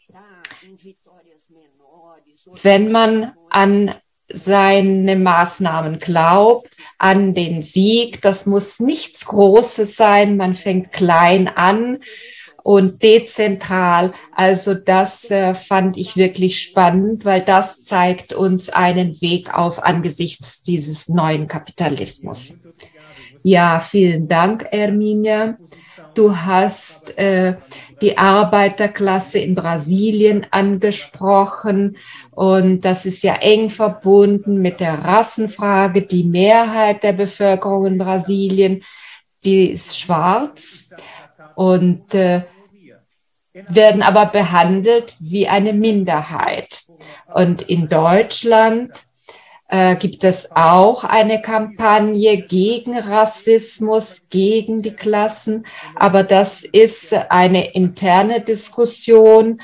wenn man an seine Maßnahmen glaubt, an den Sieg. Das muss nichts Großes sein. Man fängt klein an und dezentral. Also das fand ich wirklich spannend, weil das zeigt uns einen Weg auf angesichts dieses neuen Kapitalismus. Ja, vielen Dank, Erminia. Du hast die Arbeiterklasse in Brasilien angesprochen und das ist ja eng verbunden mit der Rassenfrage. Die Mehrheit der Bevölkerung in Brasilien, die ist schwarz und werden aber behandelt wie eine Minderheit. Und in Deutschland gibt es auch eine Kampagne gegen Rassismus, gegen die Klassen, aber das ist eine interne Diskussion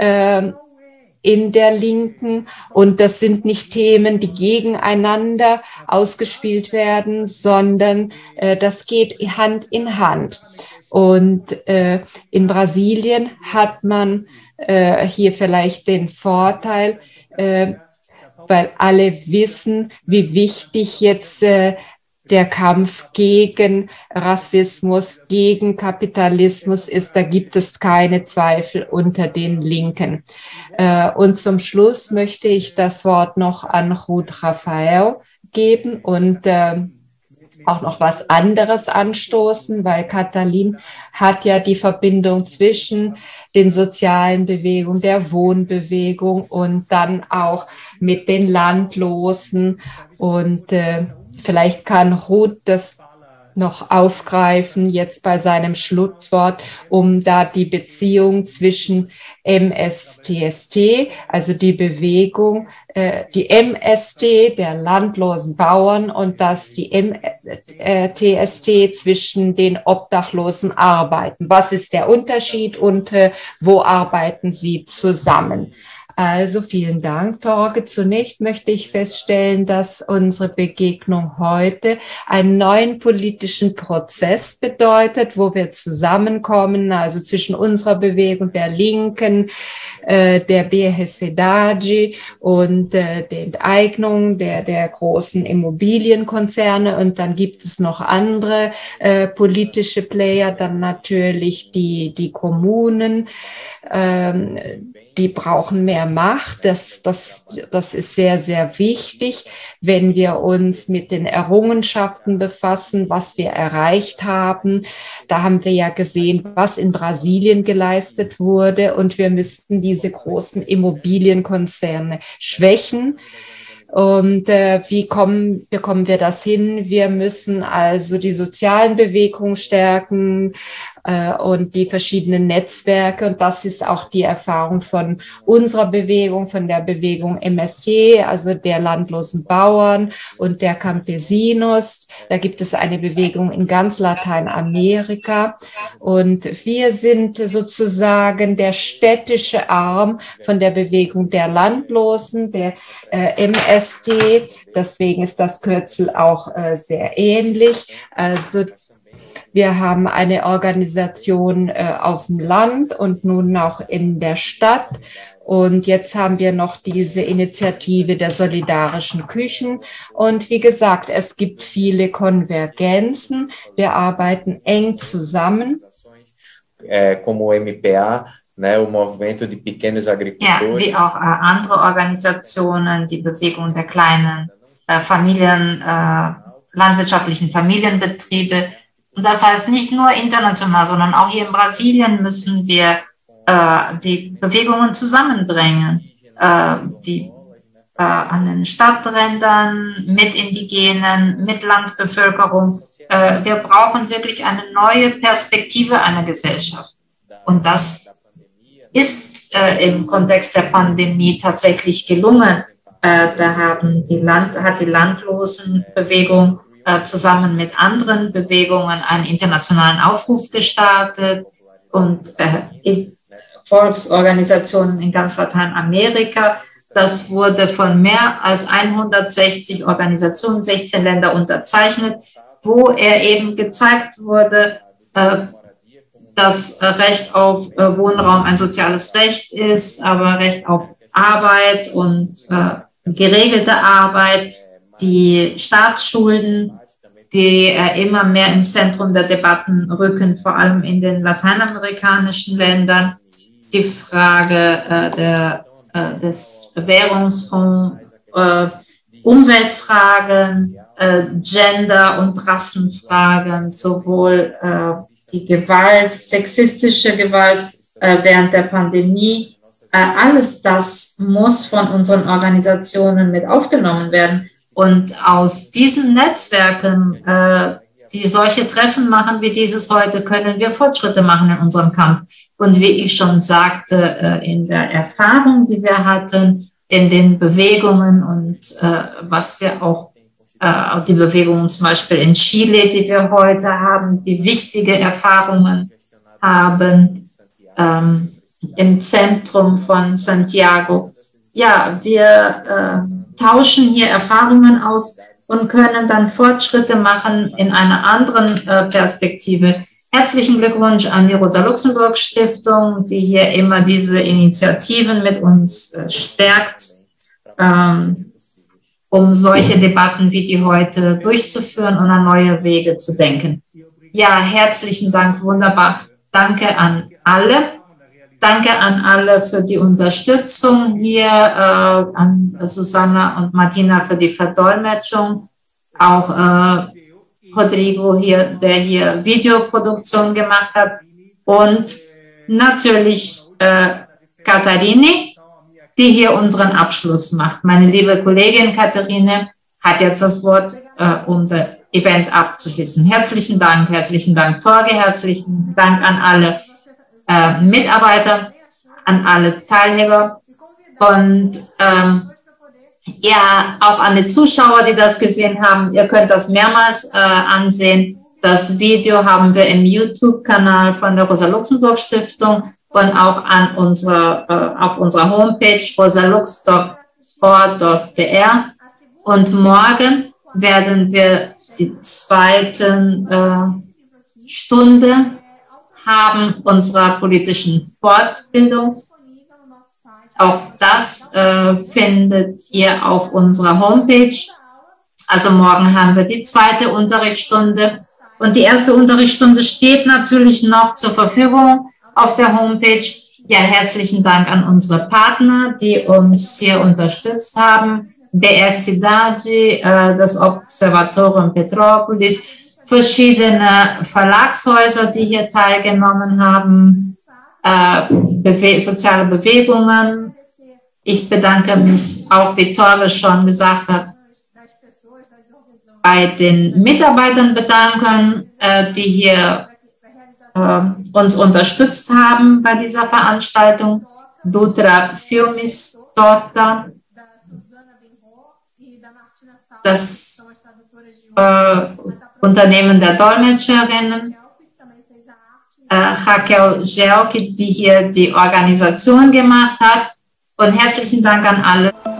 in der Linken und das sind nicht Themen, die gegeneinander ausgespielt werden, sondern das geht Hand in Hand. Und in Brasilien hat man hier vielleicht den Vorteil, weil alle wissen, wie wichtig jetzt der Kampf gegen Rassismus, gegen Kapitalismus ist. Da gibt es keine Zweifel unter den Linken. Und zum Schluss möchte ich das Wort noch an Ruth Rafael geben und auch noch was anderes anstoßen, weil Katalin hat ja die Verbindung zwischen den sozialen Bewegungen, der Wohnbewegung und dann auch mit den Landlosen. Und vielleicht kann Ruth das noch aufgreifen, jetzt bei seinem Schlusswort, um da die Beziehung zwischen MSTST, also die Bewegung, die MST der landlosen Bauern und dass die MTST zwischen den Obdachlosen arbeiten. Was ist der Unterschied und wo arbeiten sie zusammen? Also vielen Dank, Torge. Zunächst möchte ich feststellen, dass unsere Begegnung heute einen neuen politischen Prozess bedeutet, wo wir zusammenkommen, also zwischen unserer Bewegung, der Linken, der BHSEDAGI und der Enteignung der großen Immobilienkonzerne. Und dann gibt es noch andere politische Player, dann natürlich die Kommunen, die brauchen mehr Macht. Das ist sehr, sehr wichtig, wenn wir uns mit den Errungenschaften befassen, was wir erreicht haben. Da haben wir ja gesehen, was in Brasilien geleistet wurde, und wir müssten diese großen Immobilienkonzerne schwächen. Und wie bekommen wir das hin? Wir müssen also die sozialen Bewegungen stärken und die verschiedenen Netzwerke. Und das ist auch die Erfahrung von unserer Bewegung, von der Bewegung MST, also der landlosen Bauern und der Campesinos. Da gibt es eine Bewegung in ganz Lateinamerika. Und wir sind sozusagen der städtische Arm von der Bewegung der Landlosen, der MST. Deswegen ist das Kürzel auch sehr ähnlich. Also wir haben eine Organisation auf dem Land und nun auch in der Stadt. Und jetzt haben wir noch diese Initiative der solidarischen Küchen. Und wie gesagt, es gibt viele Konvergenzen. Wir arbeiten eng zusammen. Como MPA, o Movimento de Pequenos Agricultores. Ja, wie auch andere Organisationen, die Bewegung der kleinen landwirtschaftlichen Familienbetriebe. Und das heißt nicht nur international, sondern auch hier in Brasilien müssen wir die Bewegungen zusammenbringen, die an den Stadträndern, mit Indigenen, mit Landbevölkerung. Wir brauchen wirklich eine neue Perspektive einer Gesellschaft. Und das ist im Kontext der Pandemie tatsächlich gelungen. Da hat die Landlosenbewegung zusammen mit anderen Bewegungen einen internationalen Aufruf gestartet und Volksorganisationen in ganz Lateinamerika. Das wurde von mehr als 160 Organisationen, 16 Länder unterzeichnet, wo eben gezeigt wurde, dass Recht auf Wohnraum ein soziales Recht ist, aber Recht auf Arbeit und geregelte Arbeit, die Staatsschulden, die immer mehr ins Zentrum der Debatten rücken, vor allem in den lateinamerikanischen Ländern, die Frage des Währungsfonds, Umweltfragen, Gender- und Rassenfragen, sowohl die Gewalt, sexistische Gewalt während der Pandemie. Alles das muss von unseren Organisationen mit aufgenommen werden. Und aus diesen Netzwerken, die solche Treffen machen wie dieses heute, können wir Fortschritte machen in unserem Kampf. Und wie ich schon sagte, in der Erfahrung, die wir hatten, in den Bewegungen und was wir auch die Bewegungen zum Beispiel in Chile, die wir heute haben, die wichtige Erfahrungen haben im Zentrum von Santiago. Ja, wir tauschen hier Erfahrungen aus und können dann Fortschritte machen in einer anderen Perspektive. Herzlichen Glückwunsch an die Rosa-Luxemburg-Stiftung, die hier immer diese Initiativen mit uns stärkt, um solche Debatten wie die heute durchzuführen und an neue Wege zu denken. Ja, herzlichen Dank, wunderbar. Danke an alle. Danke an alle für die Unterstützung hier, an Susanna und Martina für die Verdolmetschung, auch Rodrigo hier, der hier Videoproduktion gemacht hat und natürlich Katharini, die hier unseren Abschluss macht. Meine liebe Kollegin Katharine hat jetzt das Wort, um das Event abzuschließen. Herzlichen Dank Torge, herzlichen Dank an alle Mitarbeiter, an alle Teilhaber und ja, auch an die Zuschauer, die das gesehen haben. Ihr könnt das mehrmals ansehen. Das Video haben wir im YouTube-Kanal von der Rosa-Luxemburg-Stiftung und auch an auf unserer Homepage rosalux.org.br. Und morgen werden wir die zweite Stunde haben unserer politischen Fortbildung. Auch das findet ihr auf unserer Homepage. Also morgen haben wir die zweite Unterrichtsstunde. Und die erste Unterrichtsstunde steht natürlich noch zur Verfügung auf der Homepage. Ja, herzlichen Dank an unsere Partner, die uns hier unterstützt haben. BR Cidade, das Observatorium Petropolis, verschiedene Verlagshäuser, die hier teilgenommen haben, soziale Bewegungen. Ich bedanke mich auch, wie Torge schon gesagt hat, bei den Mitarbeitern bedanken, die hier uns unterstützt haben bei dieser Veranstaltung. Dutra Filmes Tota, das Unternehmen der Dolmetscherinnen, Raquel Gelk, die hier die Organisation gemacht hat. Und herzlichen Dank an alle.